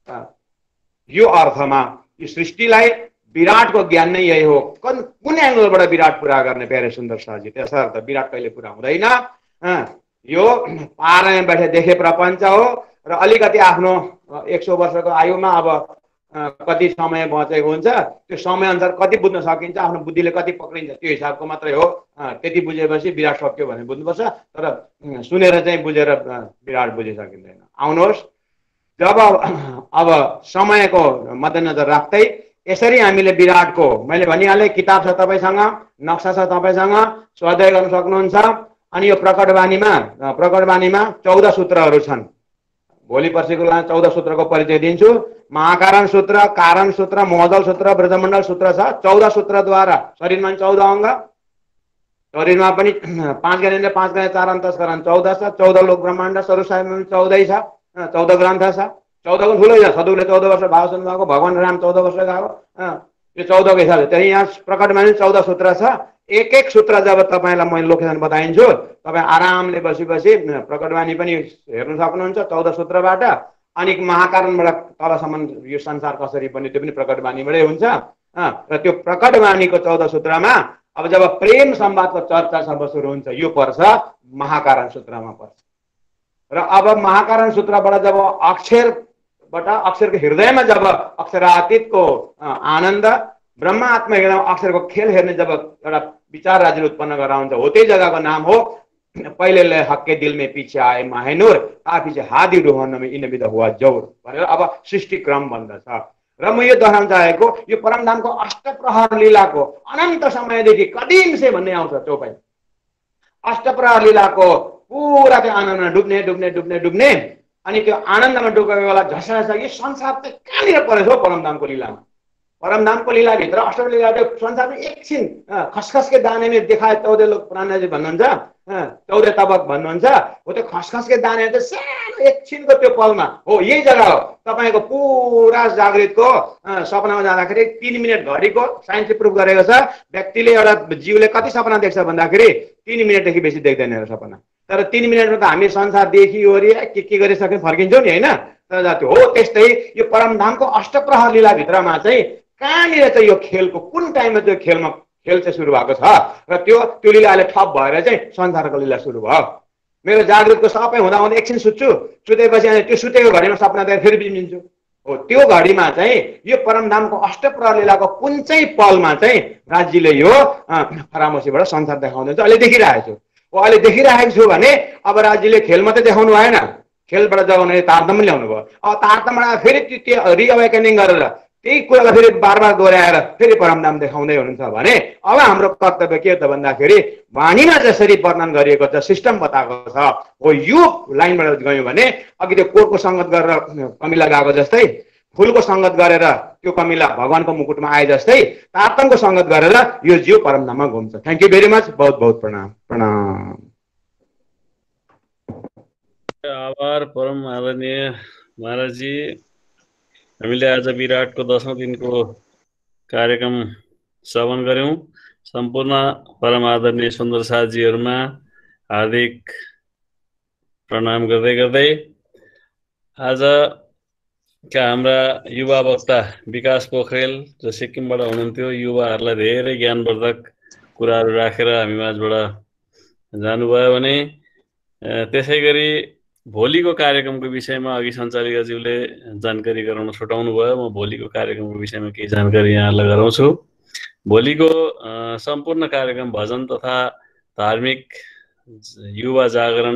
यो अर्थमा यो सृष्टिलाई विराटको ज्ञान नै यही हो। कुन कुन एङ्गलबाट विराट पुरा गर्ने प्यारे सुन्दर शाहजी? त्यसर्थ विराट कहिले पुरा हुँदैन। यो पारमा बैठे देखे प्रपञ्च हो र अलिकति आफ्नो एक सौ वर्षको आयुमा अब कति समय बचेको हुन्छ, त्यो समय अनुसार कति बुझ्न सकिन्छ, आफ्नो बुद्धिले कति पक्रिन्छ, त्यो हिसाबको मात्रै हो। त्यति बुझेपछि विराट सक्यो भने बुझ्नुपर्छ, तर सुनेर चाहिँ बुझेर विराट बुझि सकिँदैन। आउनुहोस्, जब अब समयको मध्यनजर राख्दै यसरी हामीले विराटको, मैले भनिहालेँ किताब छ तपाईँसँग, नक्सा छ तपाईँसँग, स्वाध्याय गर्न सक्नुहुन्छ। अनि यो प्रकटवाणीमा प्रकटवाणीमा चौध सूत्रहरू छन्। भोलि पर्सिको लागि चौध सूत्रको परिचय दिन्छु। महाकारण सूत्र, कारण सूत्र, मोहदल सूत्र, ब्रजमण्डल सूत्र छ। चौध सूत्रद्वारा शरीरमा चौध अङ्ग, शरीरमा पनि पाँच गणे पाँच गणे चार अन्तस्करण चौध छ। चौध लोक ब्रह्माण्ड स्वरूपमा चौधै छ, चौध ग्रन्थ छ। चौधको ठुलै छ, सदुले चौध वर्ष भाव सुन्नुभएको, भगवान राम चौध वर्ष गएको, यो चौधको हिसाबले त्यही यहाँ प्रकटमा चौध सूत्र छ। एक एक सूत्र जब तपाईँलाई मैले लोकेसन बताइन्छु, तपाईँ आरामले बसी बसी प्रकटवाणी पनि हेर्न सक्नुहुन्छ चौध सूत्रबाट। अनि महाकारणबाट तलसम्म यो संसार कसरी बन्यो त्यो पनि प्रकटवाणीबाटै हुन्छ। र त्यो प्रकटवाणीको चौध सूत्रमा अब जब प्रेम संवादको चर्चा सब सुरु हुन्छ, यो पर्छ महाकारण सूत्रमा पर्छ। र अब महाकारण सूत्रबाट जब अक्षरबाट, अक्षरको हृदयमा जब अक्षरातीतको आनन्द, ब्रह्म आत्मा हृदय अक्षरको खेल हेर्ने जब एउटा विचार राज्य उत्पन्न गराउँछ, हो त्यही जग्गाको नाम हो पहिले हक्के दिल में पीछे आए माहेनुर, पीछे हादी रोहन में इन विधा हुआ जौर भनेर अब सृष्टि क्रम बन्दछ। र म यो दोहोऱ्याउन चाहेको यो परमधामको अष्टप्रहर लीलाको अनन्त समयदेखि कदिम से भन्ने आउँछ चौपाई। अष्टप्रहर लीलाको पुरा त्यो आनन्दमा डुब्ने डुब्ने डुब्ने डुब्ने अनि त्यो आनन्दमा डुबेको बेला झसझस यो संसार चाहिँ कहाँनिर परेछ हो परमधामको लीलामा। परमधामको लीलाभित्र अष्टप्रहर लीला संसारमा एकछिन खसखसके दाने में देखाए चौधे लोग पुरानाजी भन्नुहुन्छ, चौधे तबक भन्नुहुन्छ। हो त्यो खसखसके दाने चाहिँ सानो एकछिनको त्यो पलमा हो, यही जग्गा हो तपाईँको पुरा जागृतको सपनामा जाँदाखेरि तीन मिनट घडीको साइन्सले प्रुफ गरेको छ। व्यक्तिले एउटा जीवले कति सपना देख्छ भन्दाखेरि तीन मिनटदेखि बेसी देख्दैन एउटा सपना। तर तीन मिनटमा त हामी संसार देखिओरि के के गरिसक्यौँ फर्किन्छौँ नि, होइन? तर त्यो हो त्यस्तै यो परमधामको अष्टप्रहर लीलाभित्रमा चाहिँ कहाँनिर चाहिँ यो खेलको कुन टाइममा त्यो खेलमा खेल चाहिँ सुरु भएको छ र त्यो त्यो लीलाले ठप भएर चाहिँ संसारको लीला सुरु भयो। मेरो जागृतको सबै हुँदा हुँदा एकछिन सुत्छु, सुतेपछि अनि त्यो सुतेको घडीमा सपना देखेर फेरि बिम्बिन्छु। हो त्यो घडीमा चाहिँ यो परमधामको अष्टप्रहर लीलाको कुन चाहिँ पलमा चाहिँ राज्यले यो फरामोसीबाट संसार देखाउँदैछ अहिले देखिरहेको छु। हो अहिले देखिरहेको छु भने अब राज्यले खेल मात्रै देखाउनु भएन, खेलबाट जगाउने तारतम्य ल्याउनु भयो। अब तारतम्यबाट फेरि त्यो रिअवेकनिङ गरेर त्यही कुरालाई फेरि बार बार दोहोऱ्याएर फेरि परमधाम देखाउँदै हुनुहुन्छ भने अब हाम्रो कर्तव्य के त भन्दाखेरि वाणीमा जसरी वर्णन गरिएको छ, सिस्टम बताएको छ, हो यो लाइनबाट गयौँ भने अघि त्यो कोटको सङ्गत गरेर कमिला गएको जस्तै, फुलको सङ्गत गरेर त्यो कमिला भगवानको मुकुटमा आए जस्तै तारतम्यको सङ्गत गरेर यो जीव परमधाममा घुम्छ। Thank you very much. बहुत बहुत प्रणाम प्रणाम। आभार परम आदरणीय महाराजजी। हामीले आज विराटको दशौं दिनको कार्यक्रम श्रवण गऱ्यौँ। सम्पूर्ण परम आदरणीय सुन्दर साथीहरुमा हार्दिक प्रणाम गर्दै गर्दै आज का हाम्रा युवा वक्ता विकास पोखरेल जो सिक्किमबाट हुनुहुन्थ्यो, युवाहरूलाई धेरै ज्ञानवर्धक कुराहरू राखेर हामी माझबाट जानुभयो भने त्यसैगरी भोलिको कार्यक्रमको विषयमा अघि सञ्चालिकाज्यूले जानकारी गराउन छुटाउनु भयो। म भोलिको कार्यक्रमको विषयमा केही जानकारी यहाँलाई गराउँछु। भोलिको सम्पूर्ण कार्यक्रम भजन तथा धार्मिक युवा जागरण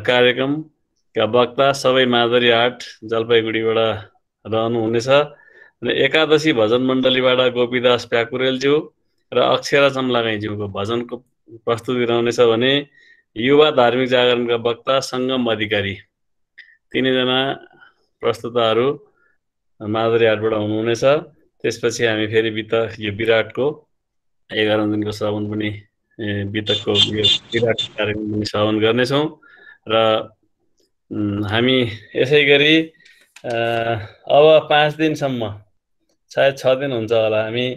कार्यक्रमका वक्ता सबै मादरी आर्ट जलपाइगुडीबाट रहनुहुनेछ अनि एकादशी भजन मण्डलीबाट गोपीदास प्याकुरेलज्यू र अक्षरा चम्लागाईज्यूको भजनको प्रस्तुति रहनेछ भने युवा धार्मिक जागरणका वक्ता सङ्गम अधिकारी तिनैजना प्रस्तुताहरू माधुरी हाटबाट हुनुहुनेछ। त्यसपछि हामी फेरि बित यो विराटको एघारौँ दिनको श्रवण पनि बितकको विराट कार्यक्रम पनि श्रवण गर्नेछौँ र हामी यसै गरी अब पाँच दिनसम्म सायद छ दिन हुन्छ होला, हामी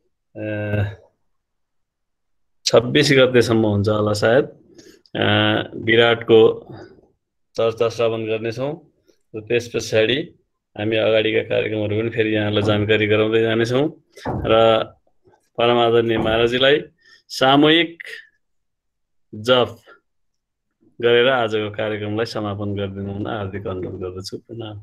छब्बिस गतेसम्म हुन्छ होला सायद विराटको चर्चा श्रवण गर्नेछौँ र त्यस पछाडि हामी अगाडिका कार्यक्रमहरू पनि फेरि यहाँलाई जानकारी गराउँदै जानेछौँ र परम आदरणीय महाराजजीलाई सामूहिक जप गरेर आजको कार्यक्रमलाई समापन गरिदिनु हुन हार्दिक अनुरोध गर्दछु। प्रणाम।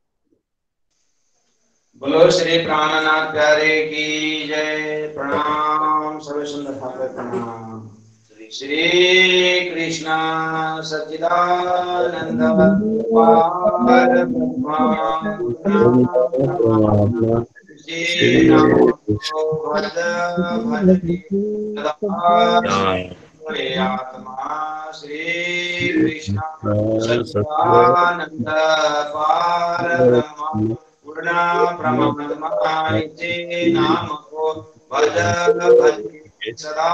बोलो श्री प्राणनाथ प्यारे की जय। प्रणाम सभी सुंदर प्रणाम। श्री कृष्ण सच्चिदानंद परब्रह्म आत्मा श्री कृष्ण सच्चिदानंद परब्रह्म पूर्ण परमात्मा के नाम को भज भज सदा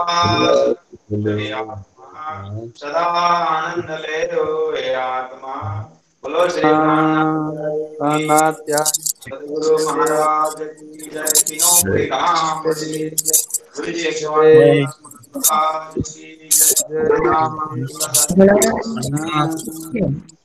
सदा आनंद ले रो आत्मा। बोलो श्री प्राणनाथ सद्गुरु महाराज की जय। तीनों के धाम गुरु जी की जय।